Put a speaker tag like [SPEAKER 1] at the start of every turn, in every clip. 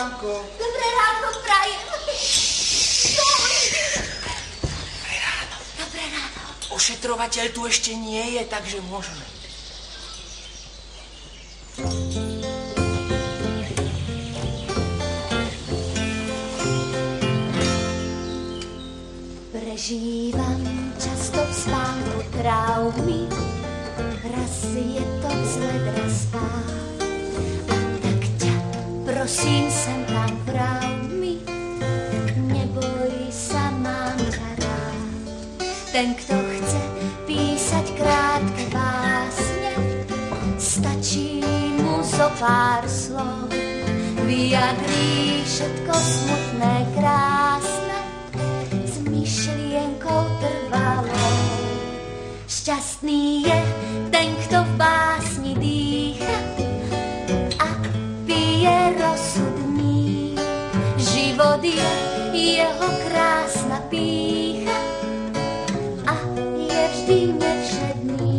[SPEAKER 1] ránko.
[SPEAKER 2] Dobré ránko, prajem.
[SPEAKER 1] Dobré ráno.
[SPEAKER 2] Dobré ráno.
[SPEAKER 1] Ošetrovateľ tu ešte nie je, takže môžeme.
[SPEAKER 2] Prežívam často v spánku traumy, raz je to vzhled, raz spát. A tak ťa prosím sem tam vrav mi, neboj sa, mám ťa rád. Ten, kto chce písať krátke básne, stačí mu zo pár slov, vyjadrí všetko smutné, krásne, s myšlienkou trvalou. Šťastný je ten, kto v básni dýcha a pije rozsudný. Život je jeho krásna pýcha a je vždy nevšedný.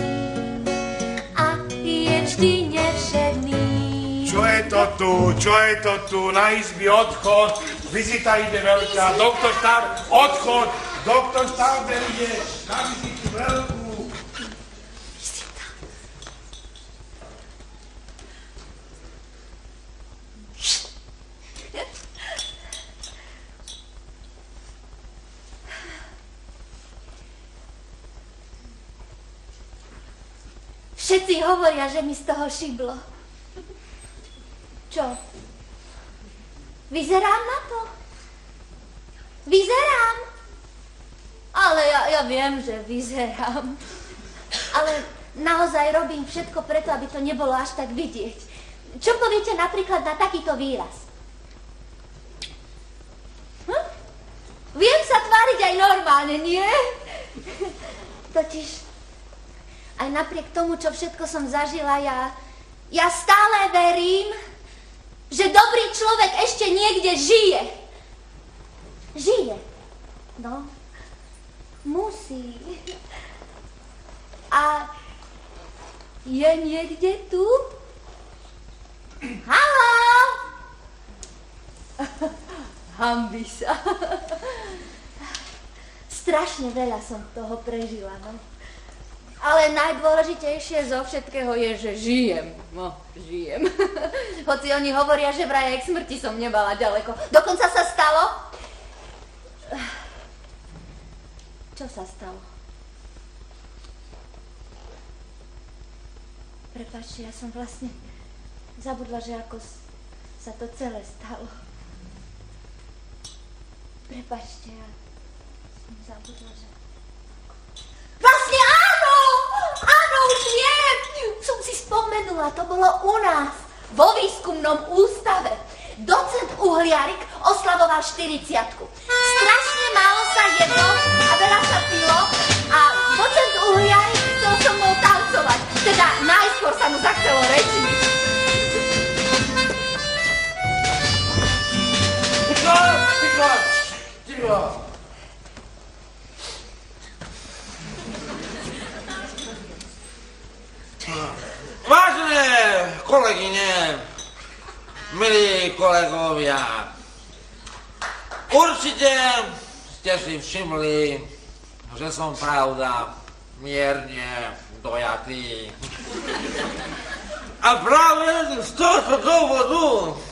[SPEAKER 2] A je vždy nevšedný.
[SPEAKER 3] Čo je to tu? Čo je to tu? Na izbi odchod. Vizita ide veľká. Doktor Štáb, odchod. Doktor Štáber ide na vizitu veľkú.
[SPEAKER 2] Všetci hovoria, že mi z toho šiblo. Čo? Vyzerám na to? Vyzerám? Ale ja viem, že vyzerám. Ale naozaj robím všetko preto, aby to nebolo až tak vidieť. Čo poviete napríklad na takýto výraz? Viem sa tváriť aj normálne, nie? Totiž aj napriek tomu, čo všetko som zažila, ja stále verím, že dobrý človek ešte niekde žije. Žije. No, musí. A je niekde tu? Haló! Hanbi sa. Strašne veľa som toho prežila, no. Ale najdôležitejšie zo všetkého je, že žijem. No, žijem. Hoci oni hovoria, že vraj aj k smrti som nebala ďaleko. Dokonca sa stalo... Čo sa stalo? Prepáčte, ja som vlastne zabudla, že ako sa to celé stalo. Prepáčte, ja som zabudla, že... Vlastne áno! Áno, už viem! Som si spomenula, to bolo u nás, vo výskumnom ústave. Docent Uhliarik oslavoval 40-tku. Strašne málo sa jedlo a veľa sa pilo a docent Uhliarik chcel so mnou tancovať. Teda najskôr sa mu zachcelo rečniť.
[SPEAKER 3] Ticho!
[SPEAKER 4] Vážené kolegyne, milí kolegovia, určite ste si všimli, že som pravda mierne dojatý. A práve z tohto dôvodu...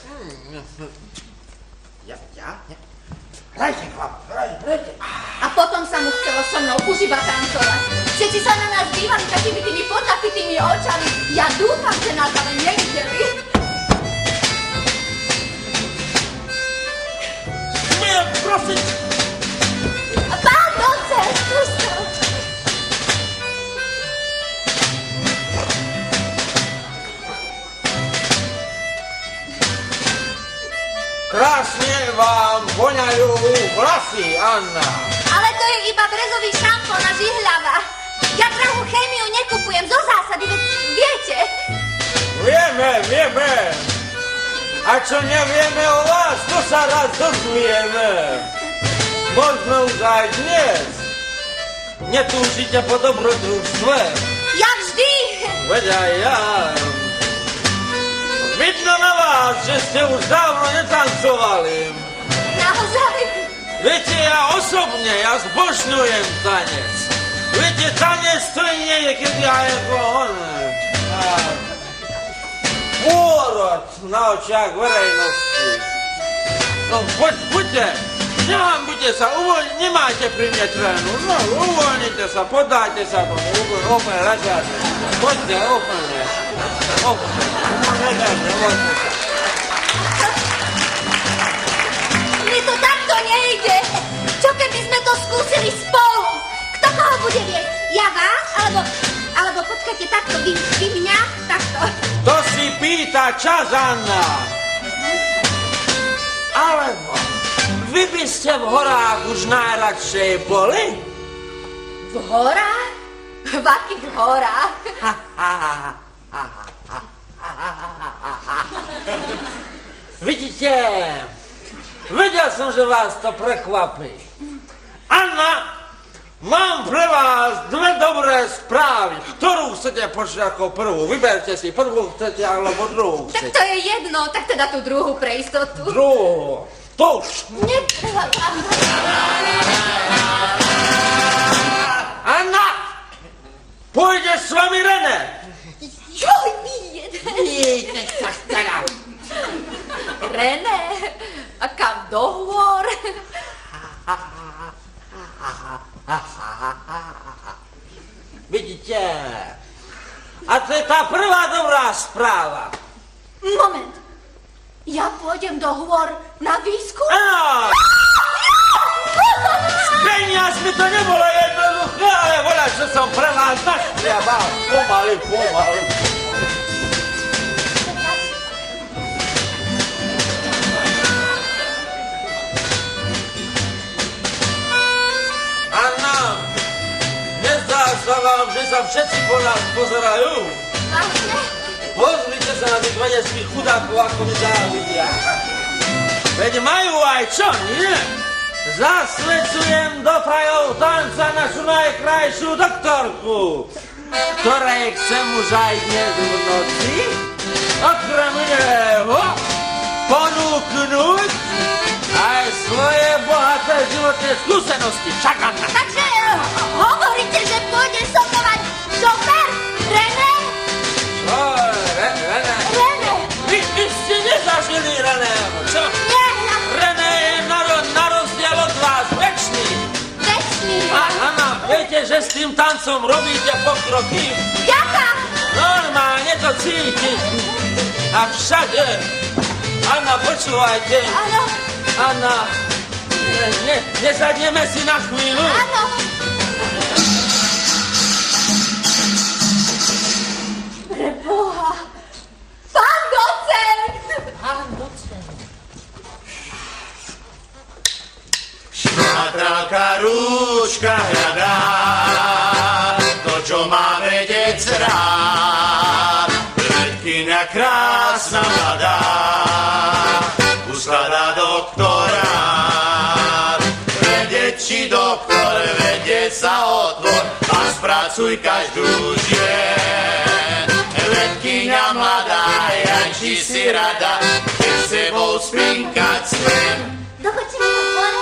[SPEAKER 4] Hrajte, chlap, hrajte.
[SPEAKER 2] A potom sa mu chcelo so mnou už iba tancovať. Všetci sa na nás dívali takými tými potapitými očami. Ja dúfam, že nás ale nevideli.
[SPEAKER 4] Smiem prosiť.
[SPEAKER 2] Pán docent, pusto.
[SPEAKER 4] Krásne vám voňajú vlasy, Anna.
[SPEAKER 2] Ale to je iba brezový šampón a žihľava. Ja drahú chémiu nekupujem zo zásady, viete?
[SPEAKER 4] Vieme. A čo nevieme o vás, to sa raz dozvieme. Možno už aj dnes. Netúžite po dobrodružstve.
[SPEAKER 2] Ja vždy.
[SPEAKER 4] Veď aj ja. Vidno na vás, že ste už dávno netancovali.
[SPEAKER 2] Naozaj?
[SPEAKER 4] Viete, ja osobne, ja zbožňujem tanec. Viete, tanec to nie je niekedy aj ako on. Pôrod na očiach verejnosti. No, buďte, nehambujte sa, nemáte pri mne trénu. No, uvoľnite sa, podáte sa tomu, úplne legáte. Poďte, úplne. Legáte, poďte sa.
[SPEAKER 2] Mne to takto nejde. Čo keby sme to skúsili spolu? Kto koho bude viesť? Ja vás? Alebo počkajte, takto vy mňa? Takto.
[SPEAKER 4] To si pýta čas, Anna. Alebo vy by ste v horách už najradšej boli?
[SPEAKER 2] V horách? V akých horách?
[SPEAKER 4] Vidíte, vedel som, že vás to prekvapí. Anna, mám pre vás dve dobré správy. Ktorú chcete počuť ako prvú? Vyberte si, prvú chcete alebo druhú chcete.
[SPEAKER 2] Tak to je jedno, tak teda tú druhú pre istotu.
[SPEAKER 4] Druhú. Tuž.
[SPEAKER 2] Netreba.
[SPEAKER 4] Anna, pôjdeš s vami René?
[SPEAKER 2] Joj, vy jeden.
[SPEAKER 1] Nie, sa starám.
[SPEAKER 2] René, a kam do hôr?
[SPEAKER 4] Vidíte? A to je tá prvá dobrá správa.
[SPEAKER 2] Moment. Ja pôjdem do hôr na výskum?
[SPEAKER 4] Áno! S peniazmi to nebolo jednoduché, ale voľa, čo som pre vás našliabal. Pomaly. Anna, nezdá sa vám, že sa všetci po nás pozerajú?
[SPEAKER 2] Vážne?
[SPEAKER 4] Pozrite sa na tých vedeckých chudákov, ako mi závidia. Veď majú aj čo, nie? Zasvedčujem do tajov tanca našu najkrajšiu doktorku, ktorej chcem už aj dnes v noci, okrem iného, ponúknuť aj svoje bohaté životné skúsenosti. Však, Anna.
[SPEAKER 2] Takže hovoríte, že pôjde so mnou aj šofér? René?
[SPEAKER 4] Čo? René?
[SPEAKER 2] René?
[SPEAKER 4] Vy ste nezažili Reného, čo?
[SPEAKER 2] Nie,
[SPEAKER 4] René je na rozdiel od vás večný.
[SPEAKER 2] večný.
[SPEAKER 4] Anna, viete, že s tým tancom robíte pokroky?
[SPEAKER 2] Ďaká.
[SPEAKER 4] Normálne to cítiť. A všade. Anna, počúvajte.
[SPEAKER 2] Áno,
[SPEAKER 4] Anna, nesadneme si na chvíľu.
[SPEAKER 2] áno. Preboha. Pán docent.
[SPEAKER 1] Pán docent.
[SPEAKER 5] Šimatrálka rúčka hľadá to, čo má vedieť rád. Vedkyňa krásna mladá uskladá doktorát. Vedieť či doktor, vedieť sa otvor a spracuj každú žien. Vedkyňa mladá, janči si rada, keď s sebou spinkať smiem.
[SPEAKER 2] Dochoďte mi to hore.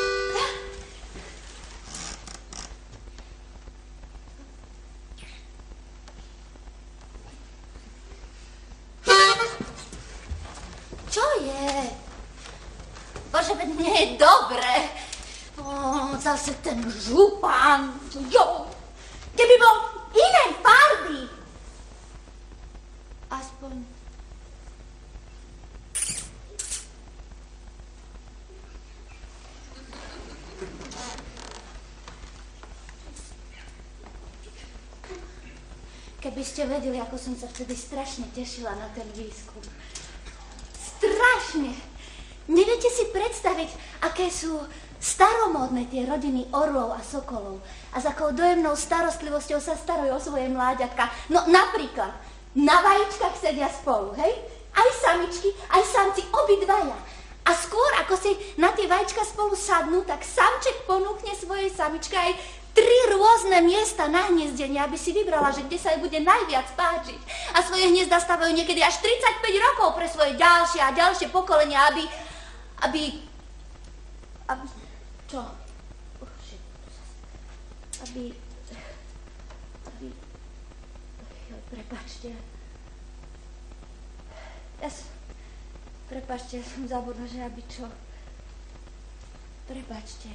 [SPEAKER 2] Čo je? Bože, veď nie je dobre. Zase ten župan. Jo. Keby bol inej farby. Aspoň. Keby ste vedeli, ako som sa vtedy strašne tešila na ten výskum. Strašne! Neviete si predstaviť, aké sú staromódne tie rodiny orlov a sokolov a s akou dojemnou starostlivosťou sa starajú o svoje mláďatka. No napríklad, na vajíčkach sedia spolu, hej? Aj samičky, aj samci, obidvaja. A skôr, ako si na tie vajíčka spolu sadnú, tak samček ponúkne svojej samičke aj 3 rôzne rôzne miesta na hniezdenie, aby si vybrala, že kde sa jej bude najviac páčiť. A svoje hniezda stavajú niekedy až 35 rokov pre svoje ďalšie a ďalšie pokolenia, aby... Čo? Prepáčte. Prepáčte, ja som zabudla, že aby čo. Prepáčte.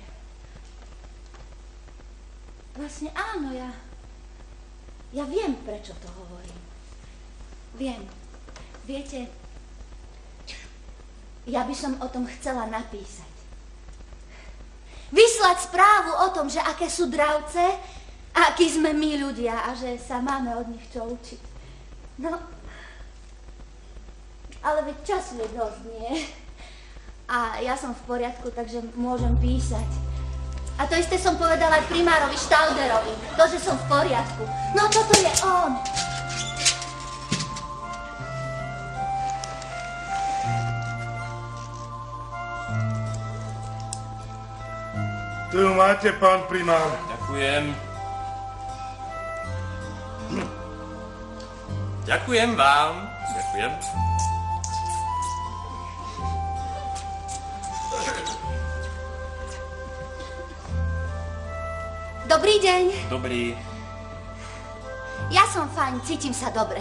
[SPEAKER 2] Vlastne áno, ja viem, prečo to hovorím. Viem. Viete, ja by som o tom chcela napísať. Vyslať správu o tom, že aké sú dravce, akí sme my ľudia a že sa máme od nich čo učiť. No, ale veď času je dosť, nie? A ja som v poriadku, takže môžem písať. A to isté som povedala aj primárovi Štauderovi. To, že som v poriadku. No toto je on.
[SPEAKER 3] Tu máte, pán primár.
[SPEAKER 6] Ďakujem. Ďakujem vám. Ďakujem.
[SPEAKER 2] Dobrý deň.
[SPEAKER 6] Dobrý.
[SPEAKER 2] Ja som fajn, cítim sa dobre.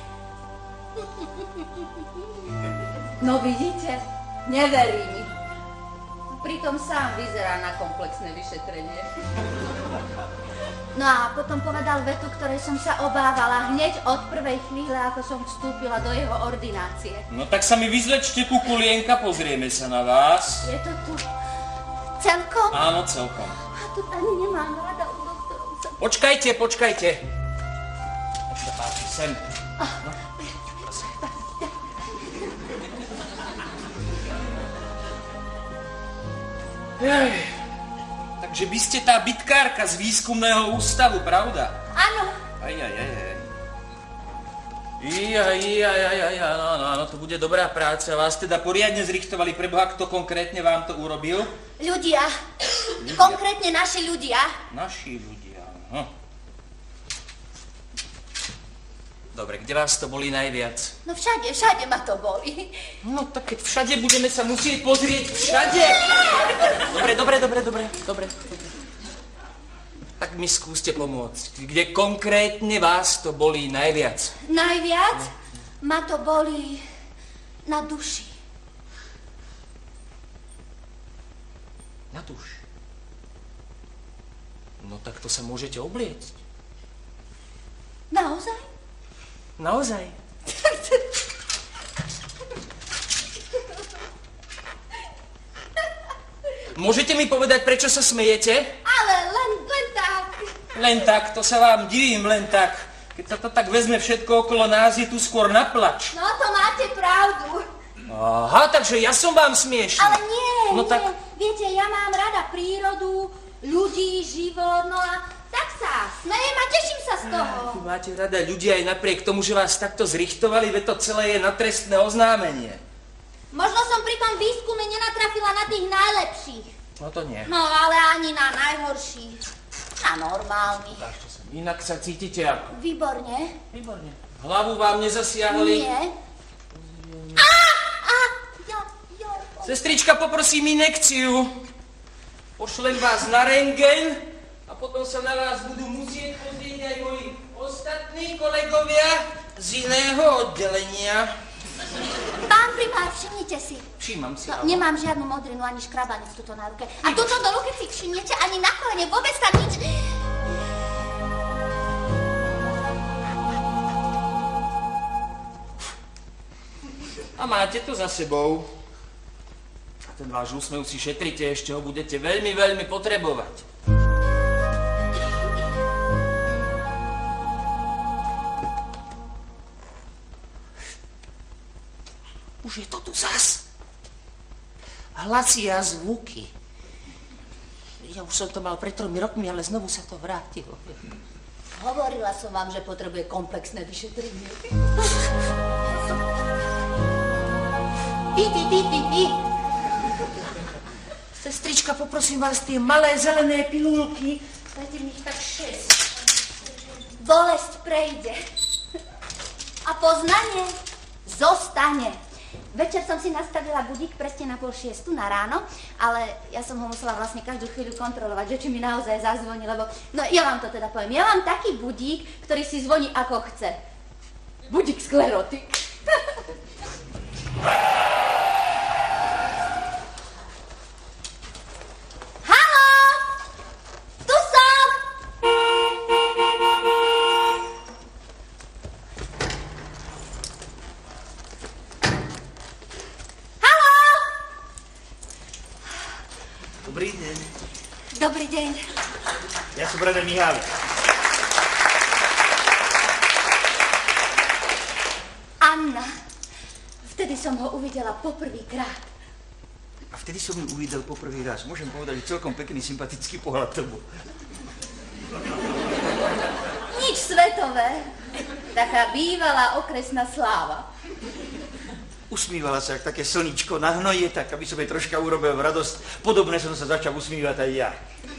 [SPEAKER 2] No vidíte, neverí mi. Pritom sám vyzerá na komplexné vyšetrenie. No a potom povedal vetu, ktorej som sa obávala hneď od prvej chvíle, ako som vstúpila do jeho ordinácie.
[SPEAKER 6] No tak sa mi vyzlečte kukulienka, pozrieme sa na vás.
[SPEAKER 2] Je to tu celkom?
[SPEAKER 6] Áno, celkom.
[SPEAKER 2] A tu ani nemám rada, u doktorov sa...
[SPEAKER 6] Počkajte. Nech sa páči, sem. No. Takže vy ste tá bitkárka z výskumného ústavu, pravda?
[SPEAKER 2] Áno.
[SPEAKER 6] No, to bude dobrá práca. Vás teda poriadne zrichtovali. Preboha, kto konkrétne vám to urobil?
[SPEAKER 2] Ľudia. Konkrétne naši ľudia.
[SPEAKER 6] Naši ľudia, Dobre, kde vás to boli najviac?
[SPEAKER 2] No všade ma to boli.
[SPEAKER 6] No tak keď všade budeme sa musieť pozrieť všade. Dobre. Tak mi skúste pomôcť. Kde konkrétne vás to boli najviac?
[SPEAKER 2] Najviac ma to boli na duši.
[SPEAKER 6] Na duši? No tak to sa môžete obliecť.
[SPEAKER 2] Naozaj?
[SPEAKER 6] Naozaj? Môžete mi povedať, prečo sa smejete?
[SPEAKER 2] Ale len tak.
[SPEAKER 6] Len tak, to sa vám divím, len tak. Keď sa to tak vezme všetko okolo nás, je tu skôr na plač.
[SPEAKER 2] No to máte pravdu.
[SPEAKER 6] Aha, takže ja som vám smiešný.
[SPEAKER 2] Ale nie,
[SPEAKER 6] no
[SPEAKER 2] nie.
[SPEAKER 6] Tak...
[SPEAKER 2] Viete, ja mám rada prírodu, ľudí, život, no a tak sa smejem a teším sa z toho.
[SPEAKER 6] Vy máte rada ľudí aj napriek tomu, že vás takto zrichtovali, veď to celé je na trestné oznámenie.
[SPEAKER 2] Možno som pri tom výskume nenatrafila na tých najlepších.
[SPEAKER 6] No to nie.
[SPEAKER 2] No ale ani na najhorších. Na normálnych.
[SPEAKER 6] Inak sa cítite ako?
[SPEAKER 2] Výborne.
[SPEAKER 6] Hlavu vám nezasiahli?
[SPEAKER 2] Nie.
[SPEAKER 6] Sestrička, poprosím injekciu. Pošlem vás na rentgen a potom sa na vás budú musieť pozrieť aj moji ostatní kolegovia z iného oddelenia.
[SPEAKER 2] Pán primár, všimnite si.
[SPEAKER 6] Všímam si.
[SPEAKER 2] No, nemám žiadnu modrinu ani škrabanec tuto na ruke. A tuto do ruky si všimnete ani na kolene, vôbec tam nič.
[SPEAKER 6] A máte to za sebou. A ten váš úsmev si šetrite, ešte ho budete veľmi, veľmi potrebovať. Už je to tu zas. Hlasy a zvuky. Ja už som to mal pred 3 rokmi, ale znovu sa to vrátilo.
[SPEAKER 2] Hovorila som vám, že potrebuje komplexné vyšetrenie. Ty.
[SPEAKER 6] Sestrička, poprosím vás, tie malé zelené pilulky
[SPEAKER 2] Dajte mi ich tak 6. Bolesť prejde. A poznanie zostane. Večer som si nastavila budík presne na 5:30 na ráno, ale ja som ho musela vlastne každú chvíľu kontrolovať, že či mi naozaj zazvoní, lebo... No ja vám to teda poviem. Ja mám taký budík, ktorý si zvoní ako chce. Budík sklerotik. Haló! Tu som! Haló!
[SPEAKER 5] Dobrý deň.
[SPEAKER 2] Dobrý deň.
[SPEAKER 5] Ja som Brada Mihálik.
[SPEAKER 2] Anna. Vtedy som ho uvidela poprvýkrát.
[SPEAKER 5] A vtedy som ju uvidel poprvý raz. Môžem povedať, že celkom pekný, sympatický pohľad to bol.
[SPEAKER 2] Nič svetové. Taká bývalá okresná sláva.
[SPEAKER 5] Usmívala sa, jak také slničko na hnoje, tak aby som jej troška urobil radosť. Podobne som sa začal usmívať aj ja.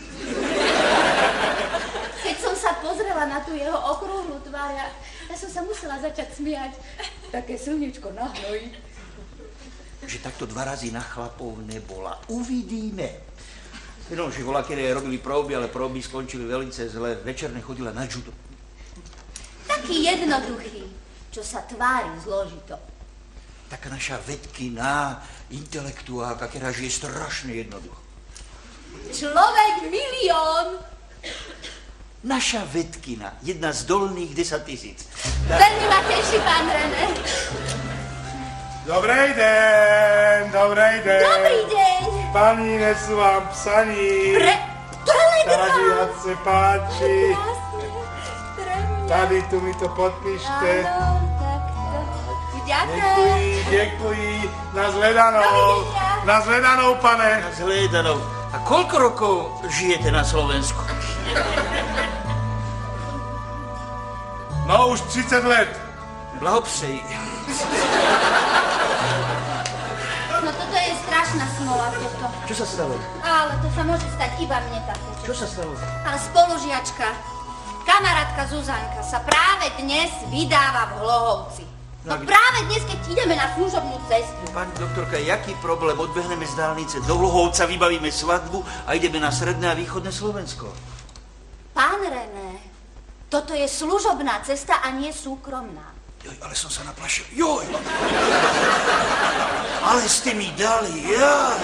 [SPEAKER 2] Keď som sa pozrela na tú jeho okrúhlu tvár, ja som sa musela začať smiať. Také slniečko na hnoji.
[SPEAKER 5] Že takto 2 razy na chlapov nebola. Uvidíme. No, že voľa, kedy robili próby, ale próby skončili veľce zle. Večerne chodila na judo.
[SPEAKER 2] Taký jednoduchý, čo sa tvári zložito.
[SPEAKER 5] Taká naša vedkina, intelektuálka, ktorá žije strašne jednoducho.
[SPEAKER 2] Človek milión.
[SPEAKER 5] Naša vedkina, jedna z dolných 10 000.
[SPEAKER 2] Veľmi ma teší, pán René.
[SPEAKER 3] Dobrý deň, dobrý deň.
[SPEAKER 2] Dobrý deň.
[SPEAKER 3] Pani, nesú vám psaní. Tady, ať se páči. Tady, tu mi to podpíšte.
[SPEAKER 2] Áno, tak to. Ďakujem.
[SPEAKER 3] Děkuji. Na zhledanou, pane.
[SPEAKER 5] Na zhledanou. A koľko rokov žijete na Slovensku?
[SPEAKER 3] No, už 30 let.
[SPEAKER 5] Blahopřeji.
[SPEAKER 2] No toto je strašná smola, toto.
[SPEAKER 5] Čo sa stalo?
[SPEAKER 2] Ale to sa môže stať iba mne takéto.
[SPEAKER 5] Čo sa stalo?
[SPEAKER 2] Ale spolužiačka, kamarátka Zuzanka sa práve dnes vydáva v Hlohovci. No práve dnes, keď ideme na služobnú cestu.
[SPEAKER 5] Pani doktorka, jaký problém? Odbehneme z dálnice do Hlohovca, vybavíme svadbu a ideme na stredné a východné Slovensko.
[SPEAKER 2] Pán René, toto je služobná cesta a nie súkromná.
[SPEAKER 5] Joj, ale som sa naplašil. Joj! Ale ste mi dali, jaj!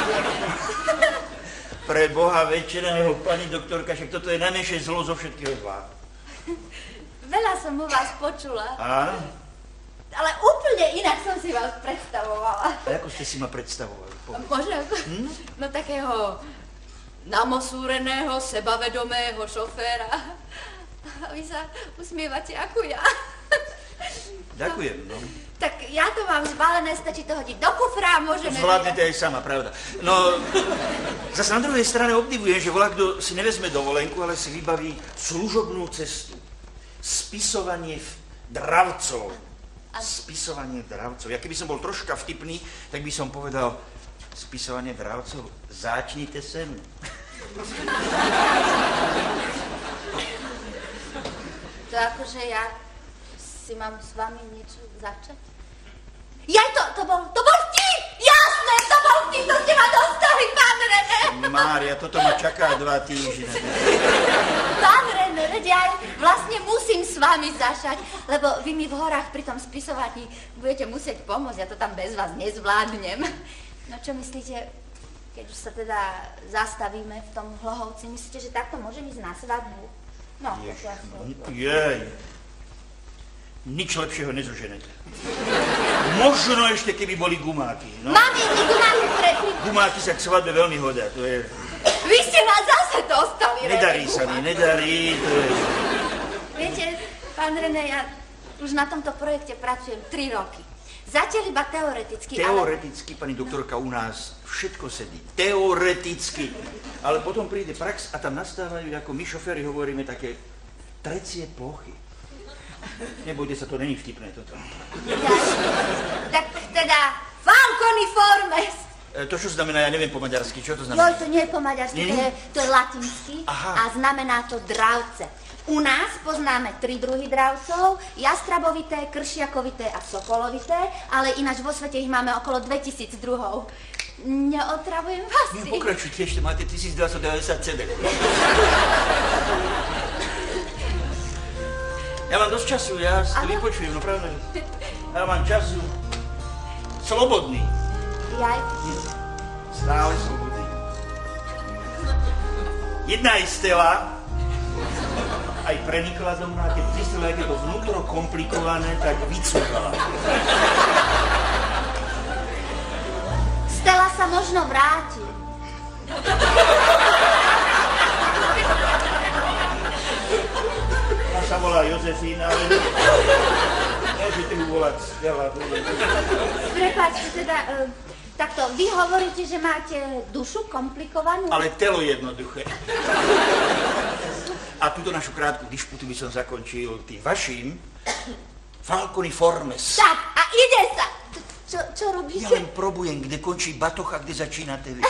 [SPEAKER 5] Pre Boha večerného, pani doktorka, však toto je najmenšie zlo zo všetkého zlá.
[SPEAKER 2] Veľa som o vás počula.
[SPEAKER 5] Áno?
[SPEAKER 2] Ale úplne inak som si vás predstavovala.
[SPEAKER 5] A ako ste si ma predstavovali?
[SPEAKER 2] Možno ako, no takého namosúreného, sebavedomého šoféra. A vy sa usmievate ako ja.
[SPEAKER 5] Ďakujem, no.
[SPEAKER 2] Tak ja to mám zbalené, stačí to hodiť do kufra a môžeme...
[SPEAKER 5] Zvládnete aj sama, pravda. No, zase na druhej strane obdivujem, že voľakto si nevezme dovolenku, ale si vybaví služobnú cestu. Spisovanie dravcov. Spisovanie dravcov. Ja keby som bol troška vtipný, tak by som povedal spisovanie dravcov. Začnite sem.
[SPEAKER 2] To akože ja si mám s vami niečo začať? Jaj, to bol vtip! Jasné, to bol vtip, to ste ma dostali, pán René!
[SPEAKER 5] Mária, toto ma čaká 2 týždne.
[SPEAKER 2] Pán René, veď ja vlastne musím s vami začať, lebo vy mi v horách pri tom spisovaní budete musieť pomôcť, ja to tam bez vás nezvládnem. No čo myslíte, keď už sa teda zastavíme v tom Hlohovci, myslíte, že takto môžem ísť na svadbu? No,
[SPEAKER 5] Jej. Nič lepšieho nezoženete. Možno ešte, keby boli gumáky. No?
[SPEAKER 2] Mám jedný gumáky pre...
[SPEAKER 5] Gumáky sa k svadbe veľmi hodia, to je...
[SPEAKER 2] Vy ste ma zase dostali, René.
[SPEAKER 5] Nedarí sa mi, nedarí, to je...
[SPEAKER 2] Viete, pán René, ja už na tomto projekte pracujem 3 roky. Zatiaľ iba teoreticky,
[SPEAKER 5] Teoreticky, pani doktorka, u nás všetko sedí. Teoreticky. Ale potom príde prax a tam nastávajú, ako my šoféri hovoríme, také trecie plochy. Nebojte sa, to není vtipné toto.
[SPEAKER 2] Ja, tak teda, falconiformes.
[SPEAKER 5] To čo znamená, ja neviem po maďarsky, čo to znamená?
[SPEAKER 2] Joj, to nie je po maďarsky, to je latinsky a znamená to dravce. U nás poznáme 3 druhy dravcov, jastrabovité, kršiakovité a sokolovité, ale ináč vo svete ich máme okolo 2000 druhov. Neotravujem vás?
[SPEAKER 5] Nie, pokračujte, ešte máte 1297. Ja mám dosť času, ja si to vypočujem, no pravda. Ja mám času. Slobodný.
[SPEAKER 2] Jaj.
[SPEAKER 5] Stále slobodný. Jedna je Stella, aj prenikla do mňa, keď zistila, jak je to vnútro komplikované, tak vycúkala.
[SPEAKER 2] Stella sa možno vráti.
[SPEAKER 5] Ona sa volá Jozefína, ale môžete ju volať Stella.
[SPEAKER 2] Prepáčte, teda, takto, vy hovoríte, že máte dušu komplikovanú?
[SPEAKER 5] Ale telo jednoduché. A túto našu krátku dišputu by som zakončil tým vaším Falconiformes.
[SPEAKER 2] Tak, a ide sa! Čo robíte?
[SPEAKER 5] Ja len probujem, kde končí batoh a kde začínate vy.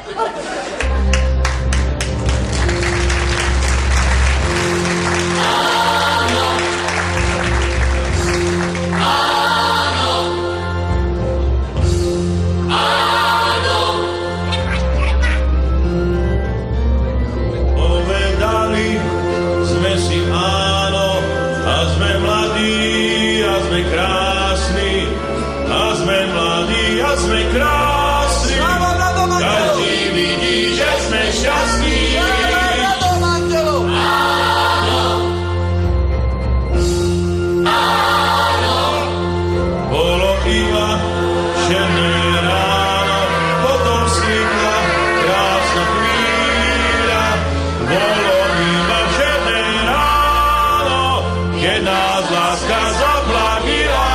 [SPEAKER 7] Povedali sme si áno a sme mladí a sme krásni. A sme mladí a sme krásni. Každý vidí, že sme šťastní. Bolo iba černé ráno, potom svitla krásna chvíľa. Bolo iba černé ráno, keď nás láska zaplavila.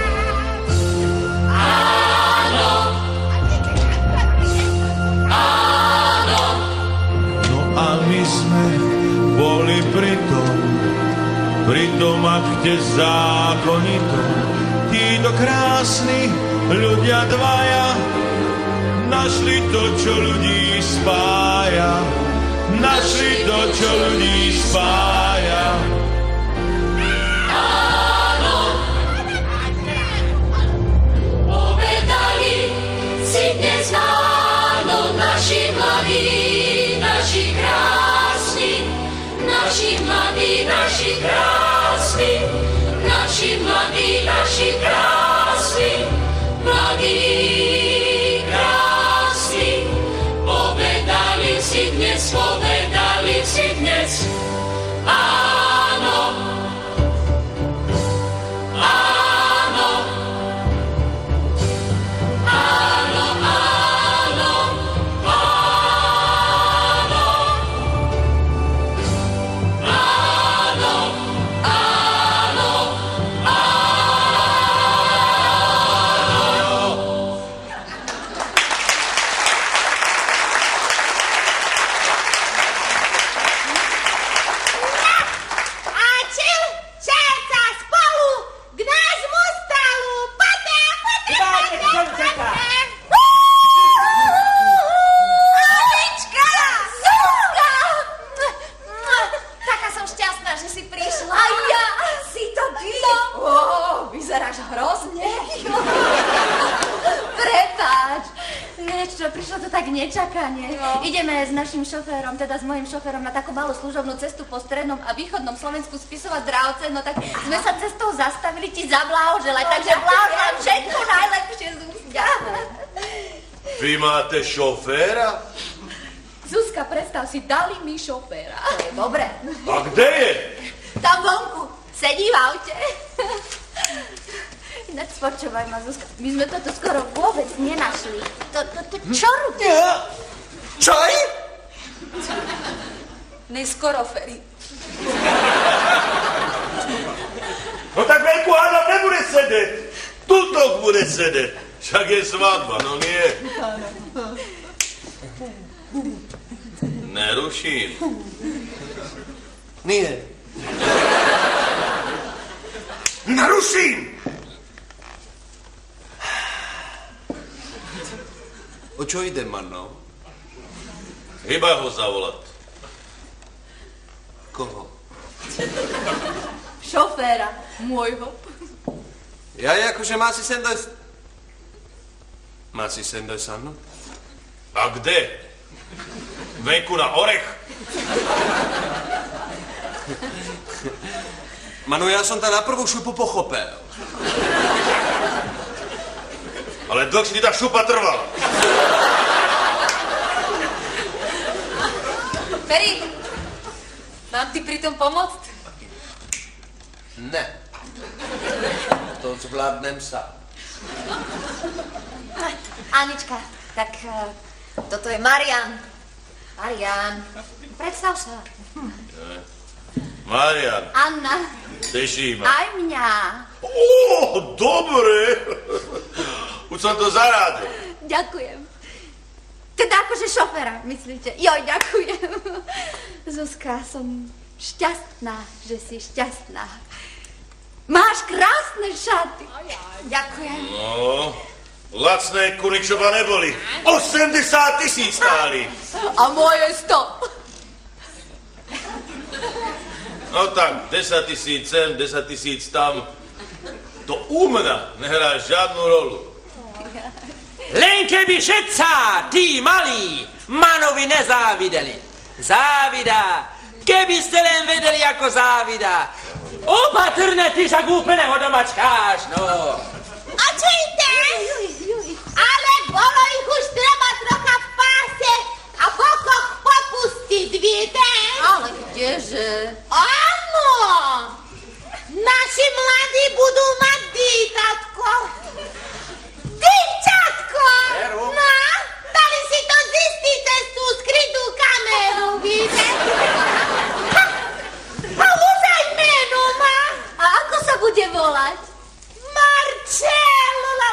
[SPEAKER 7] Boli pritom akte zákonitom. Títo krásni ľudia dvaja našli to, čo ľudí spája. Našli to, čo ľudí spája.
[SPEAKER 8] Povedali si dnes áno, naši mladí, naši krásni, naši mladí, naši krásni, naši mladí, naši krásni, mladí, krásni. Povedali si dnes áno, áno, áno, áno, áno, áno,
[SPEAKER 2] nečakanie. No. Ideme s našim šoférom, teda s mojím šoférom na takú malú služobnú cestu po strednom a východnom Slovensku spisovať Dravce, no tak sme sa cestou zastavili ti zablahoželať, takže blahoželám všetko najlepšie, Zuzka.
[SPEAKER 7] Vy máte šoféra?
[SPEAKER 2] Zuzka, predstav si, dali mi šoféra. To je dobre.
[SPEAKER 7] A kde je?
[SPEAKER 2] Tam vonku, sedí v aute. Ináč spočúvaj ma, Zuzka, my sme toto skoro vôbec nenašli. To čo robí?
[SPEAKER 5] Čaj?
[SPEAKER 2] Neskoro, Feri.
[SPEAKER 7] No tak veľkú Adam nebude sedeť. Tutok bude sedeť. Však je svadba, no nie. Neruším.
[SPEAKER 3] Nie. Naruším!
[SPEAKER 5] Od
[SPEAKER 9] čo ide, Mano?
[SPEAKER 7] Iba ho zavolať.
[SPEAKER 9] Koho?
[SPEAKER 2] Šoféra môjho.
[SPEAKER 9] Ja akože má si sem dojsť... Má si sem dojsť, Anno?
[SPEAKER 7] A kde? Venku na orech?
[SPEAKER 9] Mano, ja som to na prvú šupu pochopil.
[SPEAKER 7] Ale dlhšie ti tá šupa trvala.
[SPEAKER 2] Ferry, mám ti pri tom pomôcť?
[SPEAKER 9] Ne. To zvládnem sám.
[SPEAKER 2] Anička, tak toto je Marian. Marian, predstav sa.
[SPEAKER 7] Marian,
[SPEAKER 2] Anna.
[SPEAKER 7] teší ma.
[SPEAKER 2] Aj mňa.
[SPEAKER 7] Dobre. Už som to zarád.
[SPEAKER 2] Ďakujem. Teda akože šoféra, myslíte? Joj, ďakujem. Zuzka, som šťastná, že si šťastná. Máš krásne šaty. Ďakujem.
[SPEAKER 7] No, lacné Kuničova neboli. 80 000 stáli.
[SPEAKER 2] A moje 100.
[SPEAKER 7] No tak, 10 000 sem, 10 000 tam. To u mňa nehrá žiadnu rolu.
[SPEAKER 6] Len keby všetca, tí malí, Manovi nezávideli. Závidá. Keby ste len vedeli, ako závidá. Opatrne, ty však úplne ho domačkáš, no.
[SPEAKER 2] A čo ide? Ale bolo ich už treba trocha v páse a v bokoch popustiť, viete? Ale kdeže? Áno! Naši mladí budú mať dýtatko. Dýčatko! No, dali si to zistiť cez tú skrytú kameru, víte? A uzaj meno má. A ako sa bude volať? Marcella,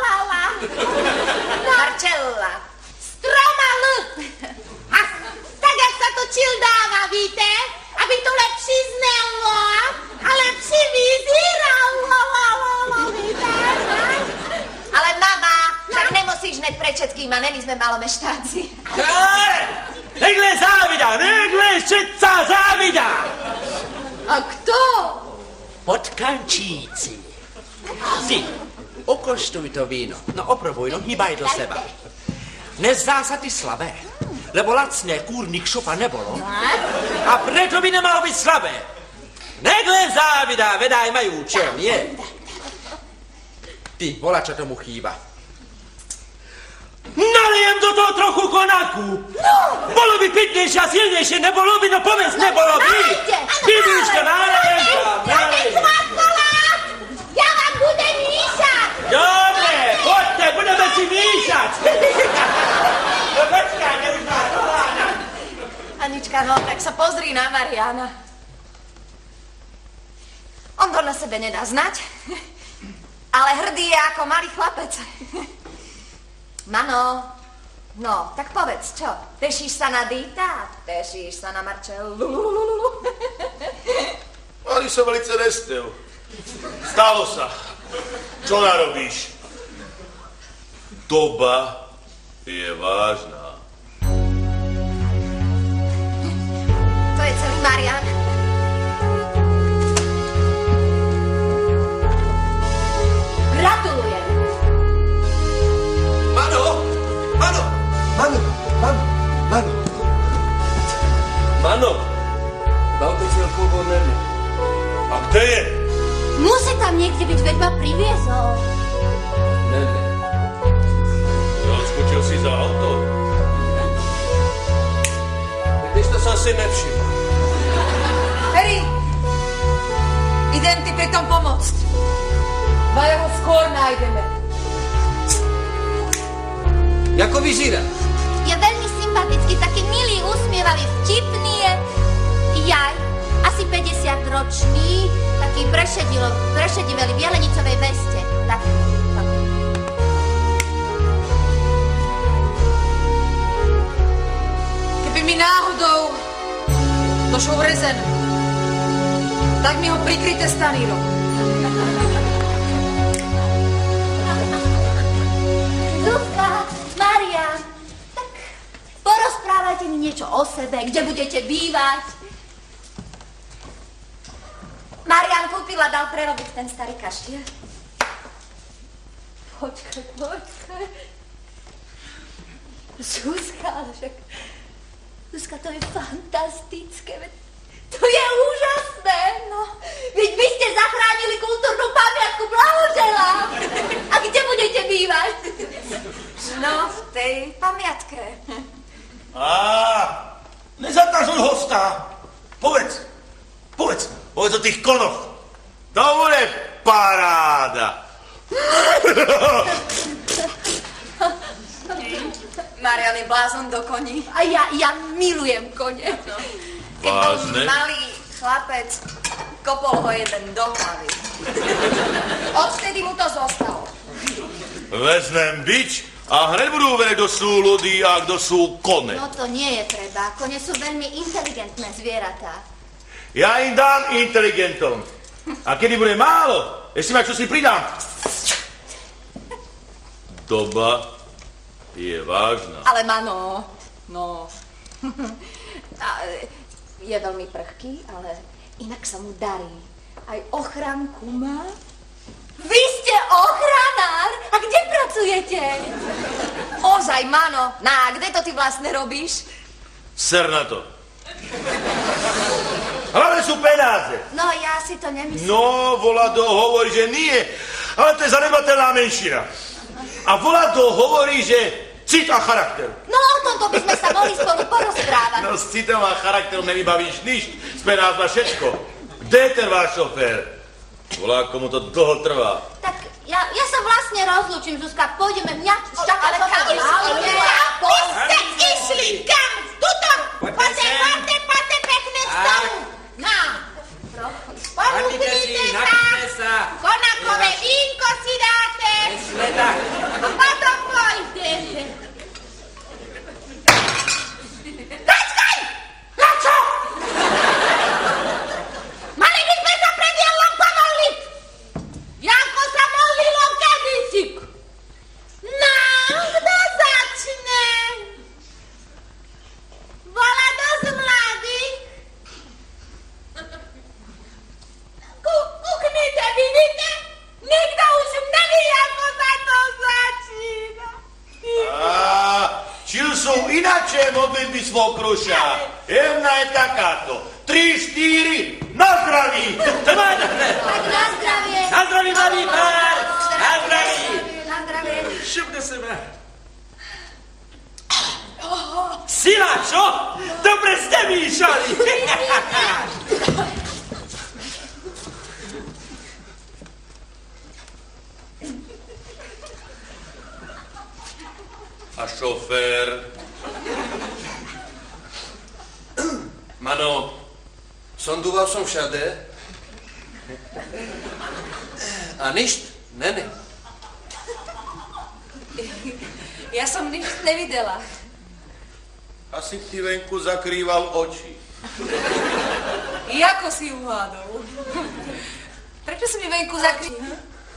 [SPEAKER 2] Marcella. S 3 L. A tak, jak sa to čildáva, víte? Aby to lepší znelo a lepší vyzeralo, víte? Ale mama, tak nemusíš hneď pred všetkým a není sme malomeštáci.
[SPEAKER 6] Nekle závidá, nekle všetca závidá.
[SPEAKER 2] A kto?
[SPEAKER 6] Potkančíci. Ty, okoštuj to víno. No oprobuj, no hýbaj do seba. Nezdá sa ti slabé, lebo lacné kúrnik šopa nebolo. A preto by nemalo byť slabé. Nekle závidá, vedaj majú čo, nie? Ty, volá, čo tomu chýba. Nalijem do toho trochu konaku. No. Bolo by pitnejšie a silnejšie, nebolo by, no povedz, nebolo by. Vybiška, nalijem to.
[SPEAKER 2] Ja vám budem míšať.
[SPEAKER 6] Dobre, poďte, budeme si míšať. No počkaj, neuznáš, Rolána.
[SPEAKER 2] Anička, no, tak sa pozri na Mariana. On to na sebe nedá znať, ale hrdý je ako malý chlapec. Mano, no, tak povedz, čo? Tešíš sa na Dita? Tešíš sa na Marcellu?
[SPEAKER 7] Mali sa velice nestev. Stalo sa. Čo narobíš? Doba je vážna.
[SPEAKER 2] To je celý Marian. Gratulujem.
[SPEAKER 9] Mano, dal to celkovo nemu.
[SPEAKER 7] A kde je?
[SPEAKER 2] Musí tam niekde byť, veď ma priviezol.
[SPEAKER 9] Ne.
[SPEAKER 7] Odskočil si za auto.
[SPEAKER 9] Když to som si nevšimol.
[SPEAKER 2] Harry, idem ti pri tom pomôcť. Vaja ho skôr nájdeme.
[SPEAKER 9] Jako vyzerá?
[SPEAKER 2] Je veľmi sympatický, taký milý, usmievavý, vtipný je. Jaj, asi 50-ročný, taký prešedivelý v jelenicovej veste. Tak. Keby mi náhodou došol rezen, tak mi ho prikryte stanírom. Zuzka, Marian. Porozprávajte mi niečo o sebe, kde budete bývať. Marian kúpil a dal prerobiť ten starý kaštiel. Počkaj. Zuzka, ale však... Zuzka, to je fantastické. To je úžasné, no. Veď vy ste zachránili kultúrnu pamiatku, blahoželám. A kde budete bývať? No, v tej pamiatke.
[SPEAKER 7] Nezaťažuj hosta. Povedz o tých konoch. To bude paráda.
[SPEAKER 2] Marian je blázon do koní. A ja milujem kone. Keď bol malý chlapec, kopol ho jeden do hlavy. Odvtedy mu to zostalo.
[SPEAKER 7] Vezmem bič a hneď budú vedieť, kto sú ľudí a kto sú kone.
[SPEAKER 2] No to nie je treba. Kone sú veľmi inteligentné zvieratá.
[SPEAKER 7] Ja im dám inteligentom. A kedy bude málo, ešte ma čo si pridám. Doba je vážna.
[SPEAKER 2] Ale Mano, no... Je veľmi prchký, ale inak sa mu darí. Aj ochranku má. Vy ste ochranár? A kde pracujete? Ozaj, Mano. A kde to ty vlastne robíš?
[SPEAKER 7] Ser na to. Hlavne sú penáze.
[SPEAKER 2] No, ja si to nemyslím.
[SPEAKER 7] No, Volado hovorí, že nie, ale to je zanedbateľná menšina. A Volado hovorí, že cit a charakter.
[SPEAKER 2] No, o tomto by sme sa mohli spolu porozprávať.
[SPEAKER 7] No, s citom a charakterom nevybavíš nič. S penázma všetko. Kde je ten váš šofér? Volá, komu to dlho trvá.
[SPEAKER 2] Tak ja sa vlastne rozlúčim, Zuzka. Pôjdeme mňa. Ale kam ste išli? Kam? Tuto! Poďte pekne z tomu. No. Pomúknite sa. Konakové vínko si dáte. A potom pôjdete. Počkaj! Na čo? Mali by sme sa pred jedlom pomodliť. Janko sa modlilo kedysi. No, kto začne? Bola dosť mladý. Kúknite, vidíte? Nikto už neví, ako sa to začína.
[SPEAKER 7] Či sú inače modlitby svokruša. Jedna je takáto. 3, 4, na zdraví.
[SPEAKER 2] Tak na zdravie.
[SPEAKER 4] Na zdraví, malý pár. Na zdraví.
[SPEAKER 2] Na zdravie.
[SPEAKER 4] Šup do seba. Sila, čo? Dobre ste míšali.
[SPEAKER 7] A šofér?
[SPEAKER 9] Mano, sondúval som všade. A nič, nene.
[SPEAKER 2] Ja som nič nevidela.
[SPEAKER 7] Asi ti venku zakrýval oči.
[SPEAKER 2] Jako si uhádol? Prečo si mi venku zakrýval?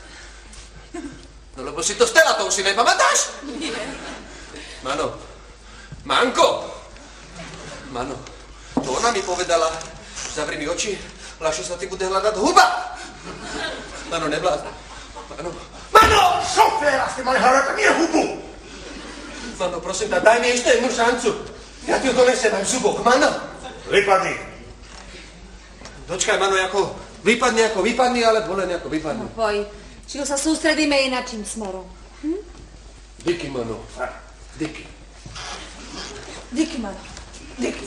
[SPEAKER 9] No lebo si to stela, to už si nepamätáš?
[SPEAKER 2] Nie.
[SPEAKER 9] Mano, Manko! Mano, to ona mi povedala, zavri mi oči, ľahšie sa ti bude hľadať huba. Mano, neblázne.
[SPEAKER 7] Mano, šoféra ste mali hľadať, nie hubu.
[SPEAKER 9] Mano, prosím ťa, daj mi ešte jednu šancu. Ja ti ju donesem aj v zuboch, Mano.
[SPEAKER 7] Vypadni.
[SPEAKER 9] Dočkaj, Mano, ako vypadni, alebo len ako vypadni.
[SPEAKER 2] No poj, či sa sústredíme inačím smerom.
[SPEAKER 9] Díky, Mano. Díky.
[SPEAKER 2] Díky, Mano. Díky.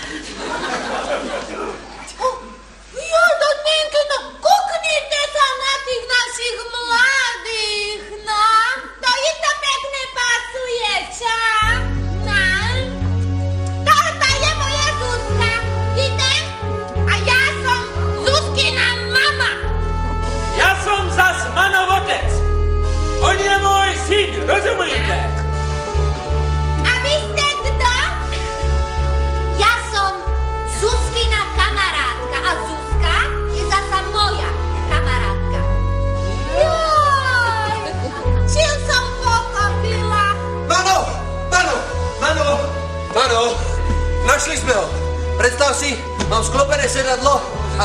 [SPEAKER 2] Jo, to Ninky, no kúknite sa na tých našich mladých, no. To im to pekne pasuje, čo? No. Toto je moja Zuzka, vidíte? A ja som Zuzkina mama.
[SPEAKER 4] Ja som zas Manov otec. On je môj syn, rozumíte?
[SPEAKER 2] A vy ste kto? Ja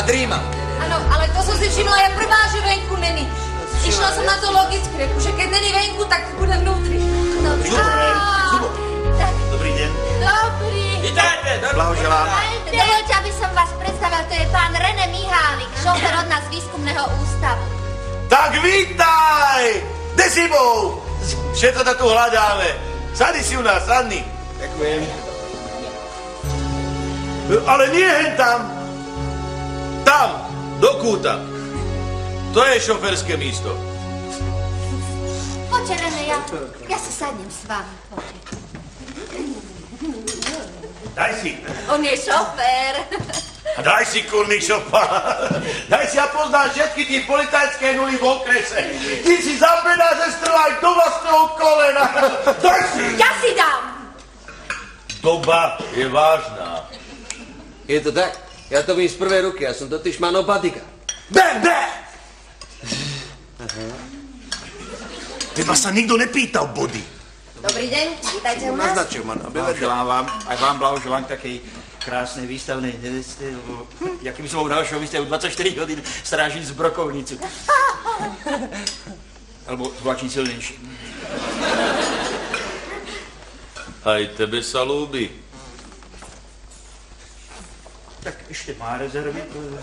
[SPEAKER 9] a drímal.
[SPEAKER 2] Áno, ale to som si všimla ja prvá, že venku není. Išla som na to logicky, že keď není venku, tak bude vnútri.
[SPEAKER 5] Dobrý deň.
[SPEAKER 2] Dobrý.
[SPEAKER 4] Vítajte,
[SPEAKER 5] Blahoželám.
[SPEAKER 2] Dovoľte, aby som vás predstavil, to je pán René Mihálik, šofér od nás z výskumného ústavu.
[SPEAKER 7] Tak vítaj! Kde si bol? Všetko to tu hľadáme. Sadni si u nás, sadni.
[SPEAKER 5] Ďakujem.
[SPEAKER 7] Ale nie hen tam. Tam, do kúta. To je šoferské místo.
[SPEAKER 2] Poďte, René, ja sa sadnem s vami, poďte.
[SPEAKER 7] Daj si.
[SPEAKER 2] On je šofér.
[SPEAKER 7] Daj si, kurník šopa. Daj si, ja poznám všetky tie policajské nuly v okrese. Ty si za penáze strelaj do vlastného kolena. Daj si.
[SPEAKER 2] Ja si dám.
[SPEAKER 7] Doba je vážna.
[SPEAKER 9] Je to tak? Ja to vím z prvej ruky, ja som totiž Mano Patika.
[SPEAKER 7] Teba sa nikto nepýtal, body.
[SPEAKER 2] Dobrý deň, vítajte u nás.
[SPEAKER 9] Naznačil, Mano, aby vedel.
[SPEAKER 5] Blahoželám vám, aj vám blahoželám k takej krásnej výstavnej neveste, lebo jakým som na vašou výstavu 24 hodín strážiť z brokovnicu. Alebo zvláčím silnejší.
[SPEAKER 7] Aj tebe sa ľúbi.
[SPEAKER 5] Tak ešte má rezervy.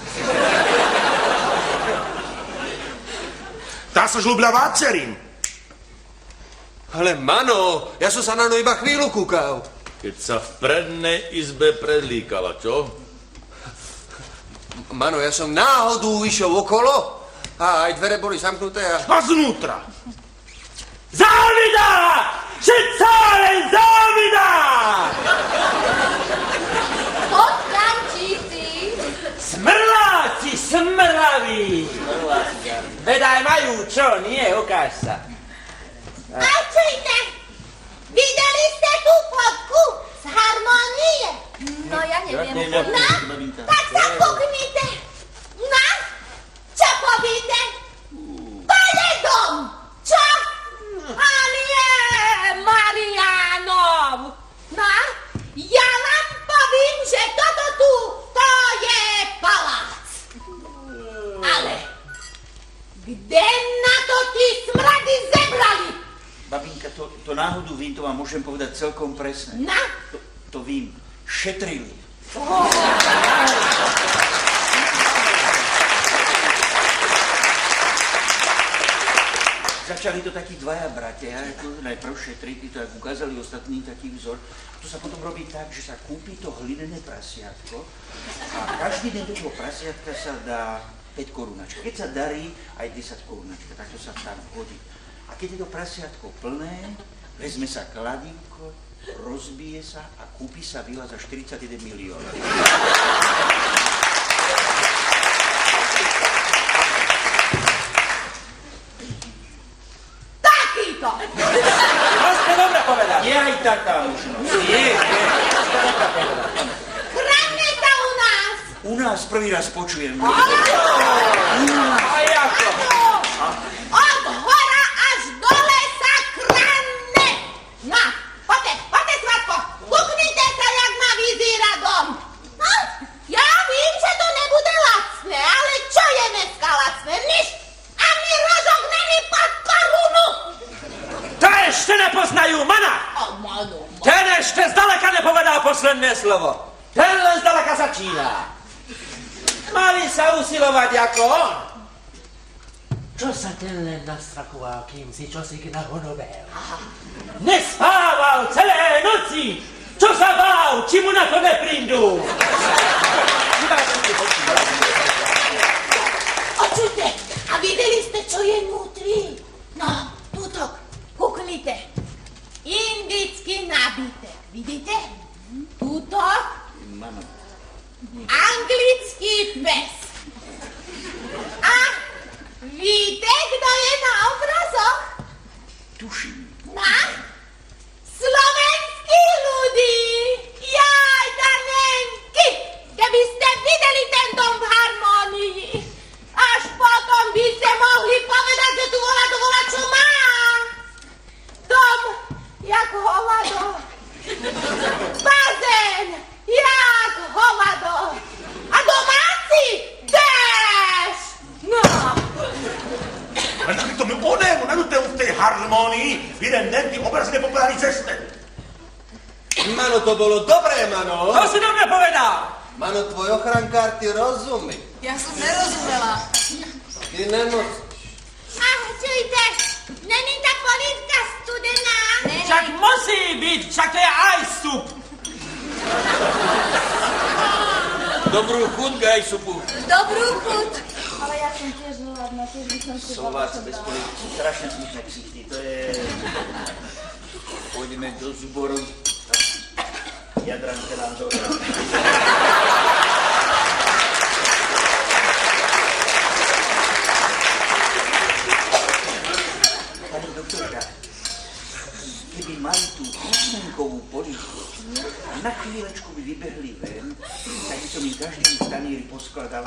[SPEAKER 3] Tá sa žľúbila vácerím.
[SPEAKER 9] Ale Mano, ja som sa na ňu iba chvíľu kúkal.
[SPEAKER 7] Keď sa v prednej izbe predlíkala, čo?
[SPEAKER 9] Mano, ja som náhodou išiel okolo a aj dvere boli zamknuté a...
[SPEAKER 3] A znútra.
[SPEAKER 4] Závida! Všetca len závida!
[SPEAKER 2] Odkamčíci.
[SPEAKER 4] Smrláci, smraví! Vedaj majú, čo? Nie, ukáž sa.
[SPEAKER 2] Počujte, videli ste tú fotku z harmonie? No ja neviem. No, tak sa puknite. No, čo povíte? To je dom. Čo? A nie, Mariánov. No, ja vám povím, že toto tu, to je palác. Ale kde na to tí smrady zebrali?
[SPEAKER 5] Babinka, to náhodu vím, to vám môžem povedať celkom presne.
[SPEAKER 2] Na?
[SPEAKER 5] To vím. Šetrili. Začali to takí dvaja bratia, ako najprv šetriť, to jak ukázali ostatní taký vzor. To sa potom robí tak, že sa kúpi to hlinené prasiatko a každý deň do toho prasiatka sa dá 5 korunačka. Keď sa darí, aj 10 korunačka, takto sa tam hodí. A keď je to prasiatko plné, vezme sa kladívko, rozbije sa a kúpi sa vila za 41 miliónov.
[SPEAKER 2] Takýto!
[SPEAKER 4] To ste dobre povedali.
[SPEAKER 5] Je aj taká možnosť.
[SPEAKER 2] Kradne sa u nás!
[SPEAKER 5] U nás prvý raz počujem.
[SPEAKER 4] A jako?
[SPEAKER 2] Od hora až dole sa kradne! No, poďte, Svatko, puknite sa, jak má vyzýra dom. No, ja vím, že to nebude lacné, ale čo je dneska lacné? Nič? Ani rožok není pod korunu!
[SPEAKER 4] To ešte nepoznajú Mana! Ten ešte zdaleka nepovedal posledné slovo. Ten len zdaleka začína. Mali sa usilovať ako on.
[SPEAKER 6] Čo sa ten len nastrakoval, kým si čosi nahonobel?
[SPEAKER 4] Nespával celé noci. Čo sa bál, či mu na to neprídu?
[SPEAKER 2] Počujte, a videli ste, čo je vnútri? No, tuto, kuknite. Indický nábytek, vidíte? Tuto. Anglický pes. A víte, kto je na obrazoch?
[SPEAKER 5] Tuším.
[SPEAKER 2] Na? Slovenskí ľudí. Jaj, danenky. Keby ste videli ten dom v harmonii, až potom by ste mohli povedať, že tu bola
[SPEAKER 7] harmónii, v jeden den ty obraz nepopláli ceste.
[SPEAKER 9] Mano, to bolo dobré, Mano.
[SPEAKER 6] To si dobre povedal.
[SPEAKER 9] Mano, tvoj ochrankár ti rozumí.
[SPEAKER 1] Ja som nerozumela.
[SPEAKER 9] Ty nemoc.
[SPEAKER 2] Ahojte, není tá polívka studená?
[SPEAKER 6] Však musí byť, však to je aj sup.
[SPEAKER 7] Dobrú chuť, gaj supu.
[SPEAKER 2] Dobrú chuť. Ale ja som tiež hladná, tiež by som si
[SPEAKER 7] Slováci bez politiky, strašne smutné ksichty, to je... Pôjdeme do zboru. Jadranke nám to... Pani doktorka, keby mali tú písmenkovú polívku a na chvíľečku by vybehli ven, tak by som im každý v taníri poskladal.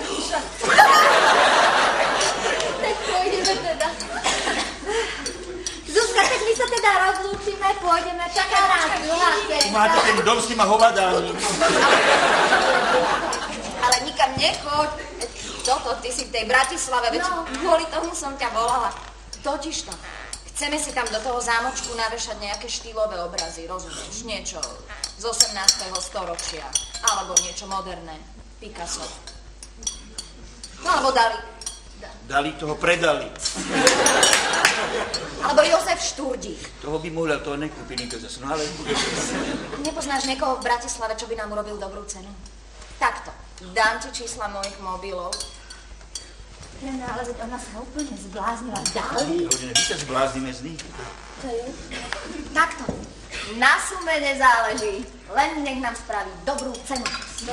[SPEAKER 2] Tak pôjdeme teda. Zuzka, tak my sa teda rozlúčime, pôjdeme, čaká nás druhá cesta.
[SPEAKER 7] Máte ten dom s týma hovadami.
[SPEAKER 10] Ale nikam nechoď. Toto, ty si v tej Bratislave, veď kvôli tomu som ťa volala. Totižto, chceme si tam do toho zámočku navešať nejaké štýlové obrazy, rozumieš? Niečo z 18. storočia, alebo niečo moderné. Picasso. No, alebo Dali.
[SPEAKER 7] Dali toho predali.
[SPEAKER 10] Alebo Jozef Štúrdík.
[SPEAKER 7] Toho by mohla, to nekúpi nikto zase, no ale...
[SPEAKER 10] Nepoznáš niekoho v Bratislave, čo by nám urobil dobrú cenu? Takto, dám ti čísla mojich mobilov.
[SPEAKER 2] Ale veď ona sa úplne zbláznila. Dali?
[SPEAKER 7] Hodine, vy sa zbláznime z nich.
[SPEAKER 2] To je?
[SPEAKER 10] Takto, na sume nezáleží, len nech nám spraví dobrú cenu.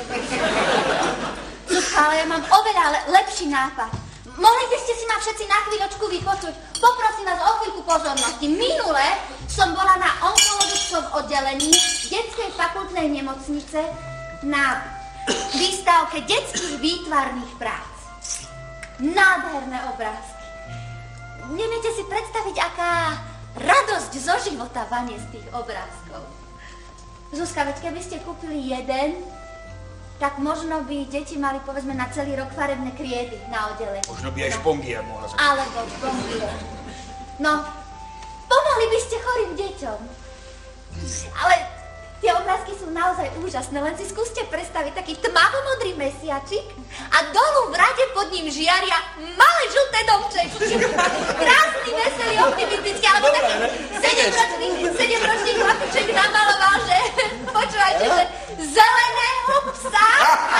[SPEAKER 2] Zuzka, ale ja mám oveľa lepší nápad. Mohli by ste si ma všetci na chvíľočku vypočuť. Poprosím vás o chvíľku pozornosti. Minule som bola na onkologickom oddelení detskej fakultnej nemocnice na výstavke detských výtvarných prác. Nádherné obrázky. Neviete si predstaviť, aká radosť zo života vanie z tých obrázkov. Zuzka, veď keby ste kúpili jeden, tak možno by deti mali, povedzme, na celý rok farebné kriedy na oddelení.
[SPEAKER 7] Možno by aj špongia mohla zakúpiť.
[SPEAKER 2] Alebo špongia. No, pomohli by ste chorým deťom. Ale tie obrázky sú naozaj úžasné, len si skúste predstaviť taký tmavomodrý mesiačik a dolu v rade pod ním žiaria malé žlté domčeky. Krásny, veselý, optimistický, alebo taký sedemročný chlapiček namaloval, že počúvajte, že zeleného psa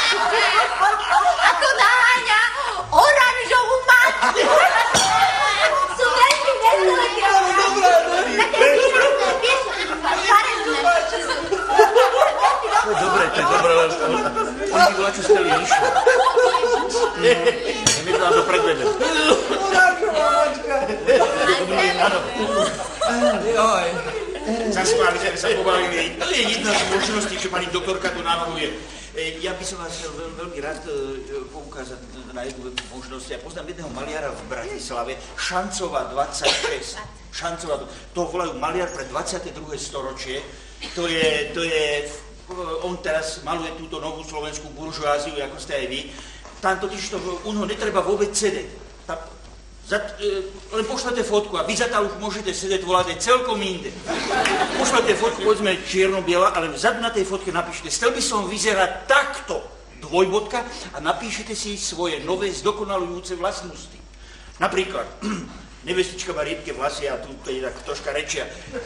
[SPEAKER 2] ako naháňa oranžovú matku. Sú veľmi veselé tie obrázky. Také výrazné, vieš, farebné.
[SPEAKER 7] To je dobré, len oni by bola čo steli nižšie. My to vám to predvedem.
[SPEAKER 6] Joj.
[SPEAKER 7] Zasmáli sme sa pobavili. To je jedna z možností, čo pani doktorka tu navrhuje. Ja by som vás chcel veľmi rád poukázať na jednu možnosť. Ja poznám jedného maliara v Bratislave, Šancova 26. Šancova, to volajú maliar pre 22. storočie. To je, on teraz maluje túto novú slovenskú buržoáziu, ako ste aj vy. Tam totiž to, u neho netreba vôbec sedieť. Len pošlete fotku a vy za tá už môžete sedieť, voláte celkom inde. Pošlete fotku, povedzme čierno-biela, ale vzadu na tej fotke napíšete, chcel by som vyzerať takto, dvojbodka, a napíšete si svoje nové zdokonalujúce vlastnosti. Napríklad, nevestička má riedke vlasy a tu je tak troška rečia.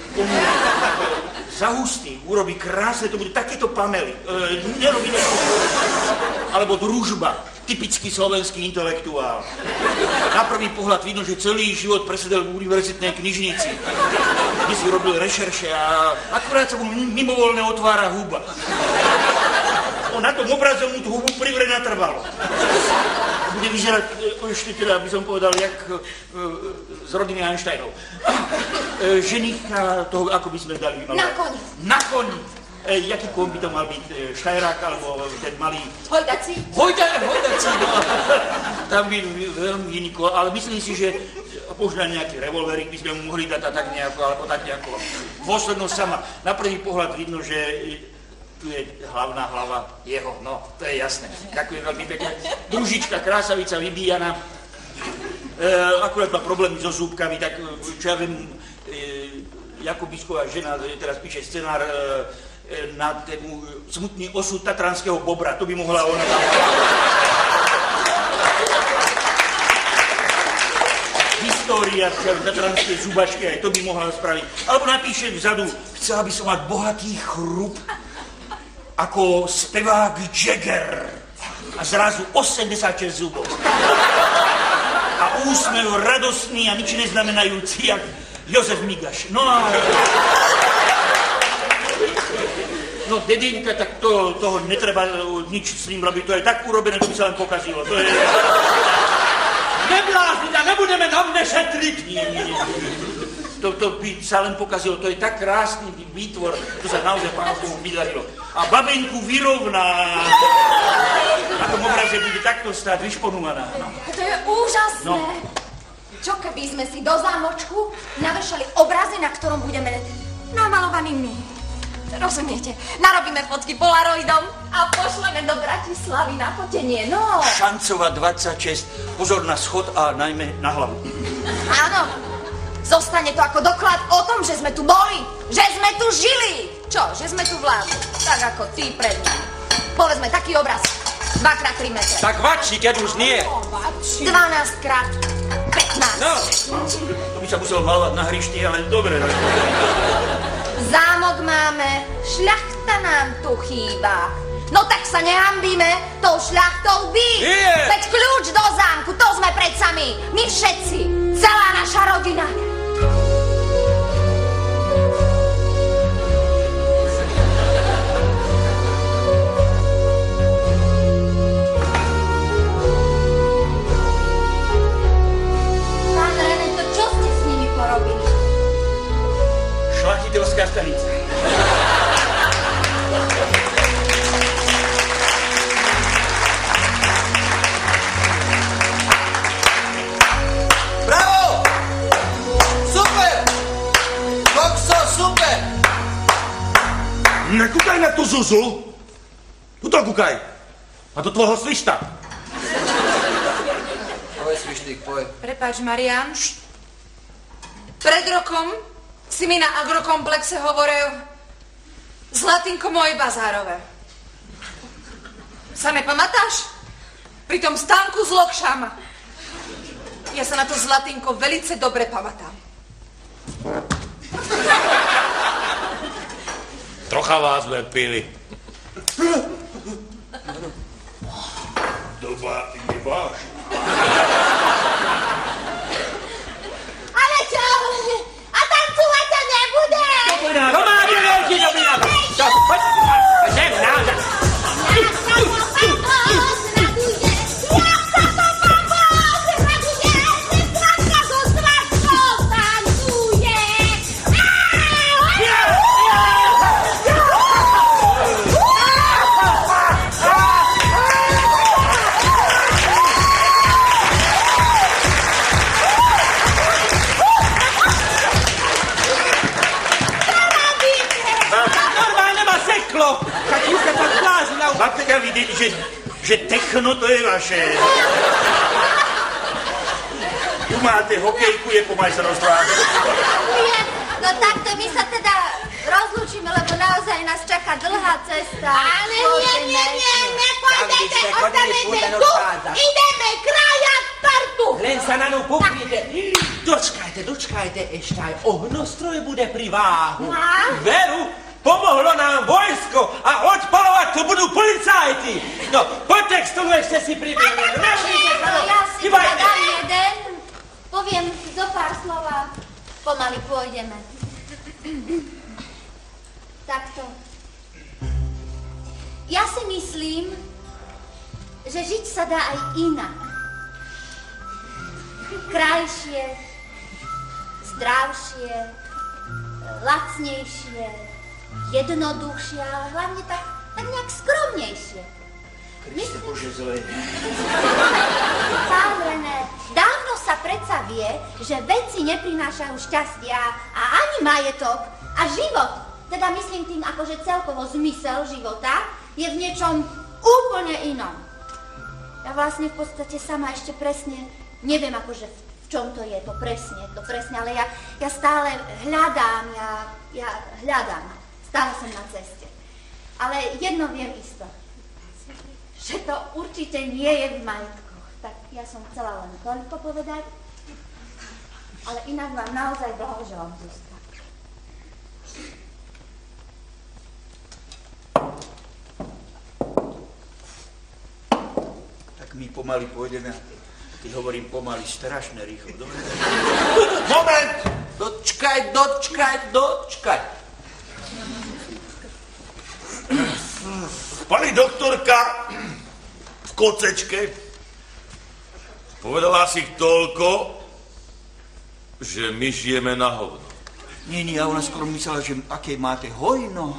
[SPEAKER 7] Zahustí, urobí krásne, to budú takéto pamely. Nerobí to. Alebo družba. Typický slovenský intelektuál. Na prvý pohľad vidno, že celý život presedel v univerzitnej knižnici, kde si robil rešerše a akurát sa mu mimovoľne otvára huba. On na tom obraze mu tú hubu privre natrvalo. Bude vyzerať, ešte teda by som povedal, jak z rodiny Einsteinov. Ženíka toho, ako by sme dali vymalovať.
[SPEAKER 10] Na koni.
[SPEAKER 7] Na koni. Jaký kon by to mal byť? Štajrák alebo ten malý...
[SPEAKER 10] Hojdací.
[SPEAKER 7] Hojdací, no. Tam by veľmi vyniklo, ale myslím si, že možno nejaký revolverík by sme mu mohli dať tak nejako, alebo tak nejako. Dôslednosť sama. Na prvý pohľad vidno, že tu je hlavná hlava jeho, no, to je jasné. Ďakujem veľmi pekne. Družička, krásavica, vybíjana. Akurát má problémy so zúbkami, tak čo ja viem, Jakubíčková žena teraz píše scenár na tému Smutný osud tatranského bobra, to by mohla ona tam... História tatranskej zubačky, aj to by mohla spraviť. Alebo napíše vzadu, chcela by som mať bohatý chrup ako spevák Jagger a zrazu 86 zubov. A úsmev radostný a nič neznamenajúci, jak Jozef Migaš. No, dedinka, tak toho netreba nič s ním robiť, to je tak urobené, to by sa len pokazilo. To je...
[SPEAKER 4] Neblázni, nebudeme na mne šetriť.
[SPEAKER 7] Nie. To by sa len pokazilo, to je tak krásny výtvor, to sa naozaj pánovému vydarilo. A babenku vyrovná. Na tom obraze bude takto stáť vyšponovaná.
[SPEAKER 2] To je úžasné. No. Čo keby sme si do zámočku navešali obrazy, na ktorom budeme namalovaní my? Rozumiete? Narobíme fotky polaroidom a pošleme do Bratislavy na fotenie, no.
[SPEAKER 7] Šancová 26, pozor na schod a najmä na hlavu.
[SPEAKER 2] Áno, zostane to ako doklad o tom, že sme tu boli, že sme tu žili. Čo, že sme tu vládli, tak ako ty pred nami. Povedzme, taký obraz, 2x3 metre.
[SPEAKER 4] Tak vačí, keď už nie.
[SPEAKER 2] 12x15.
[SPEAKER 4] No.
[SPEAKER 7] To by sa muselo malovať na hrišti, ale dobre.
[SPEAKER 2] Zámok máme, šľachta nám tu chýba. No tak sa nehambíme, tou šľachtou byť. Veď kľúč do zámku, to sme predsa my všetci, celá naša rodina. Pán René, to čo ste s nimi porobili?
[SPEAKER 7] Šlachtiteľská stanica.
[SPEAKER 5] Bravo! Super! Kokso, super!
[SPEAKER 3] Nekúkaj na tú Zuzu. Tuto kúkaj. A do tvojho svišta.
[SPEAKER 9] Poď, svištík, poď.
[SPEAKER 10] Prepáč, Marián. Pred rokom si mi na agrokomplexe hovoril Zlatinko moje bazárové. Sa nepamätáš? Pri tom stánku z Lokšama. Ja sa na to Zlatinko velice dobre pamätám.
[SPEAKER 3] Trocha vás sme pili. Doba je váš.
[SPEAKER 2] Ale čo? A tancovať sa nebude?
[SPEAKER 4] To máte veľký dobrý nápad. Poď, sem, náda.
[SPEAKER 7] Mám teda vidieť, že techno to je vaše. Tu máte hokejku, je po majstrovstvách.
[SPEAKER 2] No takto my sa teda rozlúčime, lebo naozaj nás čaká dlhá cesta. Ale nie, nepôjdete, ostanete tu, ideme krájať partu.
[SPEAKER 4] Len sa na ňu pokryte. Dočkajte, ešte aj ohňostroje bude pri váhu. Veru, pomohlo nám vojsko a odpalovať tu budú policajti. No, poďte k stolu, ešte si pribehne.
[SPEAKER 2] Ja si dám jeden, poviem zo pár slova, pomaly pôjdeme. Takto. Ja si myslím, že žiť sa dá aj inak. Krajšie, zdravšie, lacnejšie, jednoduchšie, ale hlavne tak nejak skromnejšie.
[SPEAKER 7] Kriste Bože zlé.
[SPEAKER 2] Pán René, dávno sa predsa vie, že veci neprinášajú šťastia a ani majetok a život, teda myslím tým akože celkovo zmysel života, je v niečom úplne inom. Ja vlastne v podstate sama ešte presne neviem akože v čom to je, to presne, ale ja stále hľadám, ja hľadám, stále som na ceste. Ale jedno viem isto, že to určite nie je v majetkoch, tak ja som chcela len toľko povedať, ale inak vám naozaj blahoželám, Zuzka.
[SPEAKER 7] Tak my pomaly pôjdeme. Ty hovorím pomaly, strašne rýchlo. Dobre?
[SPEAKER 5] Moment! Dočkaj. Pani doktorka v kocečke povedala si toľko, že my žijeme na hovno.
[SPEAKER 7] Nie, a ona skoro myslela, že aké máte hojno.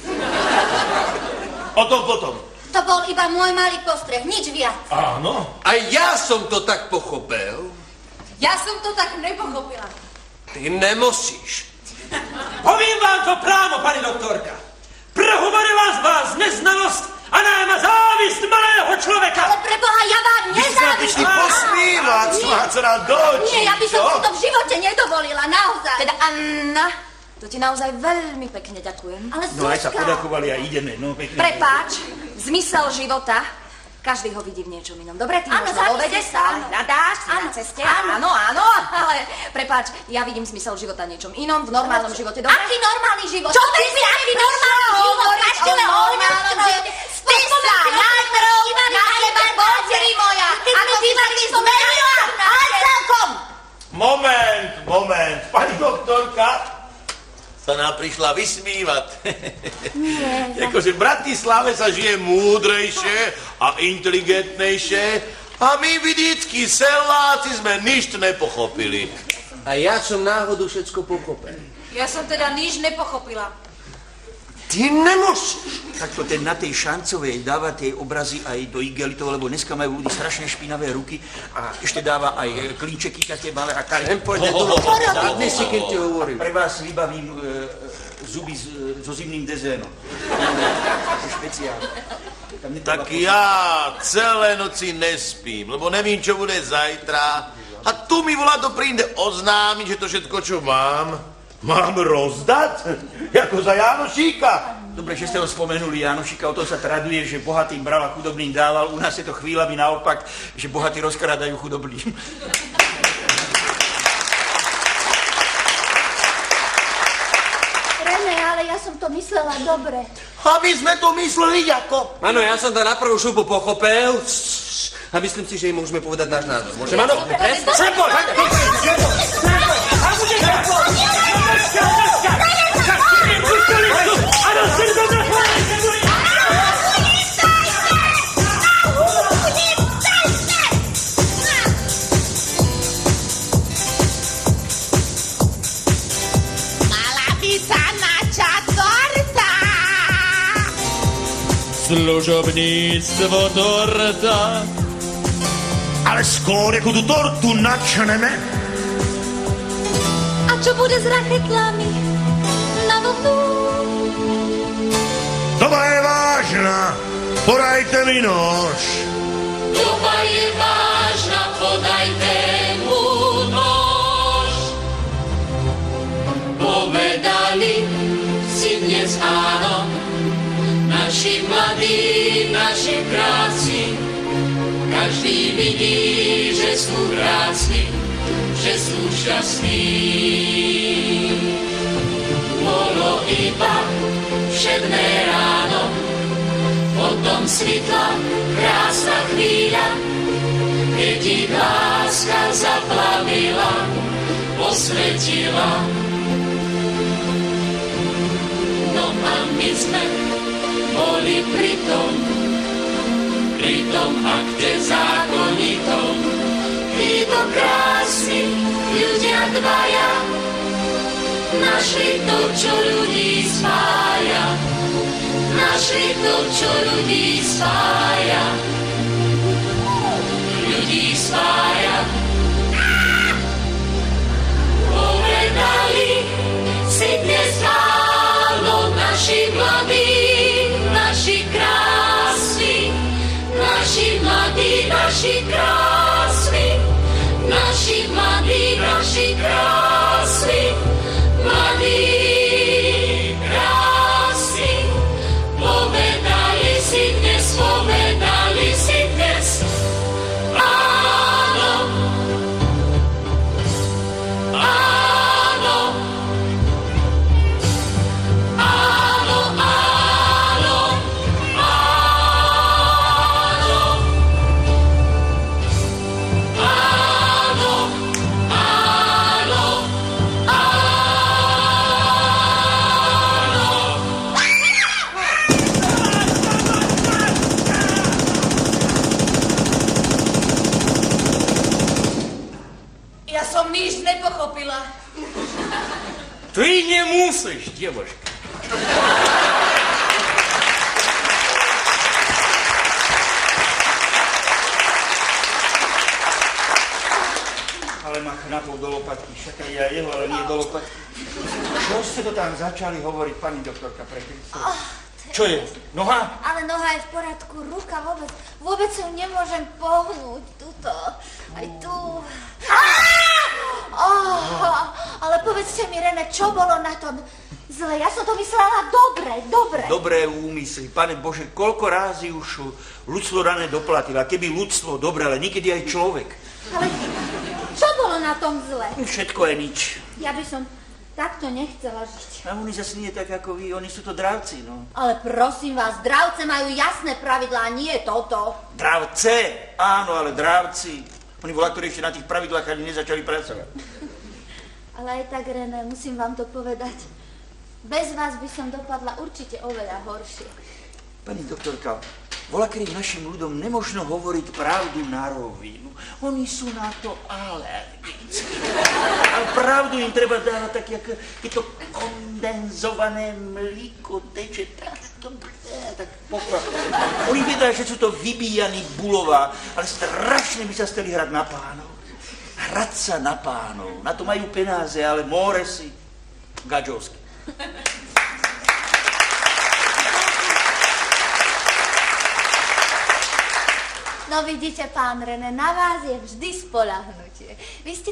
[SPEAKER 5] O tom potom.
[SPEAKER 2] To bol iba môj malý postreh, nič viac.
[SPEAKER 5] Áno.
[SPEAKER 9] A ja som to tak pochopil.
[SPEAKER 10] Ja som to tak nepochopila.
[SPEAKER 9] Ty nemusíš.
[SPEAKER 4] Poviem vám to právo, pani doktorka. Prehovorila z vás neznalosť a najmä závisť malého človeka.
[SPEAKER 2] Ale preboha, ja vám nezávisím.
[SPEAKER 5] Ty posmívať, smácera do očí.
[SPEAKER 2] Nie, ja by som si to v živote nedovolila, naozaj.
[SPEAKER 10] Teda Anna, to ti naozaj veľmi pekne ďakujem.
[SPEAKER 2] Ale
[SPEAKER 7] No aj sa
[SPEAKER 2] Zuzka,
[SPEAKER 7] podakovali a ideme, no pekne.
[SPEAKER 10] Prepáč, zmysel života, každý ho vidí v niečom inom. Dobre, ty
[SPEAKER 2] Áno,
[SPEAKER 10] možno vo vede
[SPEAKER 2] závisí,
[SPEAKER 10] stále
[SPEAKER 2] áno.
[SPEAKER 10] hľadáš, si na
[SPEAKER 2] Áno,
[SPEAKER 10] ceste,
[SPEAKER 2] áno.
[SPEAKER 10] áno, ale prepáč, ja vidím zmysel života niečom inom, v normálnom živote, dobre?
[SPEAKER 2] Aký normálny život?
[SPEAKER 10] Čo
[SPEAKER 2] ty si aký normálny život? Každý len
[SPEAKER 10] normálnom živote? Ty sa najprv na seba pozri, moja! Ako si sa ty zmenila, ale celkom!
[SPEAKER 5] Moment. Pani doktorka sa nám prišla vysmívať. Jakože v Bratislave sa žije múdrejšie a inteligentnejšie a my vidícky seláci sme nič nepochopili.
[SPEAKER 9] A ja som náhodu všetko pochopil.
[SPEAKER 10] Ja som teda nič nepochopila.
[SPEAKER 9] Ty nemusíš.
[SPEAKER 7] Takto ten na tej Šancovej dáva tie obrazy aj do igelitov, lebo dneska majú ľudí strašne špinavé ruky a ešte dáva aj klínčeky také malé a
[SPEAKER 9] Ten pôjde dolu. Zadne si, keď ti hovorím.
[SPEAKER 7] Pre vás vybavím zuby so zimným dezénom. Špeciálne.
[SPEAKER 5] Tak ja celé noci nespím, lebo nevím, čo bude zajtra. A tu mi volá do prinde oznámiť, že to všetko, čo mám rozdať? Jako za Jánošíka.
[SPEAKER 7] Dobre, že ste ho spomenuli, Jánošíka, o tom sa traduje, že bohatým bral a chudobným dával. U nás je to chvíľami naopak, že bohatí rozkradajú chudobným.
[SPEAKER 2] René, ale ja som to myslela dobre.
[SPEAKER 5] A my sme to mysleli ako?
[SPEAKER 9] Áno, ja som to na prvú šupu pochopil. A myslím si, že im môžeme povedať náš názor. Môžem, áno? Sepol!
[SPEAKER 8] Mala by sa načať torta.
[SPEAKER 11] Služobníctvo torta.
[SPEAKER 3] Ale skôr, ako tú tortu načneme.
[SPEAKER 2] A čo bude s raketlami na vlnu?
[SPEAKER 3] Doba je vážna, podajte mi nož.
[SPEAKER 8] Doba je vážna, podajte mu nož. Povedali si dnes áno, naši mladí, naši krásni. Každý vidí, že sú krásni, že sú šťastní. Bolo iba všedné ráno, potom svitla krásna chvíľa, keď ich láska zaplavila, posvetila. No a my sme boli pri tom akte zákonitom. Títo krásni ľudia dvaja našli to, čo ľudí spája. Našli to, čo ľudí spája. Ľudí spája. Povedali si dnes áno, naši mladí, naši krásni. Naši mladí, naši krásni, naši mladí, naši krásni, mladí, krásni, povedali si dnes, áno, áno, áno, áno,
[SPEAKER 1] Ja som nič nepochopila.
[SPEAKER 6] Ty nemusíš, девушка.
[SPEAKER 7] Ale ma chnapol do lopatky, však aj ja jeho, ale nie do lopatky. Čo ste to tam začali hovoriť, pani doktorka, prekrycov? Čo je? Noha?
[SPEAKER 2] Ale noha je v poriadku, ruka vôbec ju nemôžem pohnúť, tuto, aj tu. Ale povedzte mi, René, čo bolo na tom zle? Ja som to myslela dobre.
[SPEAKER 7] Dobré úmysly. Pane Bože, koľko rázy už ľudstvo dané doplatilo. A keby ľudstvo, dobre, ale niekedy aj človek.
[SPEAKER 2] Ale čo bolo na tom zle?
[SPEAKER 7] Všetko je nič.
[SPEAKER 2] Ja by som takto nechcela žiť.
[SPEAKER 7] A oni zase nie tak ako vy, oni sú to dravci, no.
[SPEAKER 2] Ale prosím vás, dravce majú jasné pravidlá, nie toto.
[SPEAKER 7] Dravce? Áno, ale dravci. Oni ktorí ešte na tých pravidlách ani nezačali pracovať.
[SPEAKER 2] Ale aj tak, René, musím vám to povedať. Bez vás by som dopadla určite oveľa horšie.
[SPEAKER 7] Pani doktorka, voľakedy našim ľuďom nemožno hovoriť pravdu na rovinu. Oni sú na to alergickí. Ale pravdu im treba dávať tak, jak je to kondenzované mlíko, teče tak pokvap. Oni vedia, že sú to vybíjaní bulová, ale strašne by sa stali hrať na pánov. Hrať sa na pánov. Na to majú penáze, ale more si gadžovské.
[SPEAKER 2] No vidíte, pán René, na vás je vždy spoľahnutie. Vy ste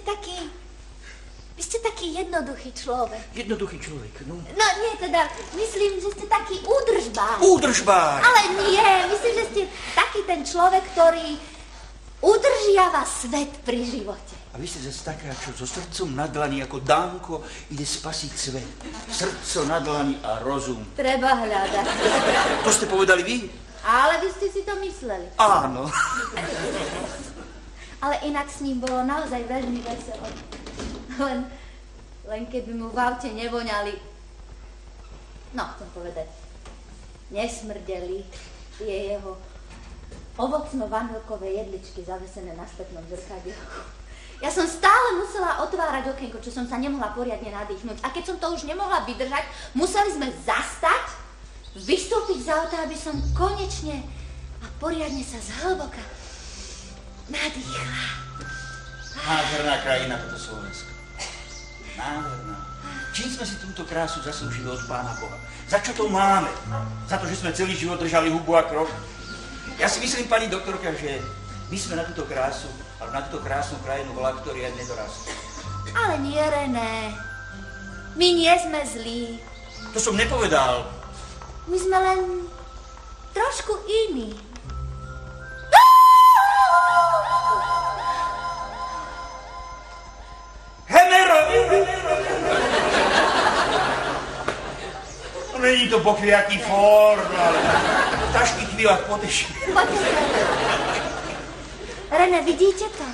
[SPEAKER 2] taký jednoduchý človek.
[SPEAKER 7] Jednoduchý človek, no.
[SPEAKER 2] No nie, teda, myslím, že ste taký údržbár.
[SPEAKER 7] Údržbár!
[SPEAKER 2] Ale nie, myslím, že ste taký ten človek, ktorý udržiava svet pri živote.
[SPEAKER 7] A vy ste zase taká, čo so srdcom na dlani, ako Dánko, ide spasiť svet. Srdco na dlani a rozum.
[SPEAKER 2] Treba hľadať.
[SPEAKER 7] To ste povedali vy?
[SPEAKER 2] Ale vy ste si to mysleli.
[SPEAKER 7] Áno.
[SPEAKER 2] Ale inak s ním bolo naozaj veľmi veselo. Len keby mu v aute nevoňali, no, chcem povedať, nesmrdeli tie jeho ovocno-vanilkové jedličky zavesené na spätnom zrkadielku. Ja som stále musela otvárať okienko, čo som sa nemohla poriadne nadýchnuť. A keď som to už nemohla vydržať, museli sme zastať, vystúpiť z auta, aby som konečne a poriadne sa zhlboka nadýchla.
[SPEAKER 7] Nádherná krajina toto Slovensko. Nádherná. Čím sme si túto krásu zaslúžili od Pána Boha? Za čo to máme? Za to, že sme celý život držali hubu a krok? Ja si myslím, pani doktorka, že my sme na túto krásu, ale na túto krásnu krajinu bola, ktorý aj nedorastol.
[SPEAKER 2] Ale nie, René. My nie sme zlí.
[SPEAKER 7] To som nepovedal.
[SPEAKER 2] My sme len trošku iní.
[SPEAKER 7] Není to pokriaký Ford, ale v tašky chvíľach poteší.
[SPEAKER 2] René, vidíte to?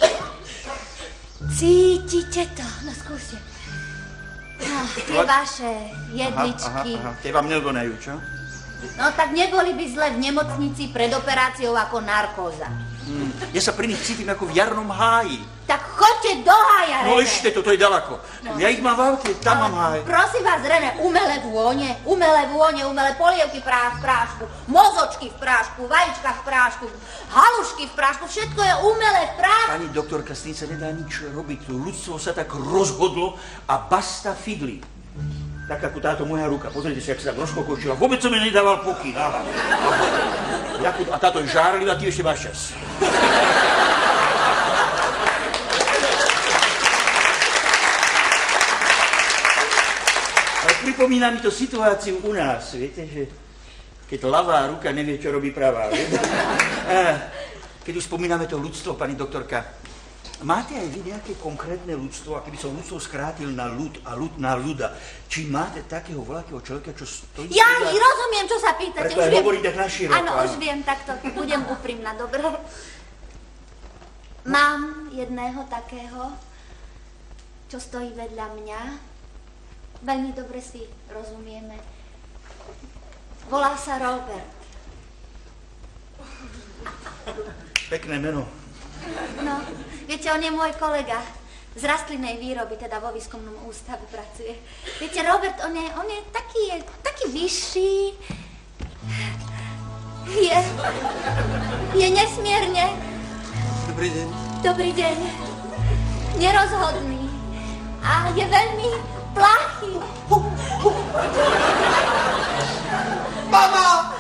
[SPEAKER 2] Cítite to? No skúste. No, tie vaše jedličky.
[SPEAKER 7] Aha, tie vám nedonejú, čo?
[SPEAKER 2] No tak neboli by zle v nemocnici pred operáciou ako narkóza.
[SPEAKER 7] Ja sa pri nich cítim ako v jarnom háji.
[SPEAKER 2] Tak choďte do hája, René.
[SPEAKER 7] No ešte, toto je ďaleko. No. Ja ich mám v aute, tam mám háj.
[SPEAKER 2] Prosím vás, René, umelé vône, umelé polievky v prášku, mozočky v prášku, vajíčka v prášku, halušky v prášku, všetko je umelé v prášku.
[SPEAKER 7] Pani doktorka, s tým sa nedá nič robiť. Ľudstvo sa tak rozhodlo a basta fidli. Tak ako táto moja ruka, pozrite si, jak sa tak rozkokočila. Vôbec som mi nedával pokyn. A táto je žárlivá, ty ešte máš čas. Pripomína mi to situáciu u nás, viete, že keď ľavá ruka nevie, čo robí pravá, viete? Keď už spomíname to ľudstvo, pani doktorka, máte aj vy nejaké konkrétne ľudstvo, a keby som ľudstvo skrátil na ľud a ľud na ľuda, či máte takého voľakého človeka, čo stojí...
[SPEAKER 2] Ja rozumiem, čo sa pýtate.
[SPEAKER 7] Preto aj hovorím tak naširoko.
[SPEAKER 2] Áno, už viem, takto budem úprimná, dobre? Mám jedného takého, čo stojí vedľa mňa. Veľmi dobre si rozumieme. Volá sa Robert.
[SPEAKER 7] Pekné meno.
[SPEAKER 2] No, viete, on je môj kolega. Z rastlinnej výroby, teda vo výskumnom ústavu pracuje. Viete, Robert, on je taký vyšší. Je nesmierne.
[SPEAKER 9] Dobrý deň.
[SPEAKER 2] Dobrý deň. Nerozhodný. A je veľmi plachý.
[SPEAKER 9] Mama!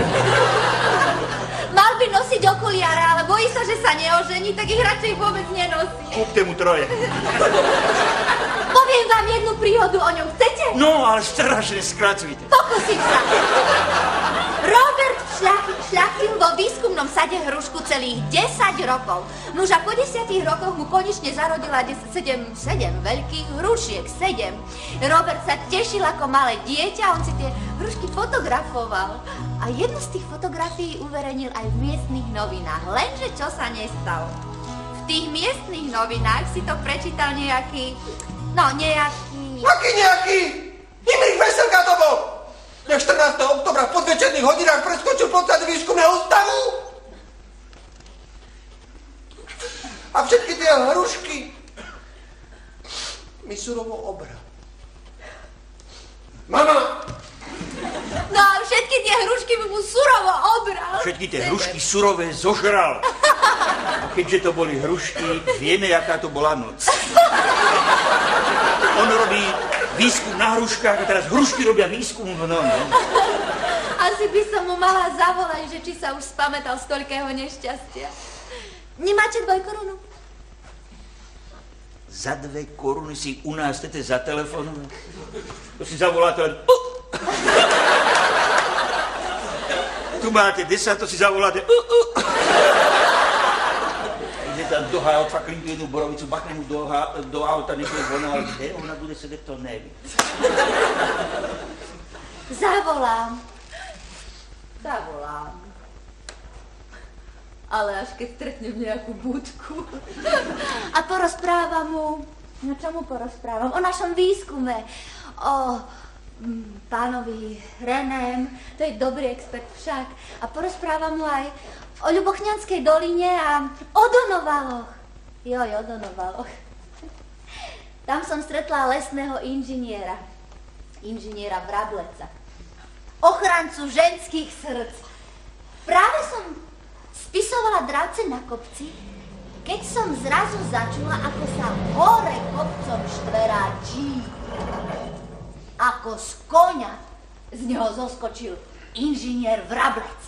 [SPEAKER 2] Mal by nosiť okuliare, ale bojí sa, že sa neožení, tak ich radšej vôbec nenosí.
[SPEAKER 7] Kúpte mu troje.
[SPEAKER 2] Poviem vám jednu príhodu o ňom. Chcete?
[SPEAKER 7] No, ale strašne skracujte.
[SPEAKER 2] Pokúsim sa. Robert šľachtil vo výskumnom sade hrušku celých 10 rokov. Nuž a po 10 rokoch mu konečne zarodila 7 veľkých hrušiek. 7. Robert sa tešil ako malé dieťa, on si tie hrušky fotografoval. A jednu z tých fotografií uverejnil aj v miestnych novinách. Lenže čo sa nestalo? V tých miestnych novinách si to prečítal nejaký...
[SPEAKER 9] Aký nejaký? Imrich Veselka to bol! Na 14. oktobra v podvečerných hodinách preskočil podsady výskumného ústavu. A všetky tie hrušky mi surovo obral. Mama!
[SPEAKER 2] No a všetky tie hrušky mu surovo obral.
[SPEAKER 7] Všetky tie hrušky surové zožral. A keďže to boli hrušky, vieme, jaká to bola noc. On robí výskum na hruškách a teraz hrušky robia výskum v noci.
[SPEAKER 2] Asi by som mu mala zavolať, že či sa už spamätal z toľkého nešťastia. Nemáte 2 korunu?
[SPEAKER 7] Za 2 koruny si u nás chcete zatelefonovať? To si zavoláte len... Tu máte 10, to si zavoláte... Ide tam do auta, klintu jednu borovicu, bakne mu do auta, nebude voľná, ale kde ona bude sedieť, to nevie.
[SPEAKER 2] Zavolám. Ale až keď stretnem nejakú budku. A porozprávam mu... No čo mu porozprávam? O našom výskume. O pánovi Reném, to je dobrý expert však. A porozprávam mu aj o Ľubochňanskej doline a o Donovaloch. Joj, o Donovaloch. Tam som stretla lesného inžiniera. Inžiniera Vrableca. Ochrancu ženských srdc. Práve som spisovala dravce na kopci, keď som zrazu začula, ako sa hore kopcom štverá džíp. Ako z koňa z neho zoskočil inžinier Vrablec.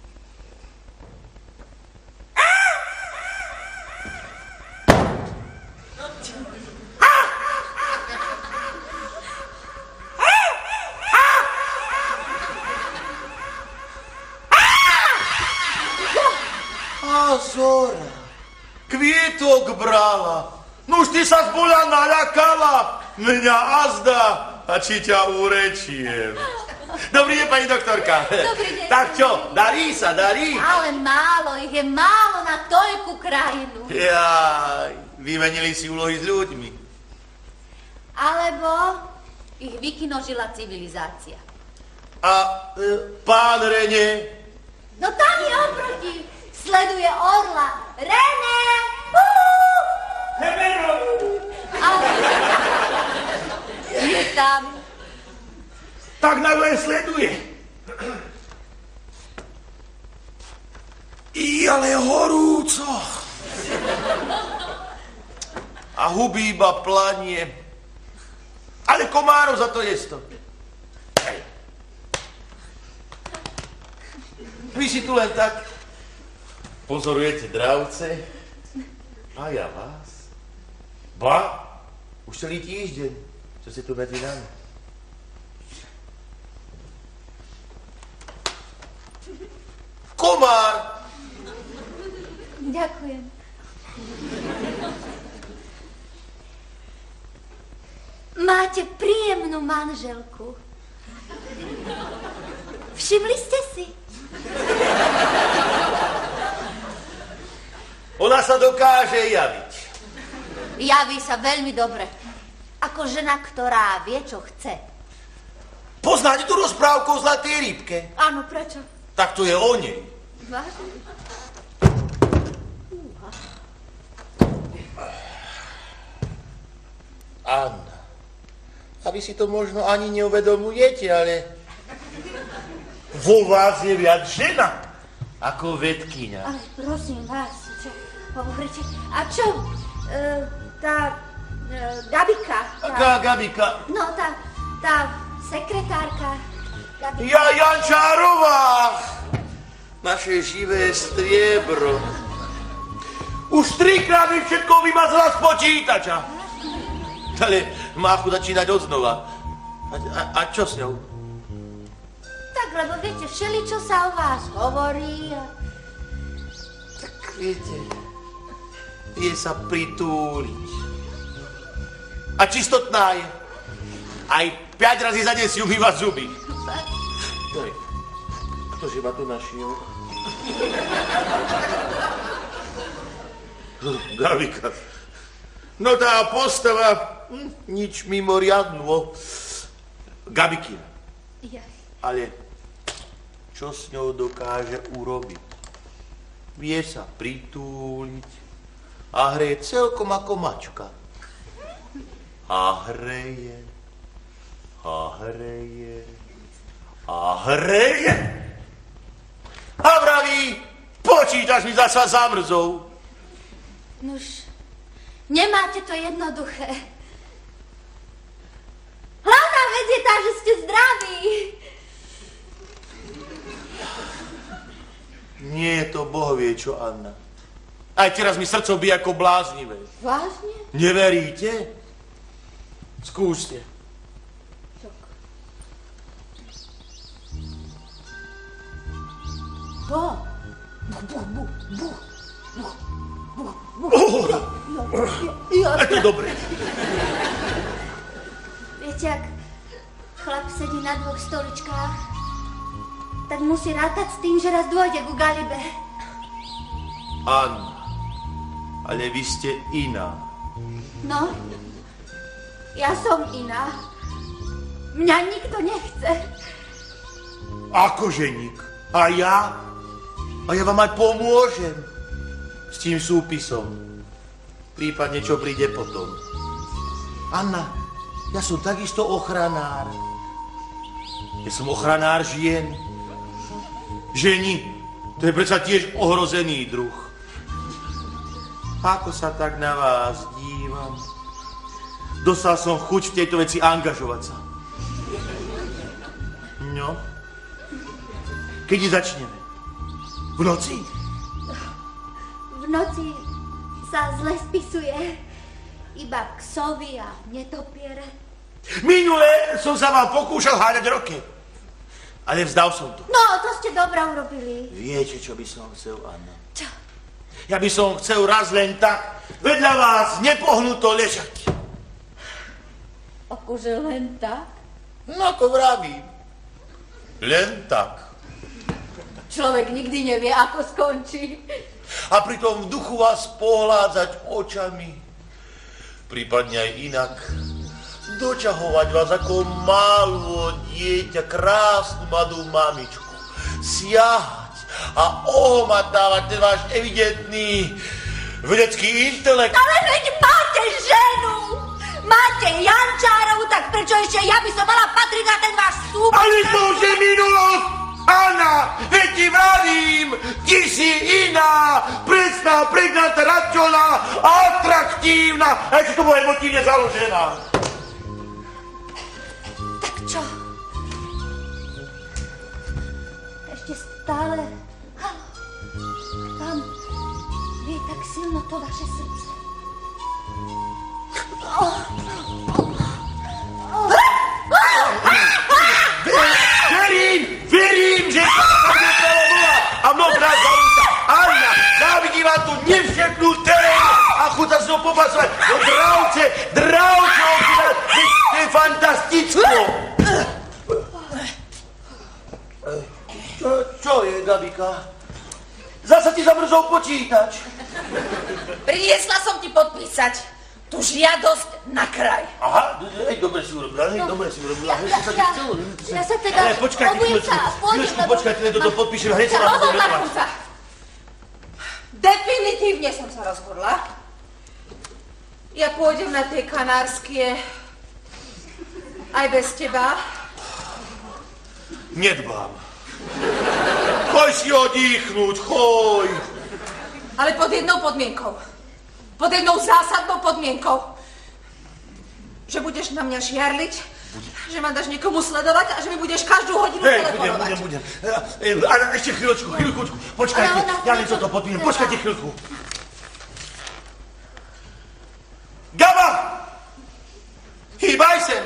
[SPEAKER 5] Zora, kvietok brala, nuž ty sa zbola naľakala, mňa azda, a či ťa urečiem. Dobrý deň, pani doktorka.
[SPEAKER 2] Dobrý deň.
[SPEAKER 5] Tak čo, darí sa, darí?
[SPEAKER 2] Ale málo, ich je málo na toľkú krajinu.
[SPEAKER 5] Jaj, vymenili si úlohy s ľuďmi.
[SPEAKER 2] Alebo ich vykinožila civilizácia.
[SPEAKER 5] A pán René?
[SPEAKER 2] No tam je oproti. Sleduje orla. René!
[SPEAKER 3] Hebero!
[SPEAKER 2] Ale je tam.
[SPEAKER 3] Tak na len sleduje.
[SPEAKER 5] Ale horúco. A huby iba planie. Ale komárov za to jesto. Vy si tu len tak pozorujete dravce a ja vás. Ba, už celý týždeň, čo ste tu medzi nami. komár.
[SPEAKER 2] Ďakujem. Máte príjemnú manželku. Všimli ste si?
[SPEAKER 5] Ona sa dokáže javiť.
[SPEAKER 2] Javí sa veľmi dobre. Ako žena, ktorá vie, čo chce.
[SPEAKER 5] Poznáte tú rozprávku o zlatej rybke?
[SPEAKER 2] Áno, prečo?
[SPEAKER 5] Tak to je o nej.
[SPEAKER 2] Vážne?
[SPEAKER 5] Anna, a vy si to možno ani neuvedomujete, ale vo vás je viac žena ako vedkyňa.
[SPEAKER 2] Ale prosím vás, čo hovoríte? A čo? Tá Gabika.
[SPEAKER 5] Aká Gabika?
[SPEAKER 2] No, tá sekretárka. Gabika.
[SPEAKER 5] Ja, Jančárová! Naše živé striebro. Už 3-krát mi všetko vymazala z počítača. Ale má chuť začínať odznova. A čo s ňou?
[SPEAKER 2] Tak, lebo viete, všeličo sa o vás hovorí.
[SPEAKER 5] Tak viete, vie sa pritúliť. A čistotná je. Aj 5 razy za deň si umýva zuby. Ktože ma tu našiel? Gabika. No tá postava, nič mimoriadno. Gabiky. Ale čo s ňou dokáže urobiť? Vie sa pritúliť a hreje celkom ako mačka. A hreje, a hreje, a hreje. A vraví, počítač mi zasa zamrzol.
[SPEAKER 2] Nuž, nemáte to jednoduché. Hlavná vec je tá, že ste zdraví.
[SPEAKER 5] Nie je to Boh vie čo, Anna. Aj teraz mi srdco bije ako bláznivé.
[SPEAKER 2] Vážne?
[SPEAKER 5] Neveríte? Skúste.
[SPEAKER 2] Bo.
[SPEAKER 5] Je to dobré.
[SPEAKER 2] Viete, ak chlap sedí na 2 stoličkách, tak musí rátať s tým, že raz dôjde ku galibe.
[SPEAKER 5] Anna, ale vy ste iná.
[SPEAKER 2] No, ja som iná. Mňa nikto nechce.
[SPEAKER 5] Akože nik? A ja? A ja vám aj pomôžem s tým súpisom. Prípadne, čo príde potom. Anna, ja som takisto ochranár. Ja som ochranár žien. Ženi, to je predsa tiež ohrozený druh. Ako sa tak na vás dívam. Dostal som chuť v tejto veci angažovať sa. No, kedy začneme? V noci?
[SPEAKER 2] V noci sa zle spisuje iba ksovy a netopiere.
[SPEAKER 5] Minule som sa vám pokúšal háňať roky, ale vzdal som to.
[SPEAKER 2] No, to ste dobre urobili.
[SPEAKER 5] Viete, čo by som chcel, Anna?
[SPEAKER 2] Čo?
[SPEAKER 5] Ja by som chcel raz len tak vedľa vás nepohnuto ležať.
[SPEAKER 2] Akože len tak?
[SPEAKER 5] No, ako vravím. Len tak.
[SPEAKER 2] Človek nikdy nevie, ako skončí.
[SPEAKER 5] A pritom v duchu vás pohládzať očami. Prípadne aj inak. Doťahovať vás ako malú dieťa, krásnu mladú mamičku. Siahať a ohomatávať ten váš evidentný vedecký intelekt.
[SPEAKER 2] Ale veď máte ženu! Máte Jančárovu, tak prečo ešte ja by som mala patriť na ten váš súbor?
[SPEAKER 5] Ale to už je minulosť! Anna, veď ti vravím, ty si iná, presná, pregnantá, radčovná, atraktívna, aj si to bude emotívne založená.
[SPEAKER 2] Tak čo? Ešte stále tam vie tak silno to vaše srdce.
[SPEAKER 5] Verím, že a mnohokrát brzo popasovať. No dravče, to je fantasticko. Čo je, Gabika? Zasa ti zamrzol počítač.
[SPEAKER 1] Priniesla som ti podpísať tú žiadosť na kraj.
[SPEAKER 5] Aha, dobre si urobila,
[SPEAKER 2] Ja sa teda
[SPEAKER 5] Počkajte, to podpíšem, hneď sa vám budem venovať.
[SPEAKER 1] Definitívne som sa rozhodla. Ja pôjdem na tie kanárskie aj bez teba.
[SPEAKER 5] Nedbám. Choj si oddychnúť, choj.
[SPEAKER 1] Ale pod jednou podmienkou. Pod jednou zásadnou podmienkou. Že budeš na mňa žiarliť, že ma dáš niekomu sledovať a že mi budeš každú hodinu telefonovať.
[SPEAKER 5] Budem. A ešte chvíľočku. Počkajte, ja len toto podpínem. Počkajte chvíľku. Gaba! Hýbaj sem!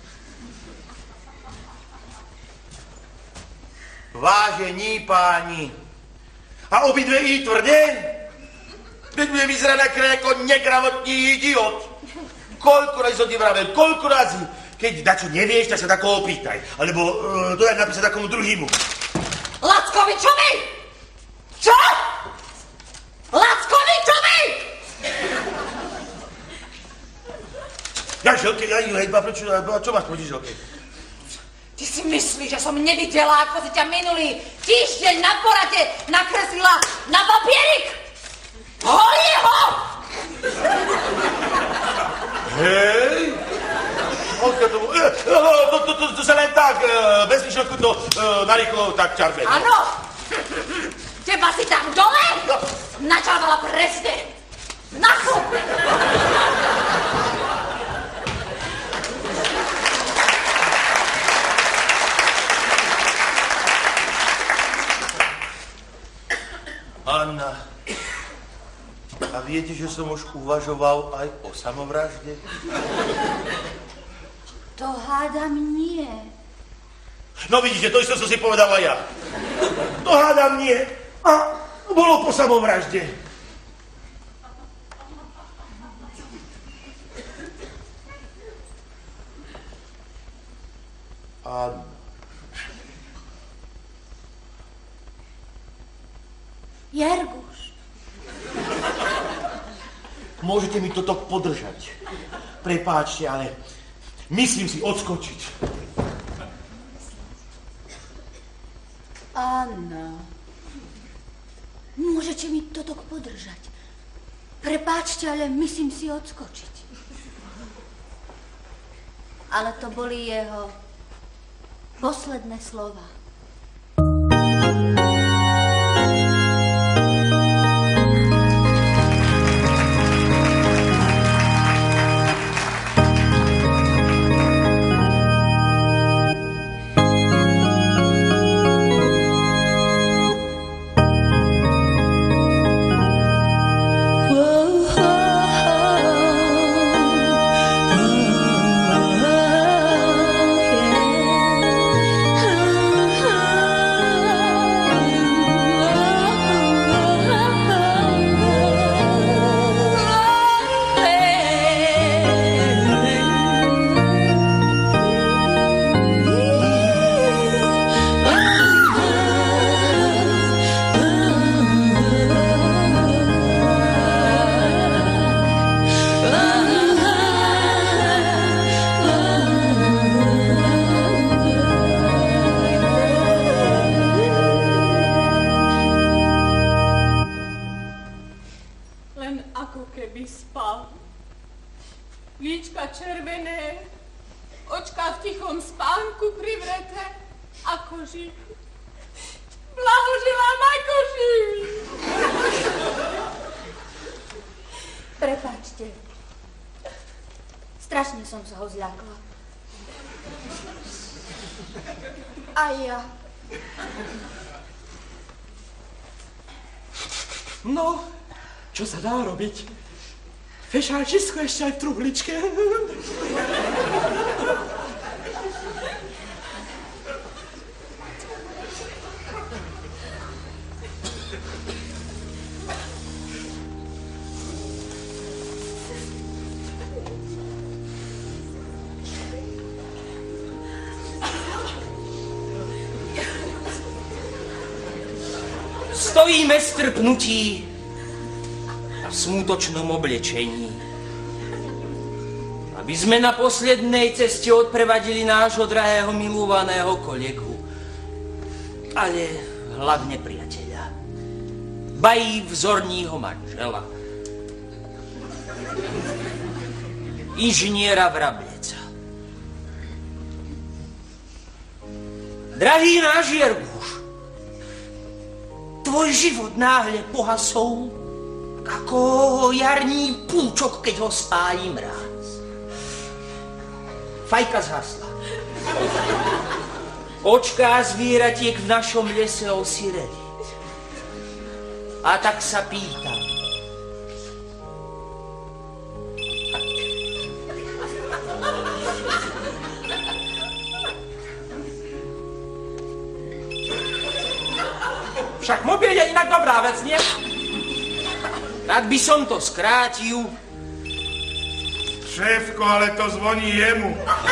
[SPEAKER 5] Vážení páni, a obidve i tvrdé? Veď bude vyzerať na kraje ako negramotný idiot. Koľko razy som ti vravel, koľko razy? Keď dačo nevieš, tak sa takoho opýtaj. Alebo to ja napísať takomu druhému.
[SPEAKER 1] Lackovičovi! Čo? Lackovičovi!
[SPEAKER 5] Ja želke, čo máš proti želke?
[SPEAKER 1] Ty si myslíš, že som nevidela, ako si ťa minulý týždeň na porade nakreslila na papierik? Holieho!
[SPEAKER 5] Hej! To sa len tak, bez myšlenku to narýchlo tak čarbe.
[SPEAKER 1] Áno! Teba si tam dole načarvala presne na chup!
[SPEAKER 5] Anna, a viete, že som už uvažoval aj o samovražde?
[SPEAKER 2] To hádam nie.
[SPEAKER 5] No vidíte, to isté som si povedal aj ja. To hádam nie. A bolo po samovražde. Anna.
[SPEAKER 2] Jerguš.
[SPEAKER 5] Môžete mi toto podržať. Prepáčte, ale myslím si odskočiť.
[SPEAKER 2] Anna. Môžete mi toto podržať. Prepáčte, ale myslím si odskočiť. Ale to boli jeho posledné slova. Prepáčte. Strašne som sa ho zľakla. A ja.
[SPEAKER 6] No, čo sa dá robiť? Fešáčisko ešte aj v truhličke. Stojíme strpnutí a v smútočnom oblečení, aby sme na poslednej ceste odprevadili nášho drahého milovaného kolegu, ale hlavne priateľa, bají vzorního manžela, inžiniera Vrableca. Drahý náš Jerguš, tvoj život náhle pohasol ako jarní púčok, keď ho spájí mráz. Fajka zhasla. Očká zvieratiek v našom lese osireli. A tak sa pýtam. Však mobil je inak dobrá vec, nie? Tak by som to skrátil.
[SPEAKER 3] Šéfko, ale to zvoní jemu.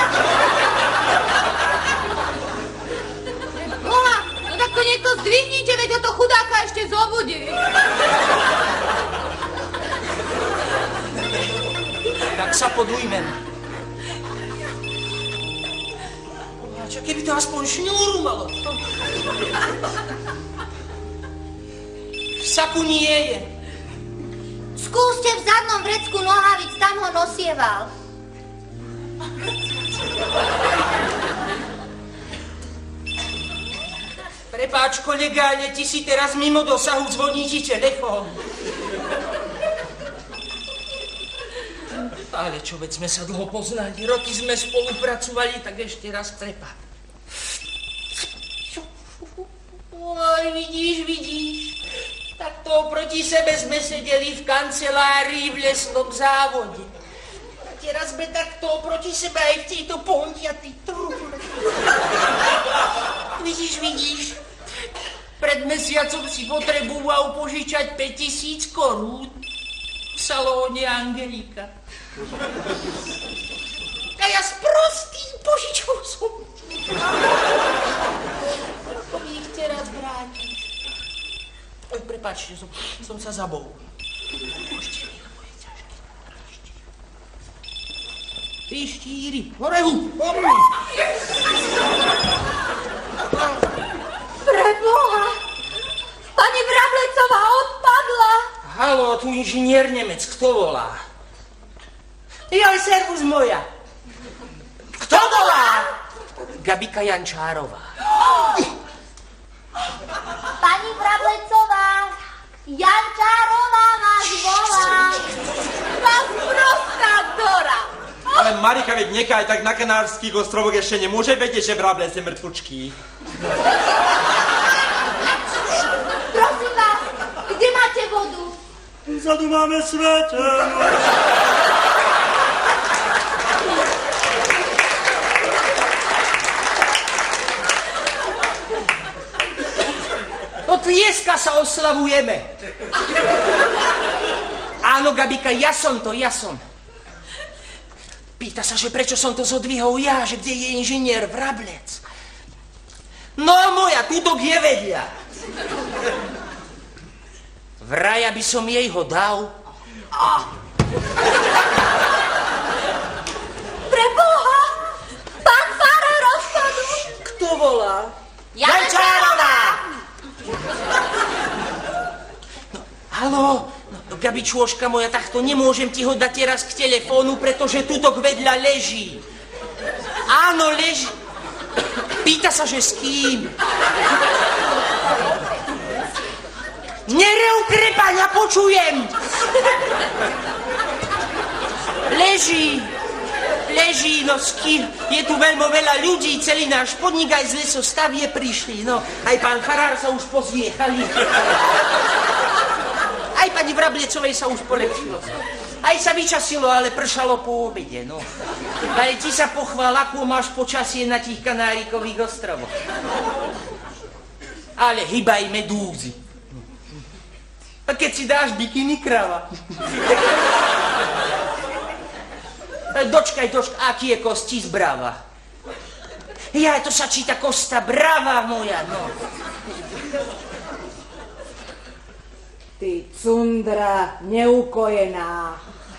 [SPEAKER 1] Boha, no tak to niekto zdvihnite, veď ho to chudáka ešte zobudí.
[SPEAKER 6] Tak sa podujmem. Čo keby to aspoň šňúru malo? V saku nie je.
[SPEAKER 2] Skúste v zadnom vrecku nohavic, tam ho nosieval.
[SPEAKER 6] Prepáč, kolega, ale ti si teraz mimo dosahu zvoní ti telefón. Ale čo, veď sme sa dlho poznali, roky sme spolupracovali, tak ešte raz prepáč. Oj, vidíš. Takto proti sebe sme sedeli v kancelárii v lesnom závode. A teraz sme takto proti sebe aj v tejto pontiatej trúble. Vidíš. Pred mesiacom si potreboval požičať 5000 korún v salóne Angelika. A ja sprostý požičal som. Ako mi ich teraz vrátiš? Oj, prepáčte, som sa zabol. Ešte nie, moje ťažké. 3, 4, horehu, horehu.
[SPEAKER 2] Preboha! Pani Vrablecová odpadla!
[SPEAKER 6] Haló, tu inžinier Nemec, kto volá? Joj, servus moja. Kto volá? Gabika Jančárová.
[SPEAKER 2] Pani Vrablecová, Jančárová vás volá.
[SPEAKER 1] Vás prostá Dora.
[SPEAKER 12] Ale Marika, veď nekaj, tak na Kanárských ostrovoch ešte nemôže vedieť, že Vrablec je mŕtvučký.
[SPEAKER 2] Prosím vás, kde máte vodu?
[SPEAKER 12] Vzadu máme svetel.
[SPEAKER 6] Od dneska sa oslavujeme. Áno, Gabika, ja som. Pýta sa, že prečo som to zodvihol ja, že kde je inžinier Vrablec. No moja, tútok je vedľa. Vraj, aby som jej ho dal.
[SPEAKER 2] Preboha! Pán farár odpadu!
[SPEAKER 6] Kto volá?
[SPEAKER 2] Jančárová!
[SPEAKER 6] Haló, no, Gabičôška moja, takto nemôžem ti ho dať teraz k telefónu, pretože tútok vedľa leží. Áno, leží. Pýta sa, že s kým. Nerev krepaň, ja počujem. Leží, no s kým. Je tu veľmi veľa ľudí, celý náš podnik aj z lesostavie prišli, no. Aj pán farár sa už pozviechali. Aj pani Vrablecovej sa už polepšilo. Aj sa vyčasilo, ale pršalo po obede, no. Ale ti sa pochvál, ako máš počasie na tých Kanárikových ostrovoch. Ale hýbaj medúzy. A keď si dáš bikini krava. Dočkaj, aký je kosti z brava. Ja, to sa číta kosta brava moja, no.
[SPEAKER 1] Ty cundra neukojená.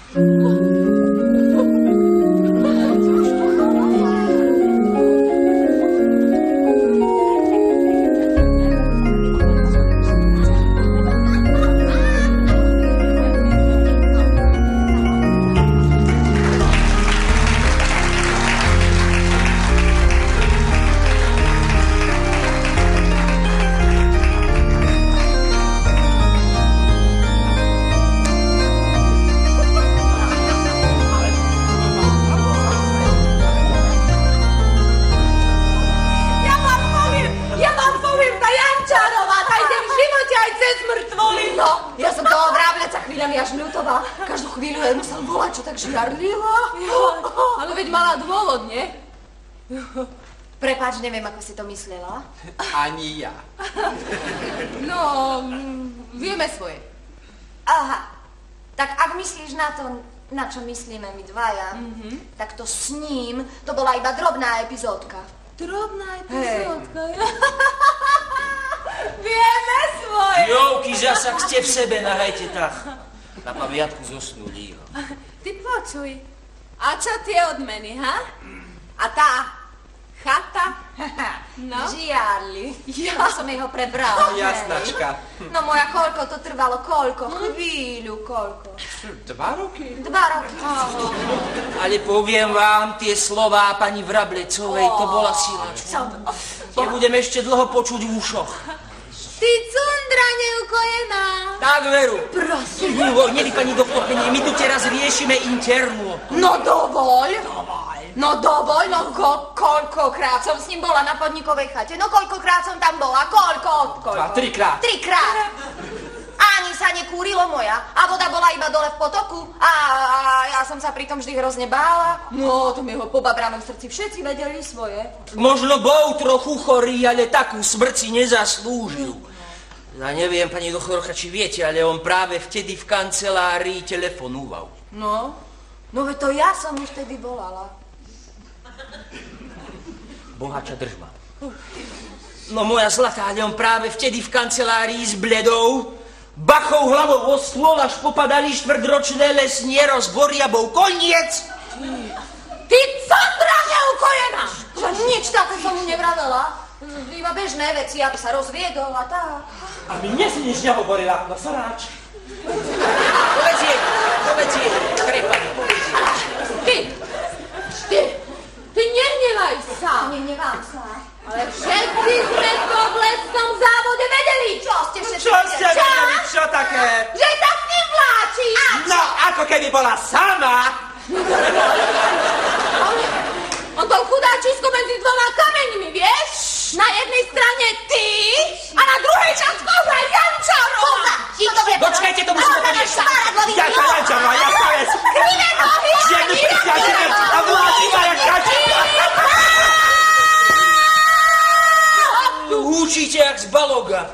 [SPEAKER 10] Každú chvíľu jej musel volať, čo tak žiarlila.
[SPEAKER 1] Ale veď mala dôvod, nie?
[SPEAKER 10] Prepáč, neviem, ako si to myslela.
[SPEAKER 12] Ani ja.
[SPEAKER 1] No, vieme svoje.
[SPEAKER 10] Aha, tak ak myslíš na to, na čo myslíme my dvaja, tak to s ním, to bola iba drobná epizódka.
[SPEAKER 1] Drobná epizódka. Vieme svoje.
[SPEAKER 6] Jovky, zasa ste v sebe, nahajte tak. Na pamiatku zosnulí.
[SPEAKER 1] Ty počuj, a čo tie odmeny, ha? A tá chata? No?
[SPEAKER 10] Žiarli. Ja som jeho prebrala.
[SPEAKER 12] Jasnačka.
[SPEAKER 10] No moja, koľko to trvalo, koľko? Chvíľu, koľko?
[SPEAKER 12] 2 roky?
[SPEAKER 10] 2 roky.
[SPEAKER 6] Ale poviem vám, tie slová pani Vrablecovej, to bola sila. Tie budem ešte dlho počuť v ušoch.
[SPEAKER 1] Ty cundra neukojená.
[SPEAKER 6] Tak, Veru. Prosím. Nie, pani doktorke, nie, my tu teraz riešime internu.
[SPEAKER 10] No dovoľ. No dovoľ, no koľkokrát som s ním bola na podnikovej chate. No koľkokrát som tam bola, koľko?
[SPEAKER 12] 3-krát.
[SPEAKER 10] 3-krát. Ani sa nekúrilo moja. A voda bola iba dole v potoku. A ja som sa pritom vždy hrozne bála. No, tom jeho pobabranom srdci všetci vedeli svoje.
[SPEAKER 6] Možno bol trochu chorý, ale takú smrť si nezaslúžil. Ja neviem, pani doktorka, či viete, ale on práve vtedy v kancelárii telefonúval.
[SPEAKER 10] No veď to ja som už vtedy volala.
[SPEAKER 6] Bohača, drž ma. No moja zlatá, ale on práve vtedy v kancelárii s bledou bachou hlavou o stôl, až popadali štvrťročné lesniero s boriabou. Koniec!
[SPEAKER 10] Ty cundra neukojená! Že nič také som mu nevravela. Iba bežné veci, aby sa rozviedol a tak.
[SPEAKER 12] A mne si nič nehovorila, no saráč.
[SPEAKER 6] Povedz jej, krepani, povedz jej.
[SPEAKER 1] Ty nehnevaj sa.
[SPEAKER 10] Nehnevám sa.
[SPEAKER 1] Ale všetci sme to v lesnom závode vedeli.
[SPEAKER 10] Čo ste všetci
[SPEAKER 12] vedeli? Čo také?
[SPEAKER 10] Že sa s ním vláči.
[SPEAKER 12] No, ako keby bola sama.
[SPEAKER 1] On bol chudáčisko medzi 2 kameňmi, vieš? Na jednej strane ty a na druhej časková Jančarová.
[SPEAKER 6] Počkajte, to musíme poriešiť.
[SPEAKER 12] Jaká Jančarová, jasná vec.
[SPEAKER 10] Krivé nohy.
[SPEAKER 12] Žiadnu priateľe a vláči ma jak kači.
[SPEAKER 6] Húčite jak z baloga.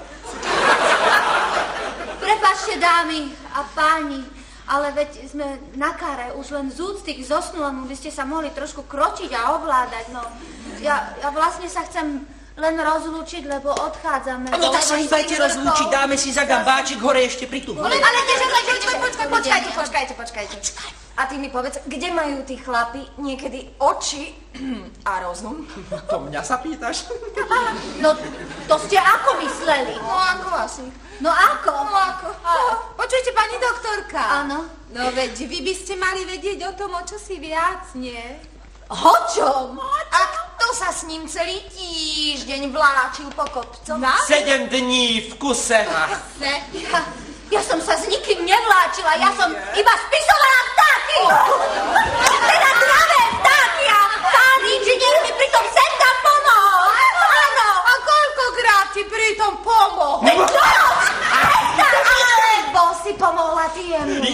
[SPEAKER 2] Prepáčte, dámy a páni, ale veď sme na kare, už len z úcty k zosnulému by ste sa mohli trošku kročiť a ovládať, no. Ja vlastne sa chcem len rozlúčiť, lebo odchádzame.
[SPEAKER 6] No tak sa hýbajte rozlúčiť, dáme si za gambáčik hore ešte pri tú.
[SPEAKER 10] Ale počkajte. A ty mi povedz, kde majú tí chlapi niekedy oči a rozum?
[SPEAKER 12] To mňa sa pýtaš?
[SPEAKER 2] No, to ste ako mysleli?
[SPEAKER 10] No ako asi?
[SPEAKER 2] No ako?
[SPEAKER 1] Počujte, pani doktorka.
[SPEAKER 2] Áno.
[SPEAKER 1] No veď vy by ste mali vedieť o tom, o čosi viac, nie?
[SPEAKER 10] O čom? A kto sa s ním celý týždeň vláčil po kopcoch?
[SPEAKER 12] 7 dní v kuse.
[SPEAKER 10] Ja som sa s nikým nevláčila, ja som iba spisovala vtáky! Teda zdravé vtáky a pán inžinier mi pritom sem tam pomohol! Áno!
[SPEAKER 1] A koľkokrát ti pritom pomohol?
[SPEAKER 10] Alebo si pomohla ty jemu.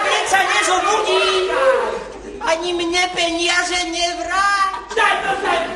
[SPEAKER 6] Ani mne peniaze nevrát.
[SPEAKER 12] Daj to sem!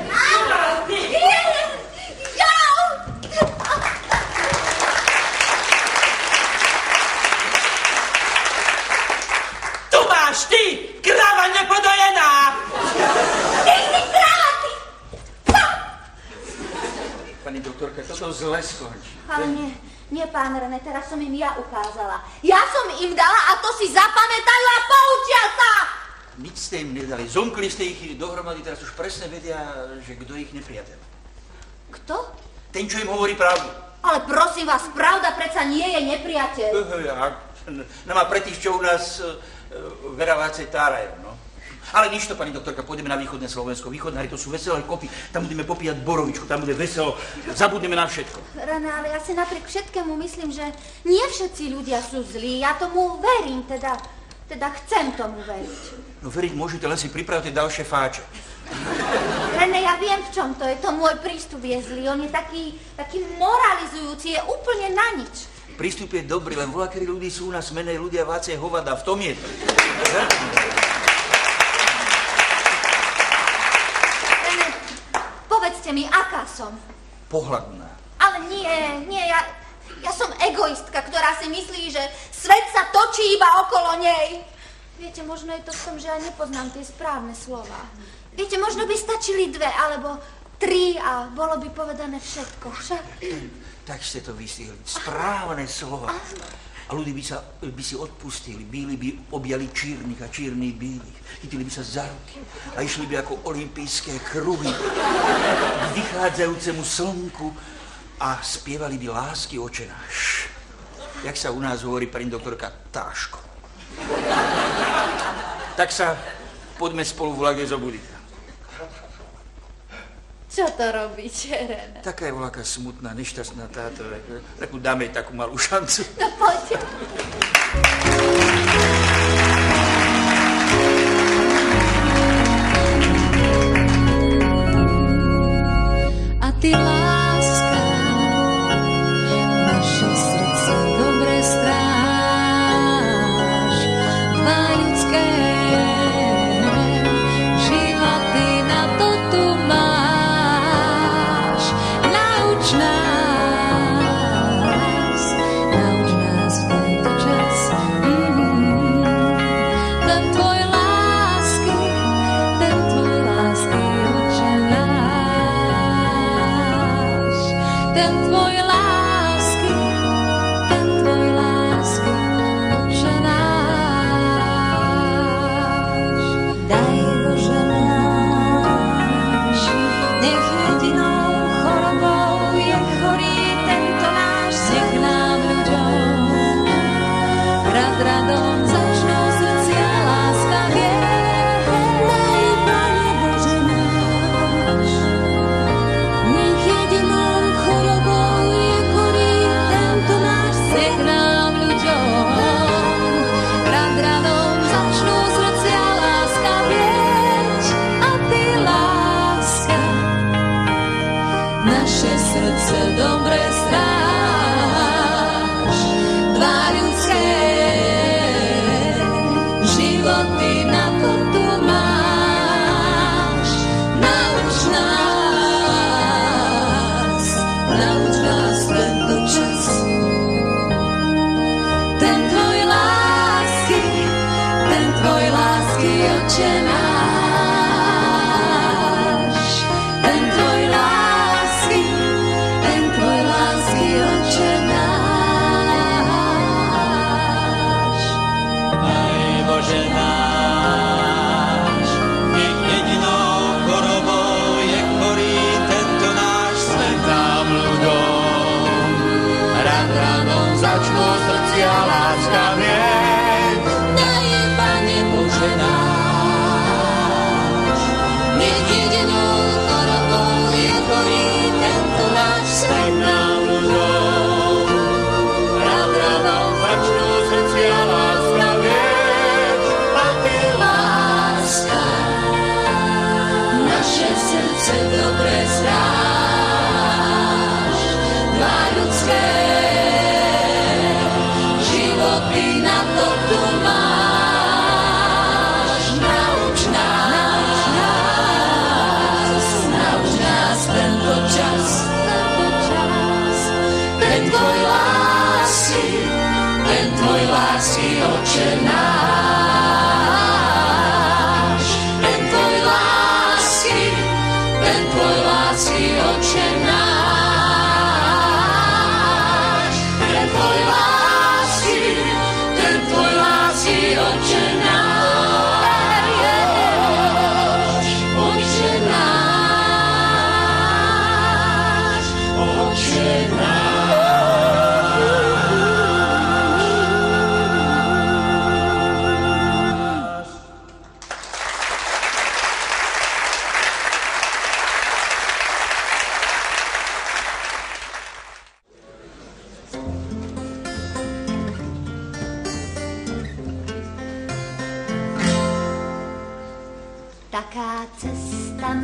[SPEAKER 7] pani doktorka, toto zle skončí.
[SPEAKER 2] Ale nie, pán René, teraz som im ja ukázala. Ja som im dala a to si zapamätajú a poučia sa!
[SPEAKER 7] Nič ste im nedali, zomkli ste ich dohromady, teraz už presne vedia, že kto je ich nepriateľ.
[SPEAKER 2] Kto?
[SPEAKER 7] Ten, čo im hovorí pravdu.
[SPEAKER 2] Ale prosím vás, pravda predsa nie je nepriateľ.
[SPEAKER 7] Má pre tých, čo u nás veľa vácej tárajú, no. Ale nič to, pani doktorka, pôjdeme na východné Slovensko. Východné to sú veselé kopy, tam budeme popíjať borovičku, tam bude veselo, zabudneme na všetko.
[SPEAKER 2] René, ale ja si napriek všetkému myslím, že nie všetci ľudia sú zlí. Ja tomu verím, teda chcem tomu veriť.
[SPEAKER 7] No veriť môžete, len si pripravte ďalšie fáče.
[SPEAKER 2] René, ja viem, v čom to je. To môj prístup je zlý. On je taký moralizujúci, je úplne na nič.
[SPEAKER 7] Prístup je dobrý, len voľakí ľudí sú u nás menej ľudia vácej hovada, v tom je to.
[SPEAKER 2] René, povedzte mi, aká som?
[SPEAKER 7] Pohľadná.
[SPEAKER 2] Ale nie, ja som egoistka, ktorá si myslí, že svet sa točí iba okolo nej. Viete, možno je to v tom, že ja nepoznám tie správne slova. Viete, možno by stačili 2 alebo 3 a bolo by povedané všetko, však?
[SPEAKER 7] Tak ste to vystihli. Správne slova. A ľudí by si odpustili, bíli by objali čírnych a čírnych bílych. Chytili by sa za ruky a išli by ako olympijské kruhy k vychádzajúcemu slnku a spievali by lásky očenáš. Jak sa u nás hovorí, pani doktorka, táško. Tak sa poďme spolu v lage zobudiť.
[SPEAKER 2] Čo to robíte, René?
[SPEAKER 7] Taká je voľaká smutná, nešťastná táto. Takú dáme jej takú malú šancu.
[SPEAKER 2] No poďte.
[SPEAKER 8] A ty láska, naše srdce dobre stráž, dva ľudské životy na to tu máš. Nauč nás v tento čas. Ten tvoj lásky, oče náš. Ten tvoj lásky, oče náš. Daj Bože náš, nech jedinou chorobou je chorý tento náš svet nám ľuďom. Radom začnú srdcia láskavie. Daj, Pane Bože náš, nech jedinou chorobou je chorý tento náš svet nám ľuďom. Radom začnú srdcia láskavieť. A ty láska, naše srdce dobre stráž. Dva ľudské životy na to tu máš. Nauč nás tento čas. Ten tvoj lásky, oče náš. Ten tvoj lásky, oče náš.
[SPEAKER 12] Aj Bože náš, nech jedinou chorobou je chorý tento náš svet nám ľuďom. Radom začnú srdcia láskavieť.
[SPEAKER 8] Daj, Pane Bože náš, nech jedinou chorobou je chorý tento náš svet nám ľuďom. Radom začnú srdcia láskavieť. A ty láska, naše srdce dobre stráž. Dva ľudské životy na to tu máš. Nauč nás tento čas. Ten tvoj lásky, oče náš. Ten tvoj lásky, oče náš.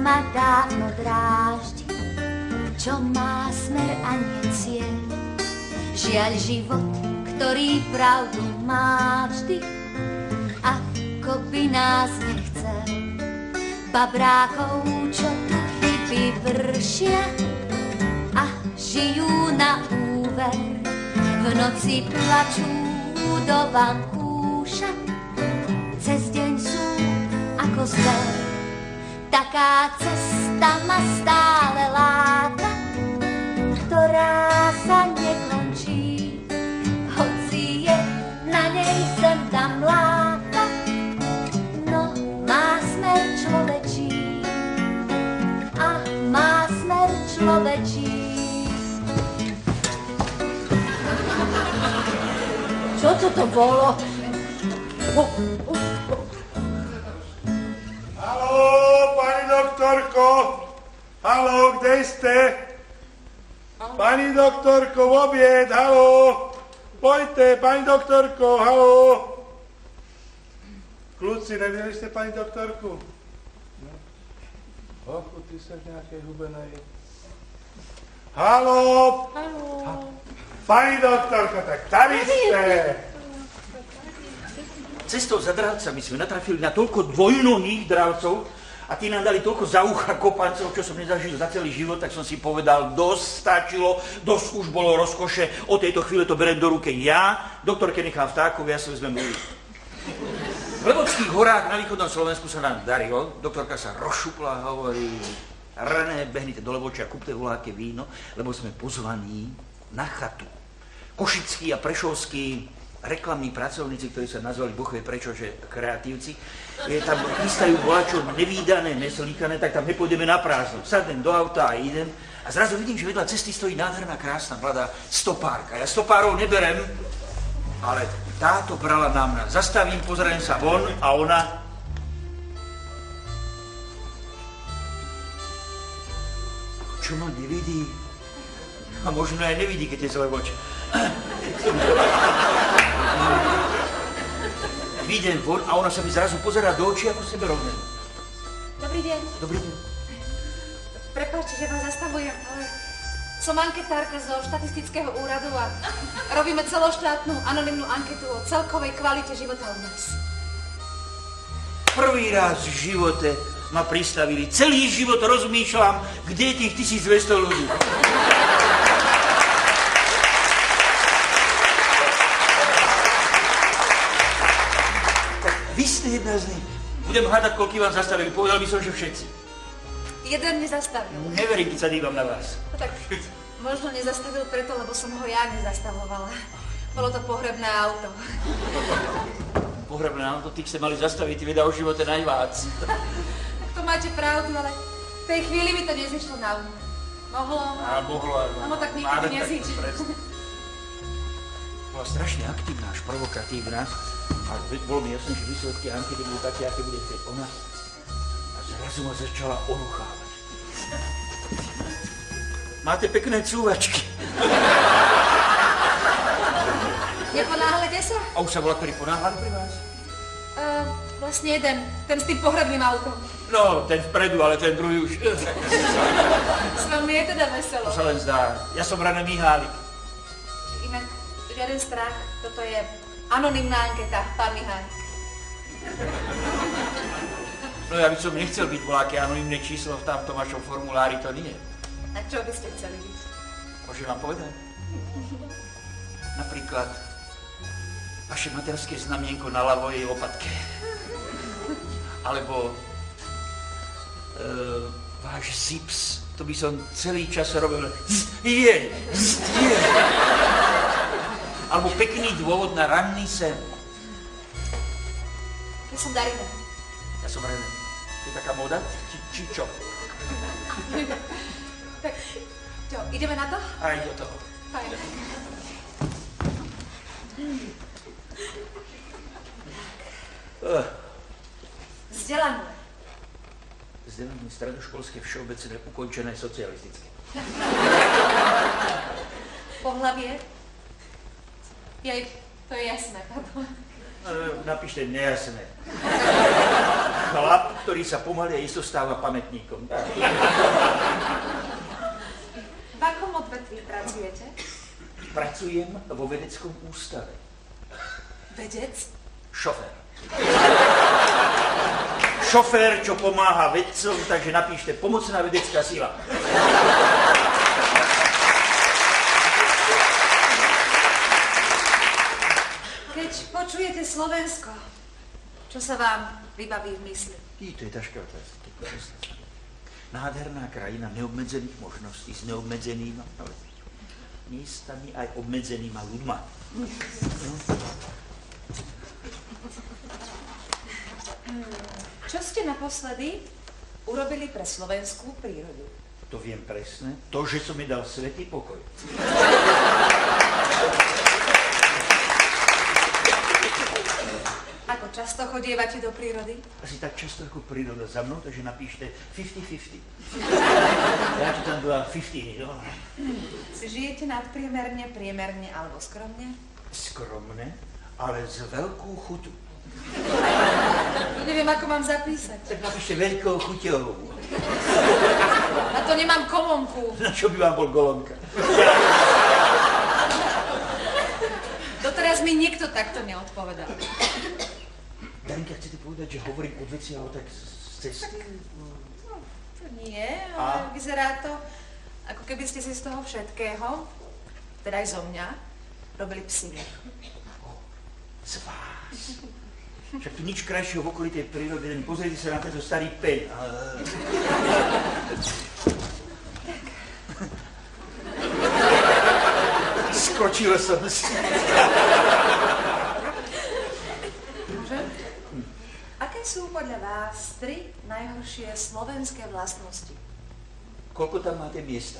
[SPEAKER 2] ma dávno dráždi, čo má smer a nie cieľ. Žiaľ život, ktorý pravdu má vždy, ako by nás nechcel. Babrákov, čo tu chyby vršia a žijú na úver, v noci plačú do vankúša, cez deň sú ako zver. Taká cesta ma stále láka, ktorá sa nekončí, hoci je na nej sem tam láka, no má smer človečí a má smer človečí.
[SPEAKER 1] Čo to bolo?
[SPEAKER 3] Haló, pani doktorko! Haló, kde ste? Pani doktorko, v oběd, haló! Pojďte, pani doktorko, haló! Kluci, neviděli jste pani doktorku? Ochu, ty jsi nějaké hubenej. Haló!
[SPEAKER 1] Haló.
[SPEAKER 3] Pani doktorko, tak tady ste!
[SPEAKER 7] Cestou za dravcami sme natrafili na toľko dvojnohých dravcov a tí nám dali toľko za ucha kopancov, čo som nezažil za celý život, tak som si povedal, dosť stačilo, dosť už bolo rozkoše, od tejto chvíle to berem do ruky ja, doktorke nechám vtákov, ja si vezmem ľudí. V Levockých horách na východnom Slovensku sa nám darilo, doktorka sa rozšupla a hovorí, René, behnite do Levočia, kúpte voľaké víno, lebo sme pozvaní na chatu. Košickí a prešovskí reklamní pracovníci, ktorí sa nazvali Bohvie prečo, že kreatívci, tam chystajú volačo nevídané, neslíkané, tak tam nepôjdeme na prázdno. Sadnem do auta a idem a zrazu vidím, že vedľa cesty stojí nádherná, krásna, mladá stopárka. Ja stopárov neberem, ale táto brala na mňa. Zastavím, pozriem sa von a ona... Čo ma nevidí? A možno aj nevidí, keď je zlé voči. Výjdem von a ona sa mi zrazu pozerá do očí ako sebe rovne.
[SPEAKER 1] Dobrý deň.
[SPEAKER 7] Dobrý deň.
[SPEAKER 1] Prepáčte, že vás zastavujem, ale som anketárka zo štatistického úradu a robíme celoštátnu anonymnú anketu o celkovej kvalite života u nás.
[SPEAKER 7] Prvý raz v živote ma pristavili. Celý život rozmýšľam, kde je tých 1200 ľudí. Vy ste jedna z nich. Budem hľadať, koľko vám zastavili. Povedal by som, že všetci.
[SPEAKER 1] Jeden nezastavil.
[SPEAKER 7] Neverím, keď sa dívam na vás.
[SPEAKER 1] No tak možno nezastavil preto, lebo som ho ja nezastavovala. Bolo to pohrebné auto.
[SPEAKER 7] Pohrebné auto? Tých ste mali zastaviť, ty veda o živote najvác.
[SPEAKER 1] To máte pravdu, ale v tej chvíli mi to nezišlo na um. Mohlo. No tak nikdy nezíde.
[SPEAKER 7] Bola strašne aktívna, až provokatívna. A bolo mi jasné, že výsledky ankety budú také, aké bude chcieť ona. A zrazu ma začala onuchávať. Máte pekné cúvačky.
[SPEAKER 1] Neponáhľate sa?
[SPEAKER 7] A už sa bola, ktorý ponáhľali pri vás?
[SPEAKER 1] Vlastne jeden. Ten s tým pohrebným autom.
[SPEAKER 7] No, ten vpredu, ale ten druhý už.
[SPEAKER 1] S vami je teda veselo.
[SPEAKER 7] To sa len zdá. Ja som René Mihálik.
[SPEAKER 1] Inak žiaden strach. Toto je anonymná anketa, pán Mihálik.
[SPEAKER 7] No ja by som nechcel byť voľaké anonymné číslo v tamtom vašom formulári, to nie.
[SPEAKER 1] A čo by ste chceli byť?
[SPEAKER 7] Môžem vám povedať? Napríklad vaše materské znamienko na ľavej lopatke. Alebo váš zips. To by som celý čas robil. Alebo pekný dôvod na ranný sen.
[SPEAKER 1] Ja som Darina.
[SPEAKER 7] Ja som René. To je taká móda? Či čo?
[SPEAKER 1] Tak, čo, ideme na to?
[SPEAKER 7] Aj do toho.
[SPEAKER 1] Fajn. Vzdelanie.
[SPEAKER 7] Vzdelanie stredoškolské, všeobecné, ukončené, socialistické.
[SPEAKER 1] Pohlavie? Jej, to je jasné, pardon.
[SPEAKER 7] Napíšte nejasné. Chlap, ktorý sa pomaly a isto stáva pamätníkom.
[SPEAKER 1] V akom odvetví pracujete?
[SPEAKER 7] Pracujem vo vedeckom ústave.
[SPEAKER 1] Vedec?
[SPEAKER 7] Šofér. Šofér, čo pomáha vedcom, takže napíšte pomocná vedecká sila.
[SPEAKER 1] Keď počujete Slovensko, čo sa vám vybaví v mysli?
[SPEAKER 7] To je ťažká otázka. Nádherná krajina neobmedzených možností s neobmedzenými miestami aj obmedzenými ľuďma.
[SPEAKER 1] Čo ste naposledy urobili pre slovenskú prírodu?
[SPEAKER 7] To viem presne. To, že som mi dal svätý pokoj.
[SPEAKER 1] Ako často chodievate do prírody?
[SPEAKER 7] Asi tak často ako príroda za mnou, takže napíšte 50-50. Ja ti tam dala 50, jo?
[SPEAKER 1] Žijete nadpriemerne, priemerne alebo skromne?
[SPEAKER 7] Skromne, ale s veľkou chuťou.
[SPEAKER 1] Neviem, ako mám zapísať.
[SPEAKER 7] Tak napíšte veľkou chuťou.
[SPEAKER 1] Na to nemám kolónku.
[SPEAKER 7] Na čo by vám bol golonka?
[SPEAKER 1] Doteraz mi nikto takto neodpovedal.
[SPEAKER 7] Darinka, chcete povedať, že hovorím od veci, ale tak z cesty?
[SPEAKER 1] No, to nie, ale vyzerá to, ako keby ste si z toho všetkého, teda aj zo mňa, robili psiny.
[SPEAKER 7] Z vás. Však tu nič krajšieho v okolí tej prírody, len pozrite sa na tento starý peň. Skočil som si.
[SPEAKER 1] Môžem? Aké sú podľa vás 3 najhoršie slovenské vlastnosti?
[SPEAKER 7] Koľko tam máte miesta?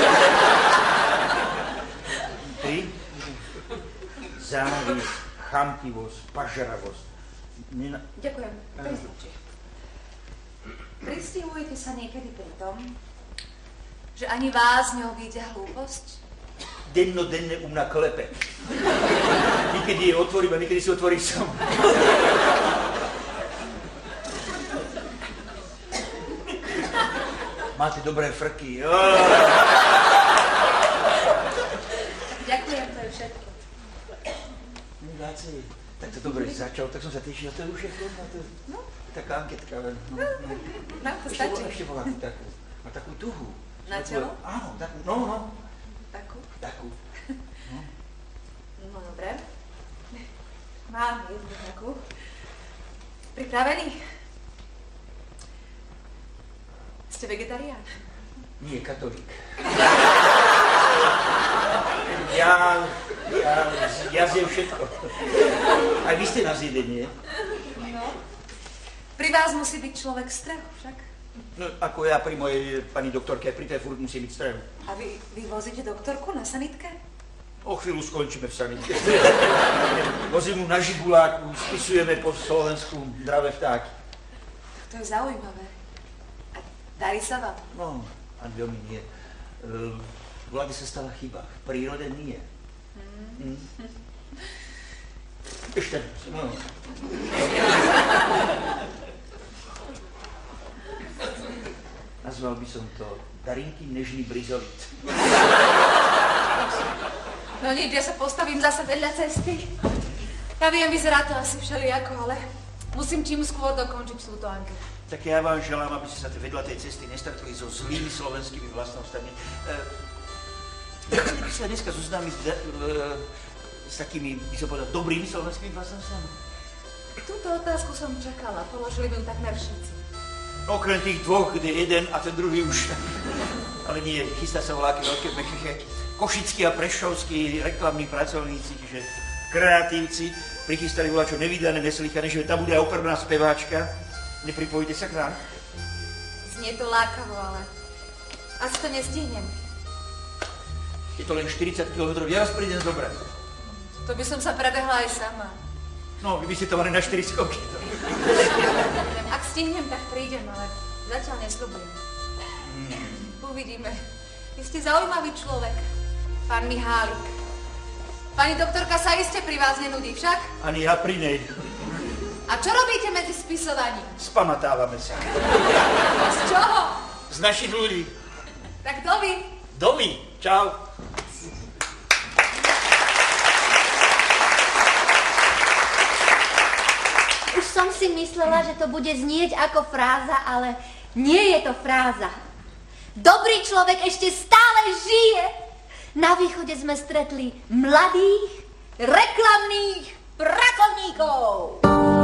[SPEAKER 7] 3? Závisť, chamtivosť, pažravosť.
[SPEAKER 1] Ďakujem. Pristúpte. Pristihujete sa niekedy pri tom, že ani vás neobíde hlúposť?
[SPEAKER 7] Dennodenne u mňa klepe. Niekedy je otvorím a niekedy si otvorí som. Máte dobré frky.
[SPEAKER 1] Ďakujem, to je všetko.
[SPEAKER 7] Váci, tak to dobre začal, tak som sa tešil, to je už všetko. No, taká anketka len.
[SPEAKER 1] No, to stačí.
[SPEAKER 7] Ešte bola takú, má takú tuhu.
[SPEAKER 1] Na telo?
[SPEAKER 7] Áno, takú, no.
[SPEAKER 1] Takú?
[SPEAKER 7] Takú.
[SPEAKER 1] No, dobre. Mám jednu takú. Pripravený? Ste vegetarián?
[SPEAKER 7] Nie, katolík. Ja zjem všetko. Aj vy ste na zjedenie.
[SPEAKER 1] No. Pri vás musí byť človek v strehu, však?
[SPEAKER 7] No, ako ja pri mojej pani doktorke, pri tej furt musí byť v strehu.
[SPEAKER 1] A vy vozíte doktorku na sanitke?
[SPEAKER 7] O chvíľu skončíme v sanitke. Vozím mu na žiguláku, spisujeme po Slovensku zdravé vtáky.
[SPEAKER 1] To je zaujímavé. A darí sa vám?
[SPEAKER 7] No, ani veľmi nie. V vláde sa stala chyba, v prírode nie. Ešte, no. Nazval by som to Darinky nežný brizolit.
[SPEAKER 1] No nič, ja sa postavím zase vedľa cesty. Ja viem, vyzerá to asi všelijako, ale musím čím skôr dokončiť túto anketu.
[SPEAKER 7] Tak ja vám želám, aby ste sa vedľa tej cesty nestretli so zlými slovenskými vlastnostami. Chcete by sa dneska zoznámiť s takými, by som povedal, dobrými slovenskými vlastnostami?
[SPEAKER 1] Túto otázku som čakala, položili mi ju takmer všetci.
[SPEAKER 7] Okrem tých dvoch, kde jeden a ten druhý už. Ale nie, chystá sa voľaké veľké mecheche. Košickí a prešovskí reklamní pracovníci, čiže kreatívci, prichystali voľačo nevydané, neslychané, že tam bude aj operná speváčka. Nepripojíte sa k nám?
[SPEAKER 1] Znie to lákavo, ale asi to nestihnem.
[SPEAKER 7] Je to len 40 km, ja vás prídem zobrať.
[SPEAKER 1] To by som sa prebehla aj sama.
[SPEAKER 7] No, vy by ste to mali na 4 skoky.
[SPEAKER 1] Ak stihnem, tak prídem, ale zatiaľ nesľubujem. Uvidíme. Vy ste zaujímavý človek, pán Mihálik. Pani doktorka sa iste pri vás nenudí, však?
[SPEAKER 7] Ani ja pri nej.
[SPEAKER 1] A čo robíte medzi spisovaním?
[SPEAKER 7] Spamatávame sa.
[SPEAKER 1] Z čoho?
[SPEAKER 7] Z našich ľudí.
[SPEAKER 1] Tak dovi.
[SPEAKER 7] Dovi, čau.
[SPEAKER 2] Už som si myslela, že to bude znieť ako fráza, ale nie je to fráza. Dobrý človek ešte stále žije. Na východe sme stretli mladých, reklamných pracovníkov.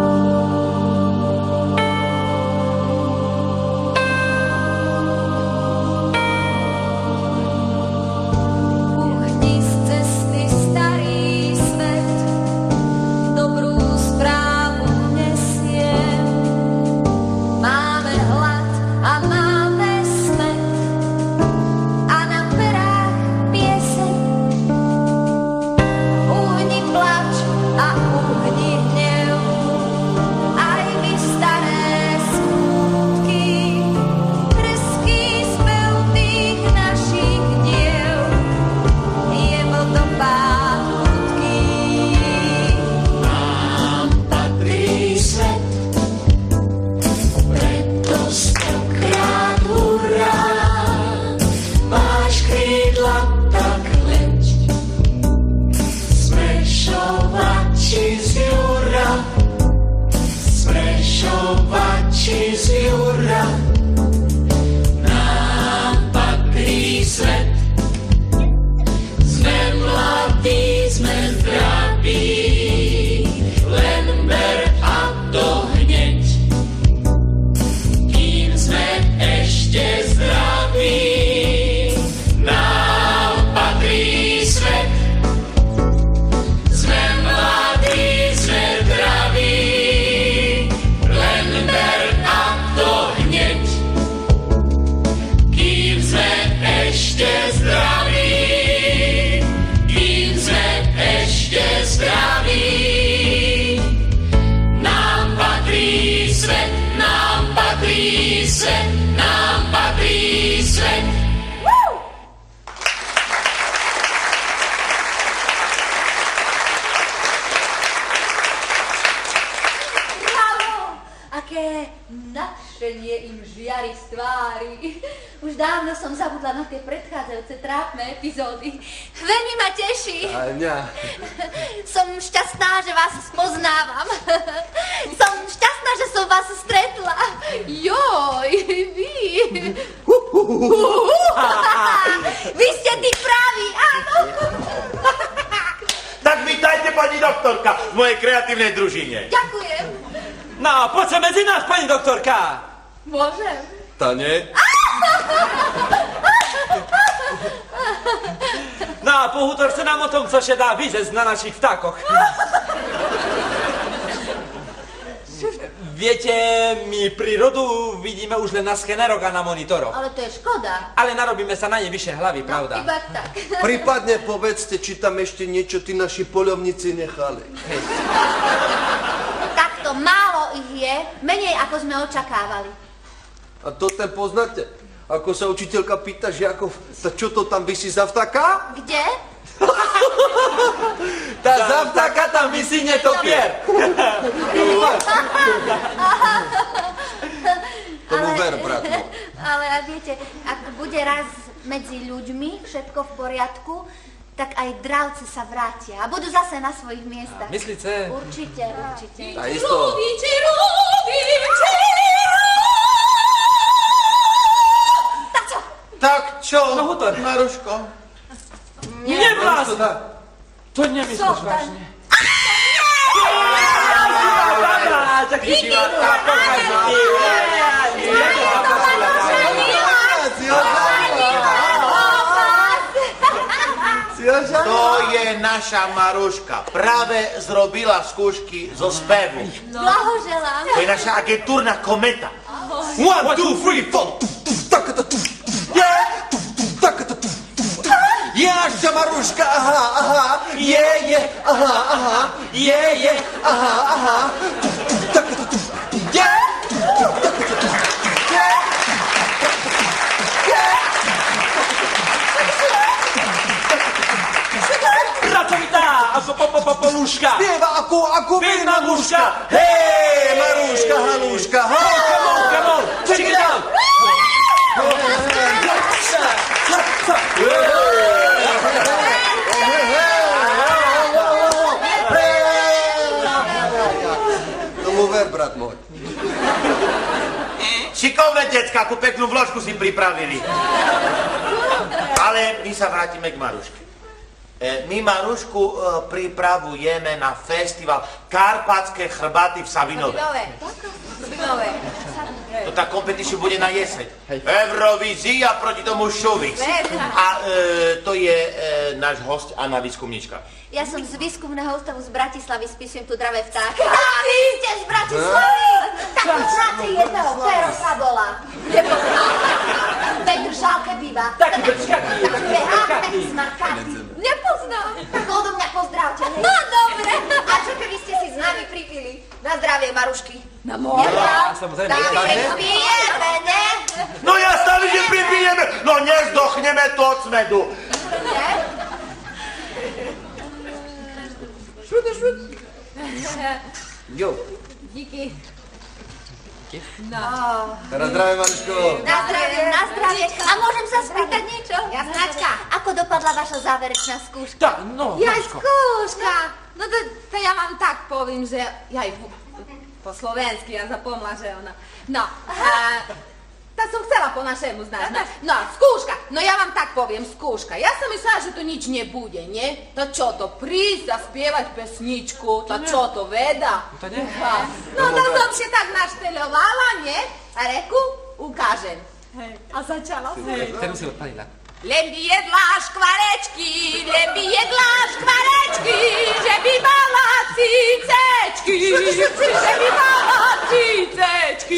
[SPEAKER 2] Už dávno som zabudla na tie predchádzajúce trápne epizódy. Veľmi ma teší. Som šťastná, že vás spoznávam. Som šťastná, že som vás stretla. Joj, vy. Vy ste tí praví, áno.
[SPEAKER 7] Tak vítajte, pani doktorka, v mojej kreatívnej družine.
[SPEAKER 2] Ďakujem.
[SPEAKER 12] No, poďte medzi nás, pani doktorka.
[SPEAKER 2] Môžem?
[SPEAKER 9] Tane?
[SPEAKER 12] No a pohútorte nám o tom, co sa dá vyzesť na našich vtákoch. Viete, my prírodu vidíme už len na skeneroch a na monitoroch.
[SPEAKER 2] Ale to je škoda.
[SPEAKER 12] Ale narobíme sa na ne vyššie hlavy, pravda?
[SPEAKER 2] Iba tak.
[SPEAKER 9] Prípadne povedzte, či tam ešte niečo tí naši poľovníci nechali.
[SPEAKER 2] Takto málo ich je, menej ako sme očakávali.
[SPEAKER 9] A to ten poznáte? Ako sa učiteľka pýta žiakov, čo to tam visí za vtáka?
[SPEAKER 2] Kde?
[SPEAKER 12] Tá za vtáka tam visí netopier.
[SPEAKER 9] Tomu ver, brat.
[SPEAKER 2] Ale viete, ak bude raz medzi ľuďmi všetko v poriadku, tak aj dravci sa vrátia a budú zase na svojich miestach.
[SPEAKER 12] Myslíte?
[SPEAKER 2] Určite, určite.
[SPEAKER 9] A isto.
[SPEAKER 5] Tak čo,
[SPEAKER 12] No, Hutor.
[SPEAKER 5] Maruško?
[SPEAKER 12] Nebláz! To nemyslíš vážne. Tak ty si vás
[SPEAKER 5] To je naša Maruška. Práve zrobila skúšky zo spevu.
[SPEAKER 2] Blahoželám.
[SPEAKER 5] To je naša agentúrna kometa.
[SPEAKER 12] 1, 2, 3, 4.
[SPEAKER 9] Jašťa Maruška, aha, aha, je, aha, aha, je, aha, aha. Je.
[SPEAKER 12] Pracovitá, ako Maruška.
[SPEAKER 9] Spieva ako
[SPEAKER 12] Big Maruška.
[SPEAKER 9] Hej, Maruška, Haluška,
[SPEAKER 12] Come on, check it out.
[SPEAKER 9] Tomu ver, brat môj.
[SPEAKER 5] Šikovné decka, akú peknú vložku si pripravili. Ale my sa vrátime k Maruške. My Marušku pripravujeme na festival Karpatské chrbaty v Sabinove. To tá competition bude na jeseň. Eurovízia proti tomu Šuvic. A to je náš host Anna výskumnička.
[SPEAKER 2] Ja som z výskumného ústavu z Bratislavy, spisujem tu dravé vtáky. A vy ste z Bratislavy? Tak poznáte jedného, Perosa bola. Petr Žálke býva. Taký smarkatý. Nepoznám. Tak odo mňa pozdravte. No dobre. A čo keby ste si s nami pripili? Na zdravie, Marušky. Na moje. Dáme pijeme, ne?
[SPEAKER 5] No jasné, že pripijeme, no nezdochneme to od smedu.
[SPEAKER 2] Ne?
[SPEAKER 9] Jo.
[SPEAKER 2] Díky. No.
[SPEAKER 9] Teraz zdravie, Maruško.
[SPEAKER 2] Na zdravie. A môžem sa spýtať niečo? Jasnačka. Ako dopadla vaša záverečná skúška?
[SPEAKER 1] Skúška. No to ja vám tak poviem, že ja po slovensky, ja zapomla, že ona. No, tak som chcela po našemu znať. No, skúška. No ja vám tak poviem, skúška. Ja som myslela, že to nič nebude, nie? To čo, to prísť a spievať pesničku, to čo, to veda?
[SPEAKER 12] To nie.
[SPEAKER 1] No to som si tak našteľovala, nie? A reku, ukážem. Hej. A začala som.
[SPEAKER 12] Ktorú si odpalila?
[SPEAKER 1] Len by jedla škvarečky, že by mala cicečky, že by mala cicečky.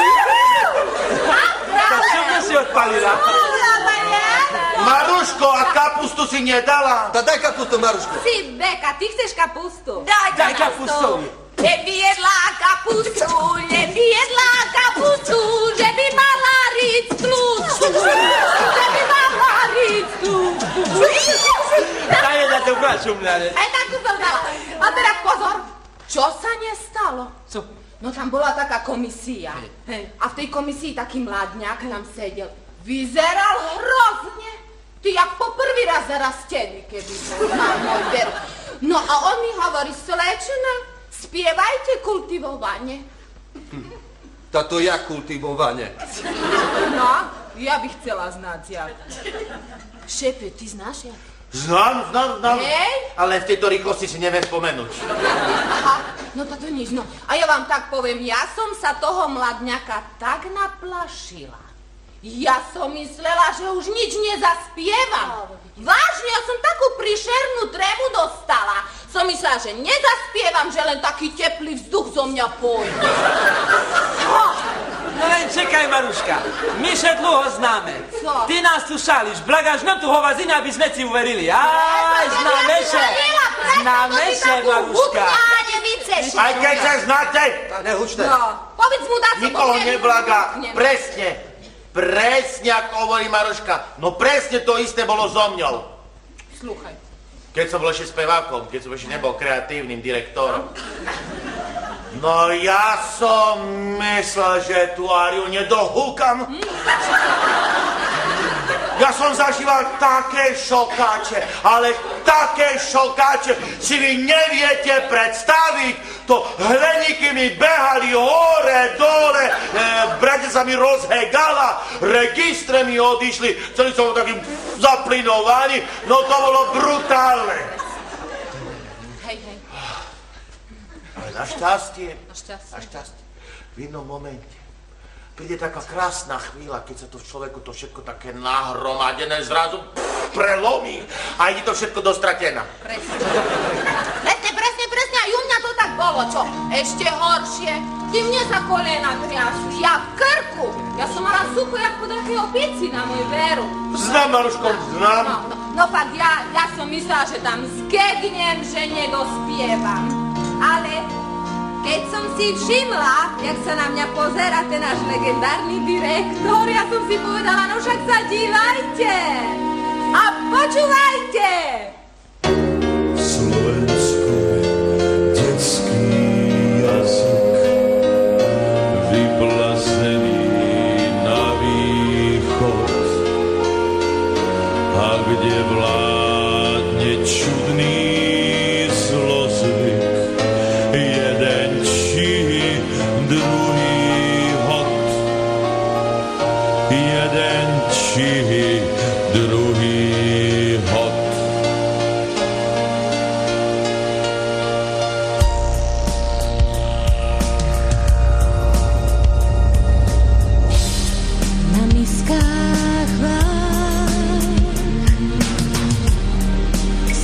[SPEAKER 12] Čo si odpalila?
[SPEAKER 5] Maruško, a kapustu si nedala?
[SPEAKER 9] Daj kapustu, Maruško.
[SPEAKER 1] Si, Beka, ty chceš kapustu?
[SPEAKER 12] Daj kapustu.
[SPEAKER 1] Len by jedla kapustu, že by mala riť tlustu, že by mala riť tlustu.
[SPEAKER 12] Daj jedna to ukážumľane.
[SPEAKER 1] Aj tak to som dala. A teraz pozor, čo sa nestalo?
[SPEAKER 12] Co?
[SPEAKER 1] No tam bola taká komisia. Hej. A v tej komisii taký mladňák tam sedel. Vyzeral hrozne. Ty jak po prvý raz zarastený, keby bol na môj ver. No a on mi hovorí, slečna, spievajte kultivovanie.
[SPEAKER 9] Tato jak kultivovanie?
[SPEAKER 1] No, ja bych chcela znať jak. Šefe, ty znáš jak?
[SPEAKER 5] Znám.
[SPEAKER 1] Hej?
[SPEAKER 5] Ale v tejto rýchlosti si neviem spomenúť.
[SPEAKER 1] Aha, no to nič, no. A ja vám tak poviem, ja som sa toho mladňaka tak naplašila. Ja som myslela, že už nič nezaspievam. Vážne, ja som takú príšernú trému dostala. Som myslela, že nezaspievam, že len taký teplý vzduch zo mňa pôjde.
[SPEAKER 12] No len čekaj, Maruška. My še dlho známe.
[SPEAKER 1] Co?
[SPEAKER 12] Ty nás tu šališ, blagáš nám tu hovazina, aby sme ti uverili. Aj, známe še. Známe še, Maruška.
[SPEAKER 5] Aj keď sa znáte,
[SPEAKER 9] Nehučte.
[SPEAKER 1] No, povedz mu, dá sa
[SPEAKER 5] nikoho neblaga. Presne, ako hovorí Maruška. No presne to isté bolo so mňou.
[SPEAKER 1] Slúchaj.
[SPEAKER 5] Keď som bol ešte spevákom, keď som ešte nebol kreatívnym direktorom. No ja som myslel, že tú áriu nedohúkam. Ja som zažíval také šokáče, ale také šokáče si vy neviete predstaviť. To hleníky mi behali hore, dole, brade sa mi rozhegala, registre mi odišli, celý som takým zaplinovaný, no to bolo brutálne.
[SPEAKER 1] Hej.
[SPEAKER 5] Ale našťastie,
[SPEAKER 1] Našťastie.
[SPEAKER 5] v jednom momente príde taká krásna chvíľa, keď sa to v človeku to všetko také nahromadené zrazu prelomí a ide to všetko dostratená.
[SPEAKER 1] Presne, aj u mňa to tak bolo, čo? Ešte horšie, ty mne sa kolena triasli, ja v krku. Ja som mala sucho, jak po takej opici na môj veru.
[SPEAKER 5] Znam, Maruško, znam.
[SPEAKER 1] No fakt, ja som myslela, že tam zgegnem, že nedospievam. Ale keď som si všimla, jak sa na mňa pozerá ten náš legendárny direktor, ja som si povedala, no však sa dívajte a počúvajte.
[SPEAKER 3] Slovensko je
[SPEAKER 11] a kde vládne čudný zlozvyk. Jeden čí, druhý hod. Jeden čí, druhý hod.
[SPEAKER 8] Na miskách vách v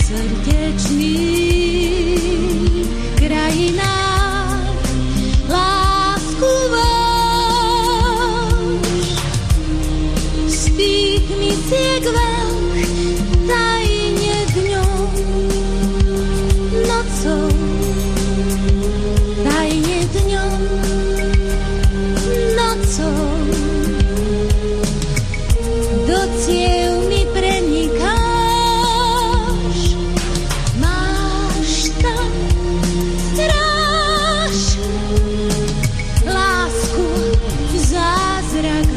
[SPEAKER 8] srdečných krajinách lásku váš z tých misiek veľk tajne dňom nocou tajne dňom nocou do ciev mi prenikáš, máš tam stráž, lásku zázrak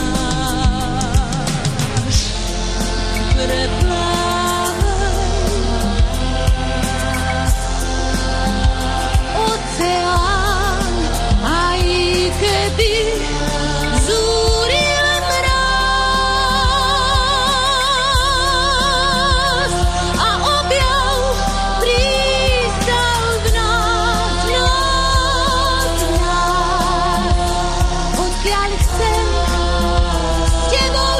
[SPEAKER 8] náš. Preplávaj oceán, aj keby zúril mráz a objav prístav v nás, odkiaľ chcem s tebou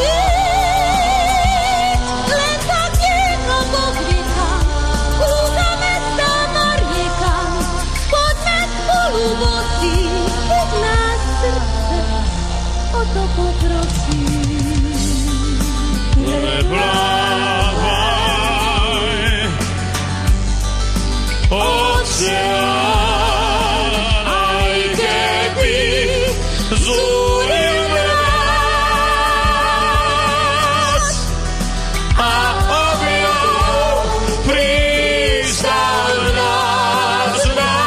[SPEAKER 8] ísť, len tak ticho pokvitám, kúka mesta na riekám, poďme spolu bosí, keď nás srdce o to poprosím.
[SPEAKER 11] Preplávaj oceán, aj keby zúril mráz a objav prístav nás,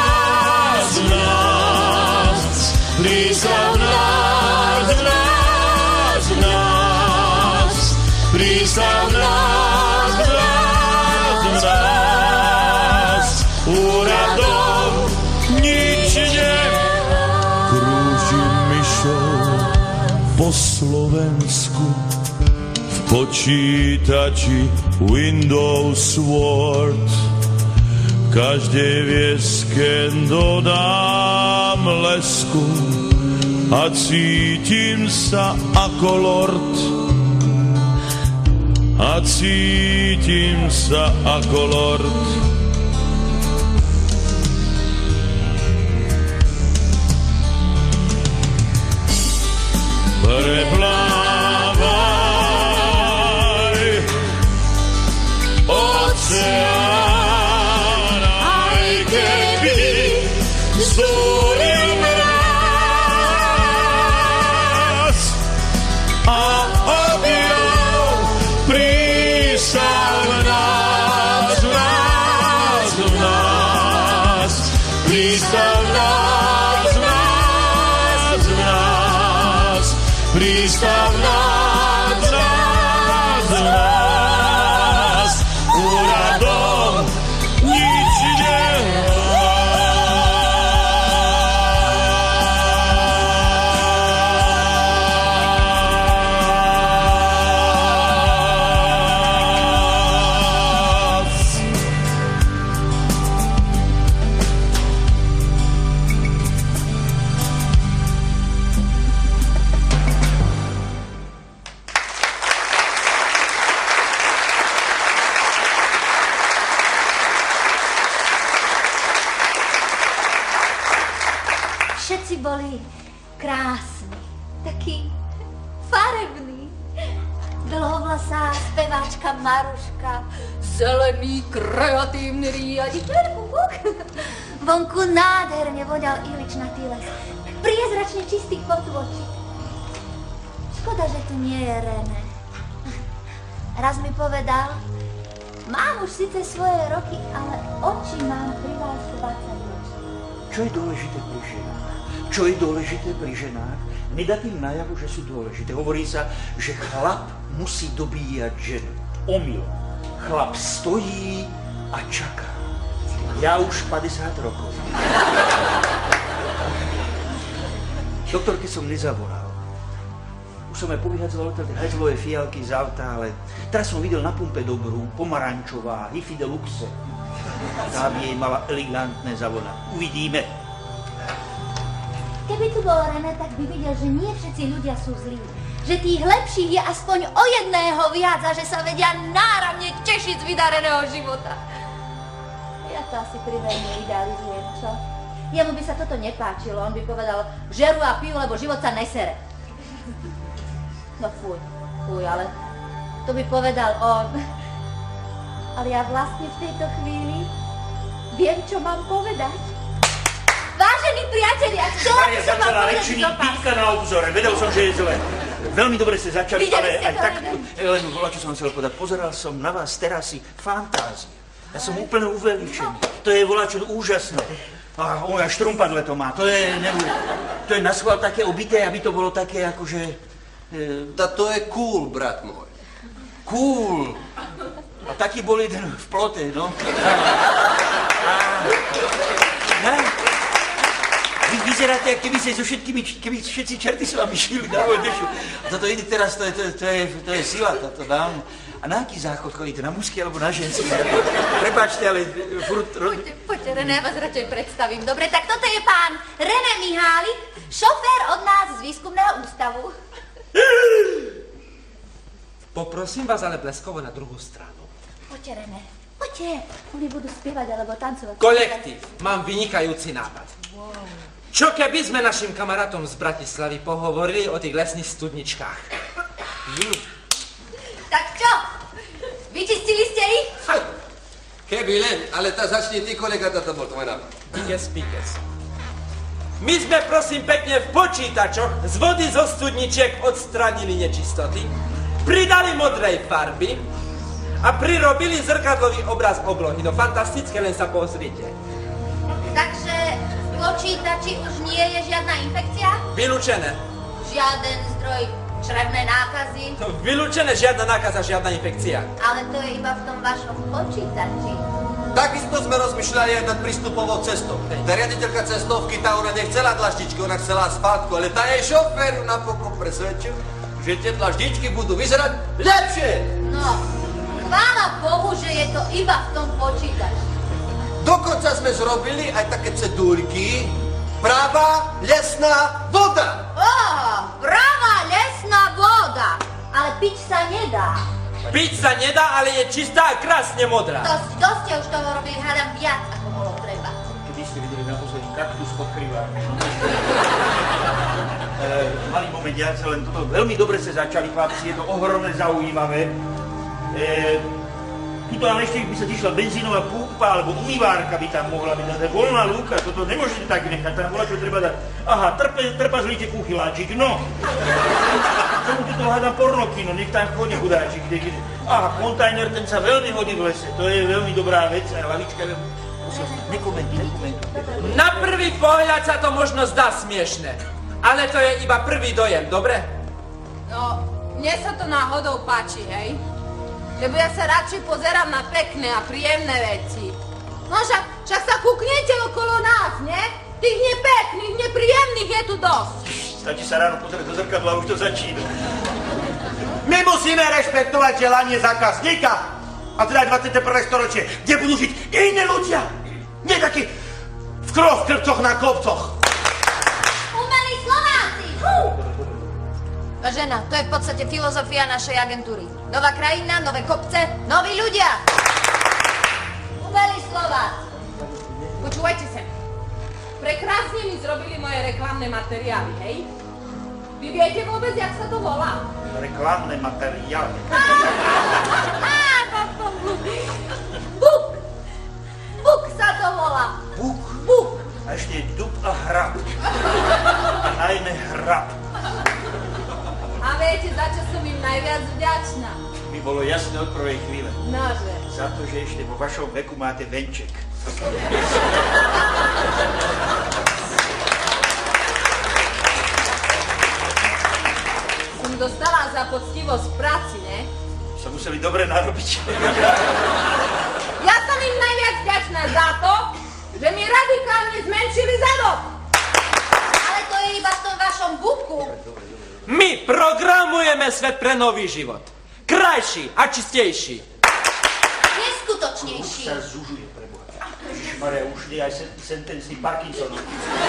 [SPEAKER 11] prístav nás, prístav nás, úradom nič krúžim myšou po Slovensku v počítači Windows Word. Každej vieske dodám lesku a cítim sa ako lord. A cítim sa ako lord. Preplávaj oceán, aj keby zúril mráz a objav prístav nás, prístav nás, prístav nás, úradom nič
[SPEAKER 2] Všetci boli krásni, takí farební. Dlhovlasá speváčka Maruška, zelený kreatívny riaditeľ Bubok. Vonku nádherne voňal ihličnatý les, priezračne čistých potôčik. Škoda, že tu nie je René. Raz mi povedal, mám už síce svoje roky, ale oči mám pri vás 20 ročí.
[SPEAKER 7] Čo je dôležité pri ženách? Čo je dôležité pri ženách? Nedať im najavu, že sú dôležité. Hovorí sa, že chlap musí dobíjať ženu. omyl. Chlap stojí a čaká. Ja už 50 rokov. Doktorke som nezavolal. Už som aj povyhadzoval tie hajzlové fialky z auta, ale teraz som videl na pumpe dobrú, pomarančová, Hifi Deluxe. Tá by jej mala elegantné zavolať. Uvidíme.
[SPEAKER 2] Keby tu bol René, tak by videl, že nie všetci ľudia sú zlí. Že tých lepších je aspoň o jedného viac a že sa vedia náramne tešiť z vydareného života. Ja to asi priveľmi idealizujem, čo? Jemu by sa toto nepáčilo, on by povedal, žeru a pijú, lebo život sa nesere. No fuj, ale to by povedal on. Ale ja vlastne v tejto chvíli viem, čo mám povedať. Vážení priatelia, chcela by som vám povedať zopas.
[SPEAKER 7] Pítka na obzore, vedel som, že je zle. Veľmi dobre ste začali, ale aj tak, len čo som chcel povedať, pozeral som na vás teraz si fantázie. Ja som úplne uveličený. To je volačo úžasné. A moja štrumpadle to má, to je na schvál také obité, aby to bolo také akože...
[SPEAKER 9] To je cool, brat môj.
[SPEAKER 7] Cool. A taký bol jeden v plote, no. Vy vyzeráte, keby ste so všetkými, keby všetci čerty s vami šili na dešu. A toto ide teraz, to je sila, toto dám. A na aký záchod chodíte? Na mužský alebo na ženský? Prepáčte, ale furt...
[SPEAKER 2] Poďte, René, ja vás radšej predstavím. Dobre, tak toto je pán René Mihálik, šofér od nás z výskumného ústavu.
[SPEAKER 12] Poprosím vás ale bleskovo na druhú stranu.
[SPEAKER 2] Poďte, René, poďte. Oni budú spievať alebo tancovať.
[SPEAKER 12] Kolektív, mám vynikajúci nápad. Čo keby sme našim kamarátom z Bratislavy pohovorili o tých lesných studničkách?
[SPEAKER 2] Tak čo? Vyčistili ste ich?
[SPEAKER 9] Keby len, ale začni ty, kolega, to bol tvoj nápad.
[SPEAKER 12] Píkes. My sme, prosím pekne, v počítačoch z vody zo studničiek odstránili nečistoty, pridali modrej farby a prirobili zrkadlový obraz oblohy. No fantastické, len sa pozrite.
[SPEAKER 2] Takže v počítači už nie je žiadna infekcia?
[SPEAKER 12] Vylúčené.
[SPEAKER 2] Žiaden zdroj črevnej nákazy?
[SPEAKER 12] No, vylúčené, žiadna nákaza, žiadna infekcia.
[SPEAKER 2] Ale to je iba v tom vašom počítači.
[SPEAKER 9] Takisto sme rozmýšľali aj nad prístupovou cestou. Tá riaditeľka cestovky, tá ona nechcela dlaždičky, ona chcela asfáltku, ale tá jej šofér ju napokon presvedčil, že tie dlaždičky budú vyzerať lepšie.
[SPEAKER 2] No, chvála Bohu, že je to iba v tom počítači.
[SPEAKER 9] Dokonca sme zrobili aj také cedulky. Pravá lesná voda.
[SPEAKER 2] Pravá lesná voda. Ale piť sa nedá.
[SPEAKER 12] Piť sa nedá, ale je čistá a krásne modrá.
[SPEAKER 2] Dosť ste už toho robili, hádam viac, ako bolo treba.
[SPEAKER 7] Keby ste videli naposledy kaktus pod krivám. Malý moment, ja sa len toto veľmi dobre sa začali, chlapci, je to ohromne zaujímavé. Tuto ale ešte by sa tišla benzínová pumpa alebo umývárka by tam mohla byť. To je voľná lúka, toto nemôžete tak nechať, tam bola čo treba dať. Aha, trpazlíte kuchyláčik, no. Tomu tuto hádam pornokino, nech tam chodí chudáčik. Aha, kontajner, ten sa veľmi hodí v lese, to je veľmi dobrá vec, a lavička je veľmi... Nekomentuj.
[SPEAKER 12] Na prvý pohľad sa to možno zdá smiešne, ale to je iba prvý dojem, dobre?
[SPEAKER 1] No, mne sa to náhodou páči, hej? Lebo ja sa radšej pozerám na pekné a príjemné veci. No však sa kúknete okolo nás, nie? Tých nepekných, nepríjemných je tu dosť.
[SPEAKER 7] Stačí sa ráno pozrieť do zrkadla, už to začína.
[SPEAKER 3] My musíme rešpektovať želanie zákazníka. A teda 21. storočie, kde budú žiť iní ľudia. Nie takí v krvcoch na klopcoch.
[SPEAKER 2] Umelí Slováci! Žena, to je v podstate filozofia našej agentúry. Nová krajina, nové kopce, noví ľudia. Umelí Slováci.
[SPEAKER 1] Počúvajte sa. Prekrásne mi zrobili moje reklamné materiály, hej? Vy viete vôbec, jak sa to volá?
[SPEAKER 7] Reklamné materiály.
[SPEAKER 2] Buk sa to volá.
[SPEAKER 7] Buk? A ešte je dub a hrab. A najmä hrab.
[SPEAKER 1] A viete, za čo som im najviac vďačná?
[SPEAKER 7] Mi bolo jasné od prvej chvíle.
[SPEAKER 1] Nože.
[SPEAKER 7] Za to, že ešte vo vašom veku máte venček.
[SPEAKER 1] Som dostala za poctivosť v práci, ne?
[SPEAKER 7] sa museli dobre narobiť.
[SPEAKER 1] Ja som im najviac vďačná za to, že mi radikálne zmenšili zadok.
[SPEAKER 10] Ale to je iba v tom vašom bubku.
[SPEAKER 12] My programujeme svet pre nový život. Krajší a čistejší.
[SPEAKER 10] Neskutočnejší.
[SPEAKER 7] Sa zužuje pre Boha. Ježišmaria, už nie aj sentencný Parkinsonov.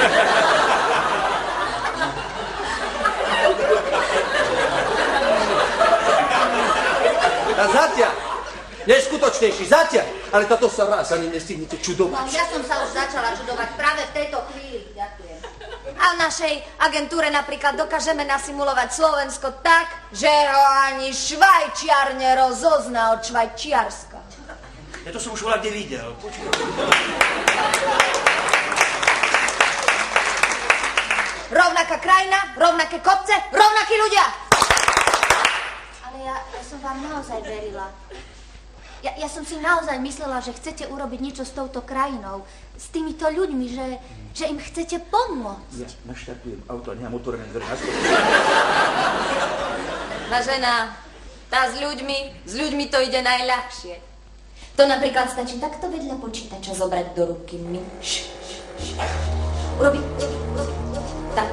[SPEAKER 9] A zatiaľ, neskutočnejší, zatiaľ, ale táto sa raz ani nestihnete
[SPEAKER 10] No,
[SPEAKER 9] čudovať.
[SPEAKER 10] ja som sa už začala čudovať práve v tejto chvíli. Ďakujem. A v našej agentúre napríklad dokážeme nasimulovať Slovensko tak, že ho ani Švajčiar nerozozná od Švajčiarska.
[SPEAKER 7] Ja to som už voľa kde videl. Počkaj.
[SPEAKER 10] Rovnaká krajina, rovnaké kopce, rovnakí ľudia. Ale ja som vám naozaj verila. Ja som si naozaj myslela, že chcete urobiť niečo s touto krajinou, s týmito ľuďmi, že im chcete pomôcť.
[SPEAKER 7] Ja naštartujem auto a nemám otvorené dvere na stole.
[SPEAKER 10] Vážená, tá s ľuďmi to ide najľahšie. To napríklad stačí takto vedľa počítača zobrať do ruky myš. Urobiť tak.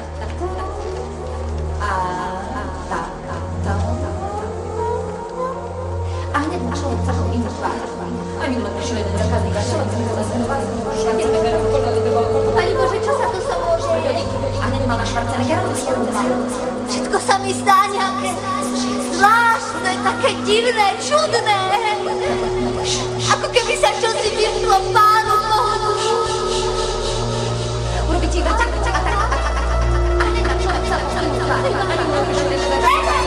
[SPEAKER 10] A tak. A hneď človek sa chodí na tvár. A minule prišiel jeden zákazník a človek sa chcel nasledovať. Pani Bože, čo sa tu so mnou deje? A hneď mal na Schwarzeneggerovi všetko sa mi zdá nejaké zvláštne, také divné, čudné. Ako keby sa čosi vymklo pánu pohľadu. Urobíte iba tak. A hneď na človek sa chodí na tvár. A minule prišiel jeden zákazník.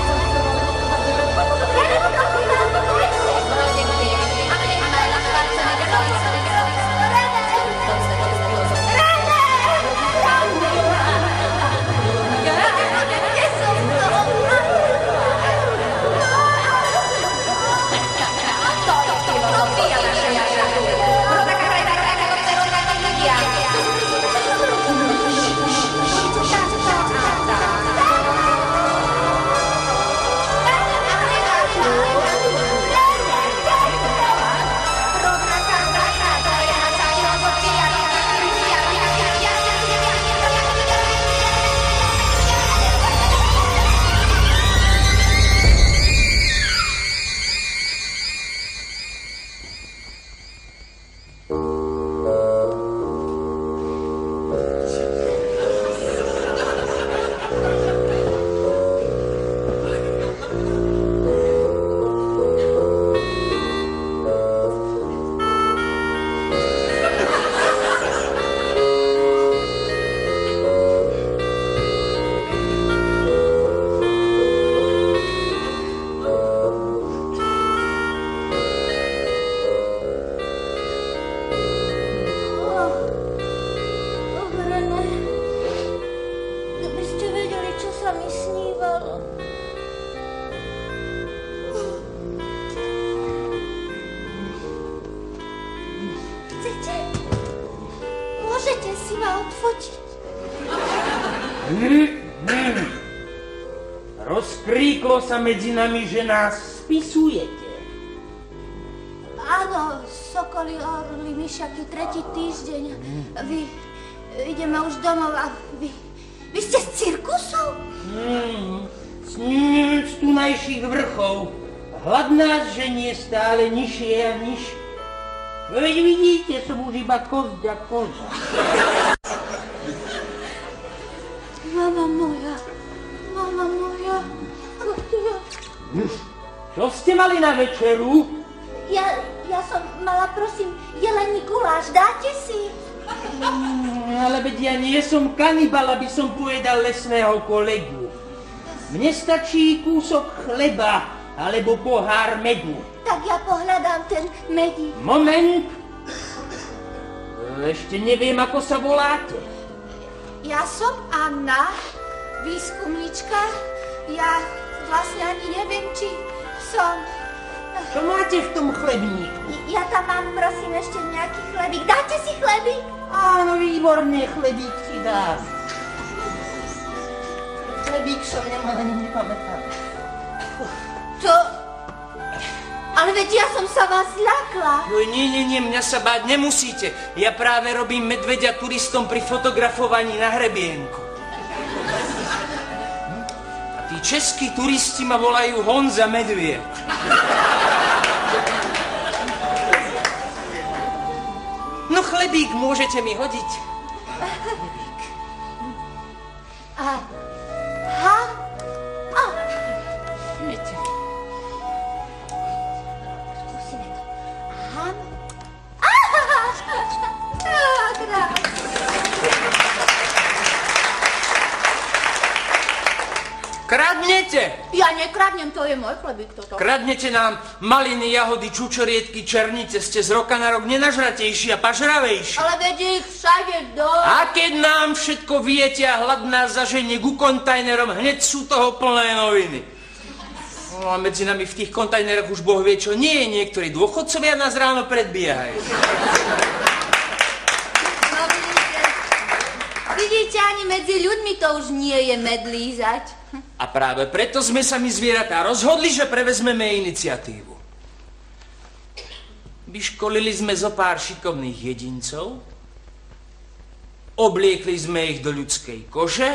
[SPEAKER 6] Rozkríklo sa medzi nami, že nás spisujete.
[SPEAKER 2] Áno, Sokoli, Orly, Myšaky, tretí týždeň. Ideme už domov a vy ste z cirkusu?
[SPEAKER 6] Z tunajších vrchov. Hlad nás ženie stále nižšie a nižšie. Veď vidíte, som už iba kosť a koža.
[SPEAKER 2] Mama moja.
[SPEAKER 6] Čo ste mali na večeru?
[SPEAKER 2] Ja som mala, prosím, jelení guláš, dáte si?
[SPEAKER 6] Ale veď ja nie som kanibal, aby som pojedal lesného kolegu. Mne stačí kúsok chleba alebo pohár medu.
[SPEAKER 2] Tak ja pohľadám ten medík.
[SPEAKER 6] Moment. Ešte neviem, ako sa voláte.
[SPEAKER 2] Ja som Anna, výskumnička. Ja vlastne ani neviem, či som...
[SPEAKER 6] Čo máte v tom chlebníku?
[SPEAKER 2] Ja tam mám, prosím, ešte nejaký chlebík. Dáte si chlebík?
[SPEAKER 6] Áno, výborne, chlebík ti dám. Chlebík som nemám, ani nepamätám.
[SPEAKER 2] Čo? Ale veď ja som sa vás zľakla.
[SPEAKER 6] No nie, mňa sa báť nemusíte. Ja práve robím medveďa turistom pri fotografovaní na hrebienku. A tí českí turisti ma volajú Honza Medvied. No chlebík môžete mi hodiť. Viete.
[SPEAKER 2] Skúsime to.
[SPEAKER 6] Kradnete!
[SPEAKER 2] Ja nekradnem, to je môj chlebík toto.
[SPEAKER 6] Kradnete nám maliny, jahody, čučoriedky, černice. Ste z roka na rok nenažratejší a pažravejší.
[SPEAKER 2] Ale veď ich všade dosť.
[SPEAKER 6] A keď nám všetko viete a hlad nás zaženie ku kontajnerom, hneď sú toho plné noviny. No a medzi nami v tých kontajneroch už Boh vie čo nie je. Niektorí dôchodcovia nás ráno predbiehajú.
[SPEAKER 2] No vidíte, ani medzi ľuďmi to už nie je med lízať.
[SPEAKER 6] A práve preto sme sa my zvieratá rozhodli, že prevezmeme iniciatívu. Vyškolili sme zo pár šikovných jedincov, obliekli sme ich do ľudskej kože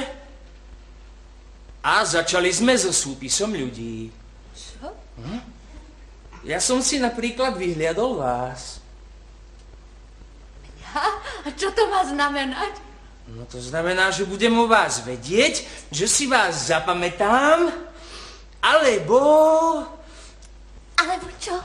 [SPEAKER 6] a začali sme so súpisom ľudí.
[SPEAKER 2] Čo?
[SPEAKER 6] Ja som si napríklad vyhliadol vás.
[SPEAKER 2] A čo to má znamenať?
[SPEAKER 6] No to znamená, že budem o vás vedieť, že si vás zapamätám, alebo...
[SPEAKER 2] Alebo čo?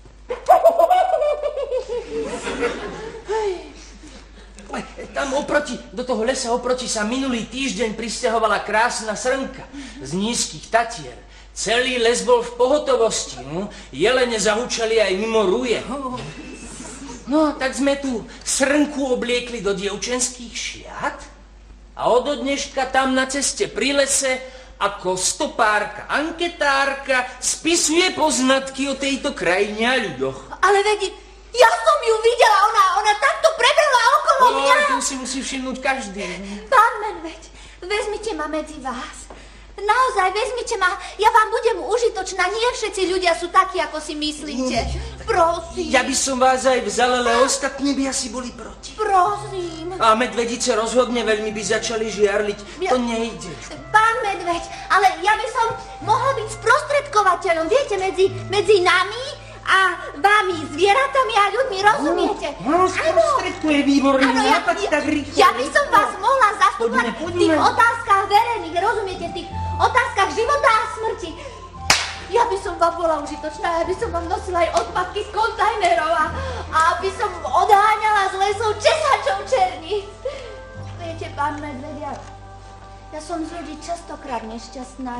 [SPEAKER 6] Tam oproti, do toho lesa oproti sa minulý týždeň prisťahovala krásna srnka z nízkych Tatier. Celý les bol v pohotovosti, jelene zahučali aj mimo ruje. No, tak sme tú srnku obliekli do dievčenských šiat a od dneška tam na ceste pri lese ako stopárka, anketárka spisuje poznatky o tejto krajine a ľuďoch.
[SPEAKER 2] Ale veď, ja som ju videla, ona takto prebehla okolo mňa.
[SPEAKER 6] Tu si musí všimnúť každý.
[SPEAKER 2] Pán Medveď, vezmite ma medzi vás. Naozaj, vezmite ma, ja vám budem užitočná. Nie všetci ľudia sú takí, ako si myslíte. Prosím.
[SPEAKER 6] Ja by som vás aj vzal, ale ostatní by asi boli proti.
[SPEAKER 2] Prosím.
[SPEAKER 6] A medvedice rozhodne veľmi by začali žiarliť. To nejde.
[SPEAKER 2] Pán Medveď, ale ja by som mohla byť sprostredkovateľom, viete, medzi nami a vami, zvieratami a ľuďmi, rozumiete?
[SPEAKER 6] No, sprostredkuje výborný nápad, tak rýchlo.
[SPEAKER 2] Ja by som vás mohla zastupovať v tých otázkach verejných, rozumiete, v tých otázkach života a smrti. Ja by som vám bola užitočná, ja by som vám nosila aj odpadky z kontajnerov a aby som odháňala z lesov česačov černíc. Viete, pán Medveď, ja som z ľudí častokrát nešťastná,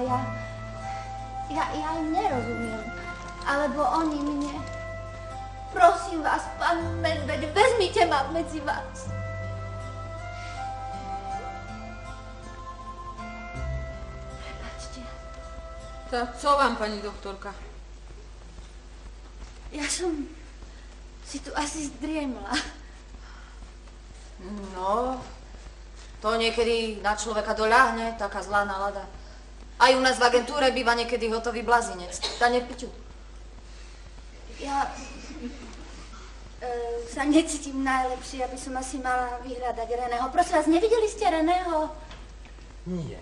[SPEAKER 2] ja im nerozumiem. Alebo oni mne. Prosím vás, pán Medveď, vezmite ma medzi vás. Prepačte.
[SPEAKER 1] Tak co vám, pani doktorka?
[SPEAKER 2] Ja som si tu asi zdriemla.
[SPEAKER 1] No, to niekedy na človeka doľahne, taká zlá nálada. Aj u nás v agentúre býva niekedy hotový blazinec. Tá nepiču.
[SPEAKER 2] Ja sa necítim najlepšie, aby som asi mala vyhľadať Reného. Prosím vás, nevideli ste Reného?
[SPEAKER 12] Nie.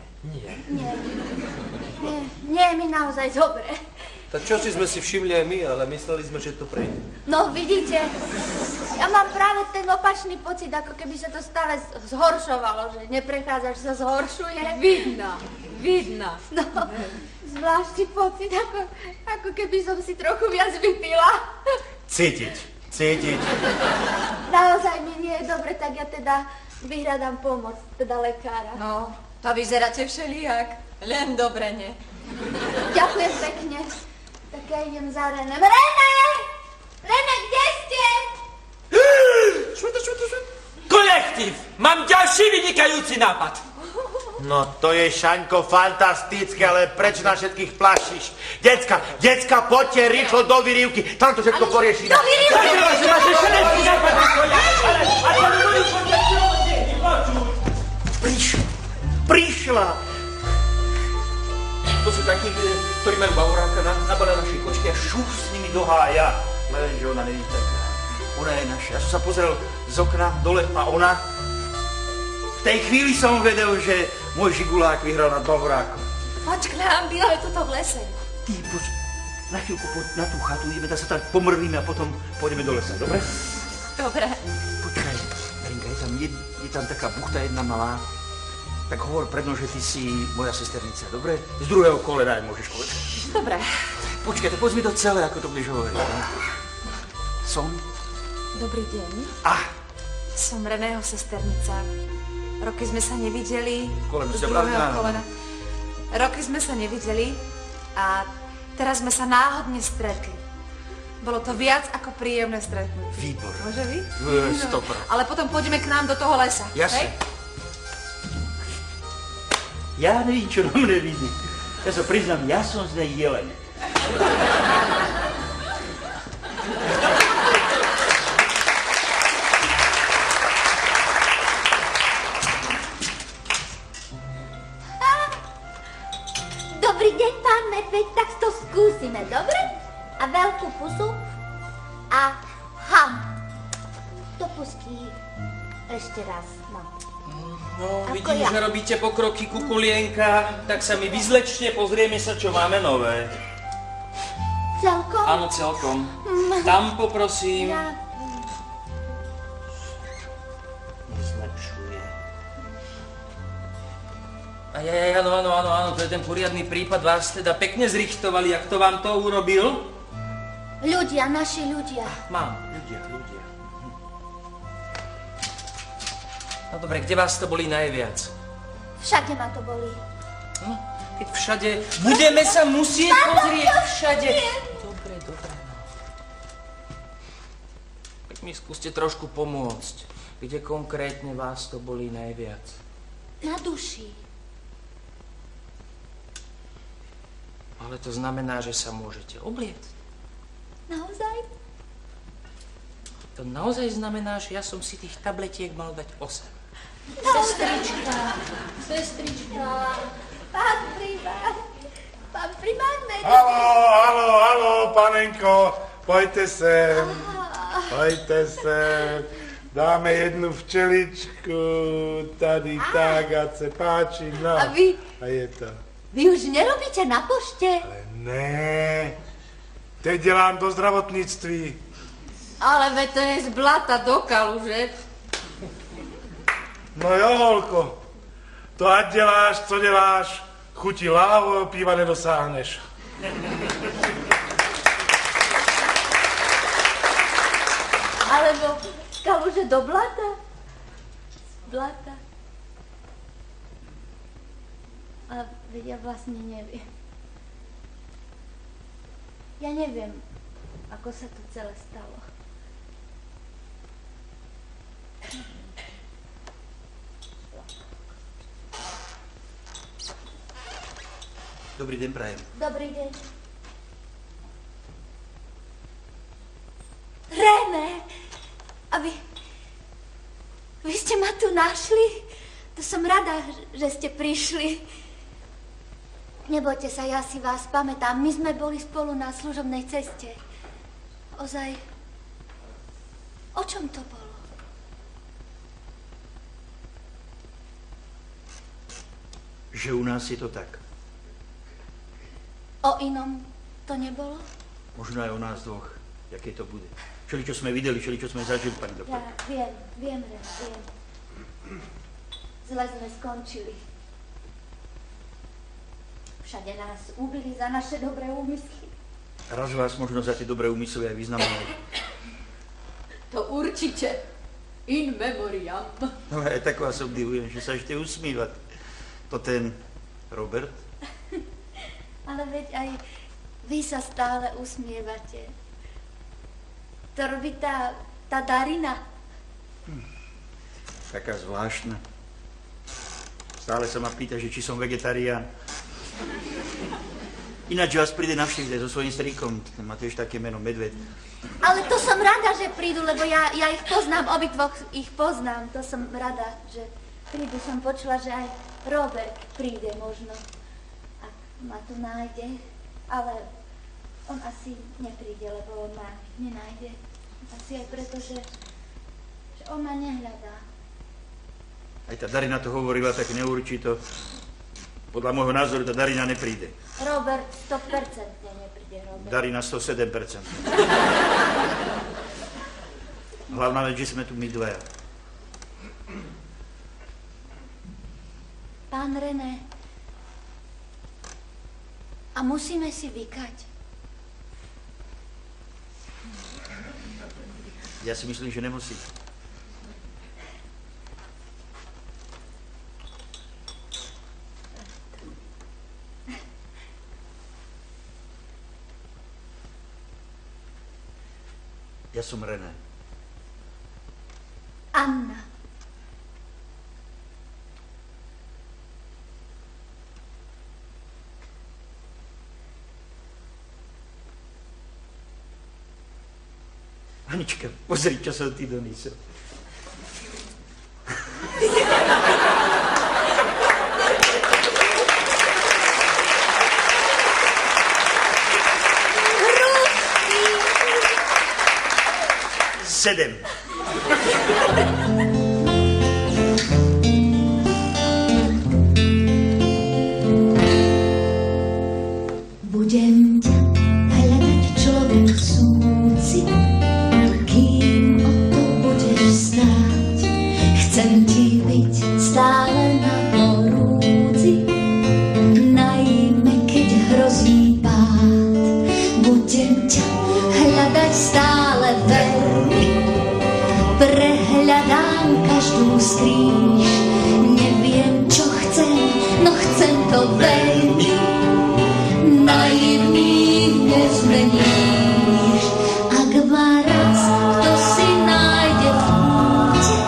[SPEAKER 2] Nie, je mi naozaj dobre.
[SPEAKER 9] Tak čo si sme si všimli aj my, ale mysleli sme, že to prejde.
[SPEAKER 2] No, vidíte, ja mám práve ten opačný pocit, ako keby sa to stále zhoršovalo, že neprechádza, že sa zhoršuje.
[SPEAKER 1] Vidno.
[SPEAKER 2] No, zvláštny pocit, ako keby som si trochu viac vypila.
[SPEAKER 5] Cítiť.
[SPEAKER 2] Naozaj mi nie je dobre, tak ja teda vyhľadám pomoc, teda lekára.
[SPEAKER 1] No, to vyzeráte všelijak. Len dobre, nie?
[SPEAKER 2] Ďakujem pekne. Tak ja idem za Renem. René, kde ste?
[SPEAKER 12] Čo? Kolektív, mám ďalší vynikajúci nápad.
[SPEAKER 5] No to je, Šaňko, fantastické, ale prečo na všetkých plašíš? Decka, poďte rýchlo do vyrývky, tam to všetko poriešime.
[SPEAKER 2] Do vyrývky!
[SPEAKER 5] Prišla.
[SPEAKER 7] to sú takí, ktorí majú bavoráka, nabalia naše kočky a šup s nimi do hája. Lenže ona není taká. Ona je naša. Ja som sa pozrel z okna dole a ona... V tej chvíli som vedel, že môj žigulák vyhral nad bavorákom.
[SPEAKER 10] Poď k nám, bývame tuto v lese.
[SPEAKER 7] Ty, poď na chvíľku poď na tú chatu, ideme sa tam pomrvíme a potom pôjdeme do lesa, dobre?
[SPEAKER 10] Dobre.
[SPEAKER 7] Počkaj, Darinka, je tam taká buchta jedna malá. Tak hovor predno, že ty si moja sesternica, dobre? Z druhého kolena aj môžeš povedať.
[SPEAKER 10] Dobre.
[SPEAKER 7] Počkaj, to povedz mi to celé, ako to budeš hovoriť. No? Som?
[SPEAKER 10] Dobrý deň. Som Reného sesternica. Roky sme sa nevideli. Z druhého kolena. Roky sme sa nevideli a teraz sme sa náhodne stretli. Bolo to viac ako príjemné stretnutie.
[SPEAKER 7] Výborné.
[SPEAKER 10] Môže byť?
[SPEAKER 7] Stopro.
[SPEAKER 10] Ale potom pôjdeme k nám do toho lesa.
[SPEAKER 7] Jasne. Ja nevím, čo na mne vidí. Ja sa priznám, ja som z nej jeleň.
[SPEAKER 2] Dobrý deň, pán medveď, tak to skúsime, dobre? A veľkú pusu a ham. Do pusky ešte raz, no.
[SPEAKER 6] No, vidím, že robíte pokroky, Kukulienka, tak sa mi vyzlečte, pozrieme sa, čo máme nové.
[SPEAKER 2] Celkom?
[SPEAKER 6] Áno, celkom. Tam poprosím.
[SPEAKER 7] Nezlepšuje.
[SPEAKER 6] Áno, to je ten poriadny prípad, vás teda pekne zrichtovali, jak to vám to urobil?
[SPEAKER 2] Ľudia, naši ľudia.
[SPEAKER 6] Mám.
[SPEAKER 7] Ľudia.
[SPEAKER 6] No dobre, kde vás to bolí najviac?
[SPEAKER 2] Všade ma to bolí.
[SPEAKER 6] No, keď všade... Budeme sa musieť pozrieť všade. Dobre, no. Tak mi skúste trošku pomôcť. Kde konkrétne vás to bolí najviac?
[SPEAKER 2] Na duši.
[SPEAKER 6] Ale to znamená, že sa môžete obliecť.
[SPEAKER 2] Naozaj?
[SPEAKER 6] To naozaj znamená, že ja som si tých tabletiek mal dať 8.
[SPEAKER 2] Sestrička, pán primár medveď.
[SPEAKER 3] Haló, panenko, poďte sem. Dáme jednu včeličku, tady tak, a se páči, no.
[SPEAKER 2] A vy?
[SPEAKER 3] A je to.
[SPEAKER 2] Vy už nerobíte na pošte?
[SPEAKER 3] Ale ne, teď dělám do zdravotnictví.
[SPEAKER 1] Ale veď to je z blata do kalu, že?
[SPEAKER 3] No jo, holko, to ať děláš, co děláš, chutí lávo, píva nedosáhneš.
[SPEAKER 2] Alebo kaluže do blata? Blata. A veď ja vlastne neviem. Ja neviem, ako sa to celé stalo.
[SPEAKER 7] Dobrý deň, prajem.
[SPEAKER 2] Dobrý deň. René! A vy ste ma tu našli? To som rada, že ste prišli. Nebojte sa, ja si vás pamätám. My sme boli spolu na služobnej ceste. Ozaj, o čom to bolo?
[SPEAKER 7] Že u nás je to tak.
[SPEAKER 2] O inom to nebolo?
[SPEAKER 7] Možno aj o nás dvoch, jaké to bude. Čili čo sme videli, čili čo sme zažili, pani doktor.
[SPEAKER 2] Ja viem, René, viem. Zle sme skončili. Všade nás ubili za naše dobré úmysly.
[SPEAKER 7] Raz vás možno za tie dobré úmysly aj vyznamenali.
[SPEAKER 1] To určite. In memoriam.
[SPEAKER 7] No aj tak vás obdivujem, že sa ešte usmívate. To ten Robert?
[SPEAKER 2] Ale veď aj vy sa stále usmievate. To robí tá Darina.
[SPEAKER 7] Taká zvláštna. Stále sa ma pýta, že či som vegetarián. Ináč vás príde navštíviť aj so svojím strýkom. Má tiež také meno Medveď.
[SPEAKER 2] Ale to som rada, že prídu, lebo ja ich poznám, obidvoch ich poznám. To som rada, že prídu. Som počula, že aj Robert príde možno. A ma tu nájde, ale on asi nepríde, lebo on ma nenájde. Asi aj preto, že on ma nehľadá.
[SPEAKER 7] Aj tá Darina to hovorila tak neurčito. Podľa môjho názoru tá Darina nepríde.
[SPEAKER 2] Robert 100% nepríde, Robert.
[SPEAKER 7] Darina 107%. Hlavná vec, že sme tu my dvaja.
[SPEAKER 2] Pán René, a musíme si vykať.
[SPEAKER 7] Ja si myslím, že nemusí. Ja som René.
[SPEAKER 2] Anna.
[SPEAKER 7] Anička, pozri, čo som ti doniesol. Sedem.
[SPEAKER 8] Budem ťa hľadať, človek súci, kým o to budeš stáť. Chcem ti byť stále na porúdzi, najmä keď hrozí pád. Budem ťa hľadať stále verný, prehľadám každú skríž. Neviem, čo chcem, no chcem to veľmi. Naivný nezmeníš, ak ma raz kto si nájde v púte,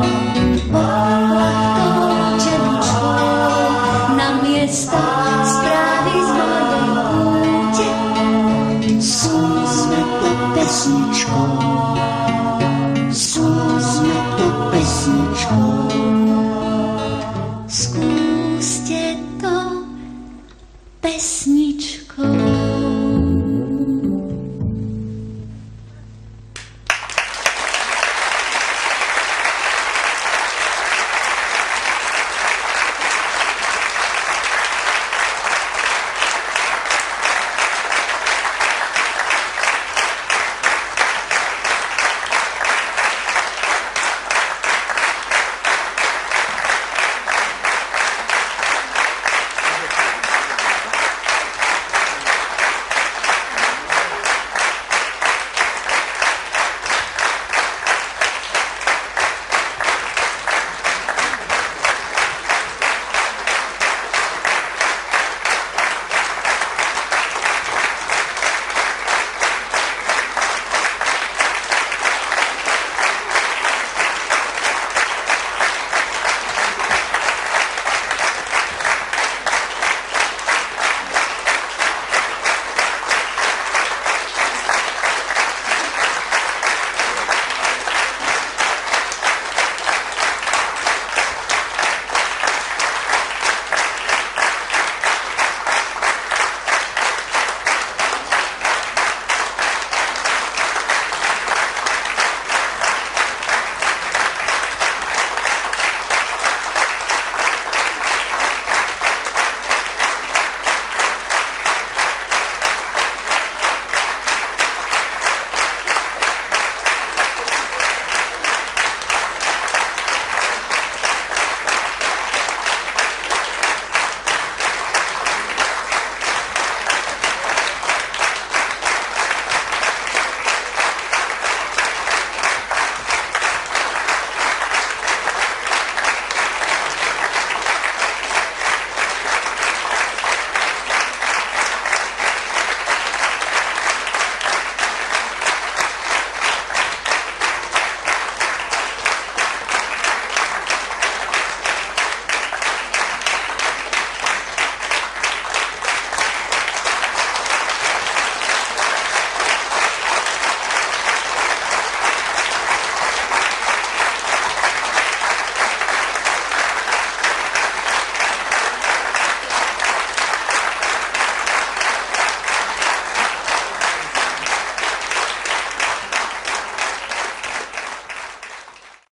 [SPEAKER 8] poklad čeličkou na miesta správy z mojej púte. Sú sme to pesničkou.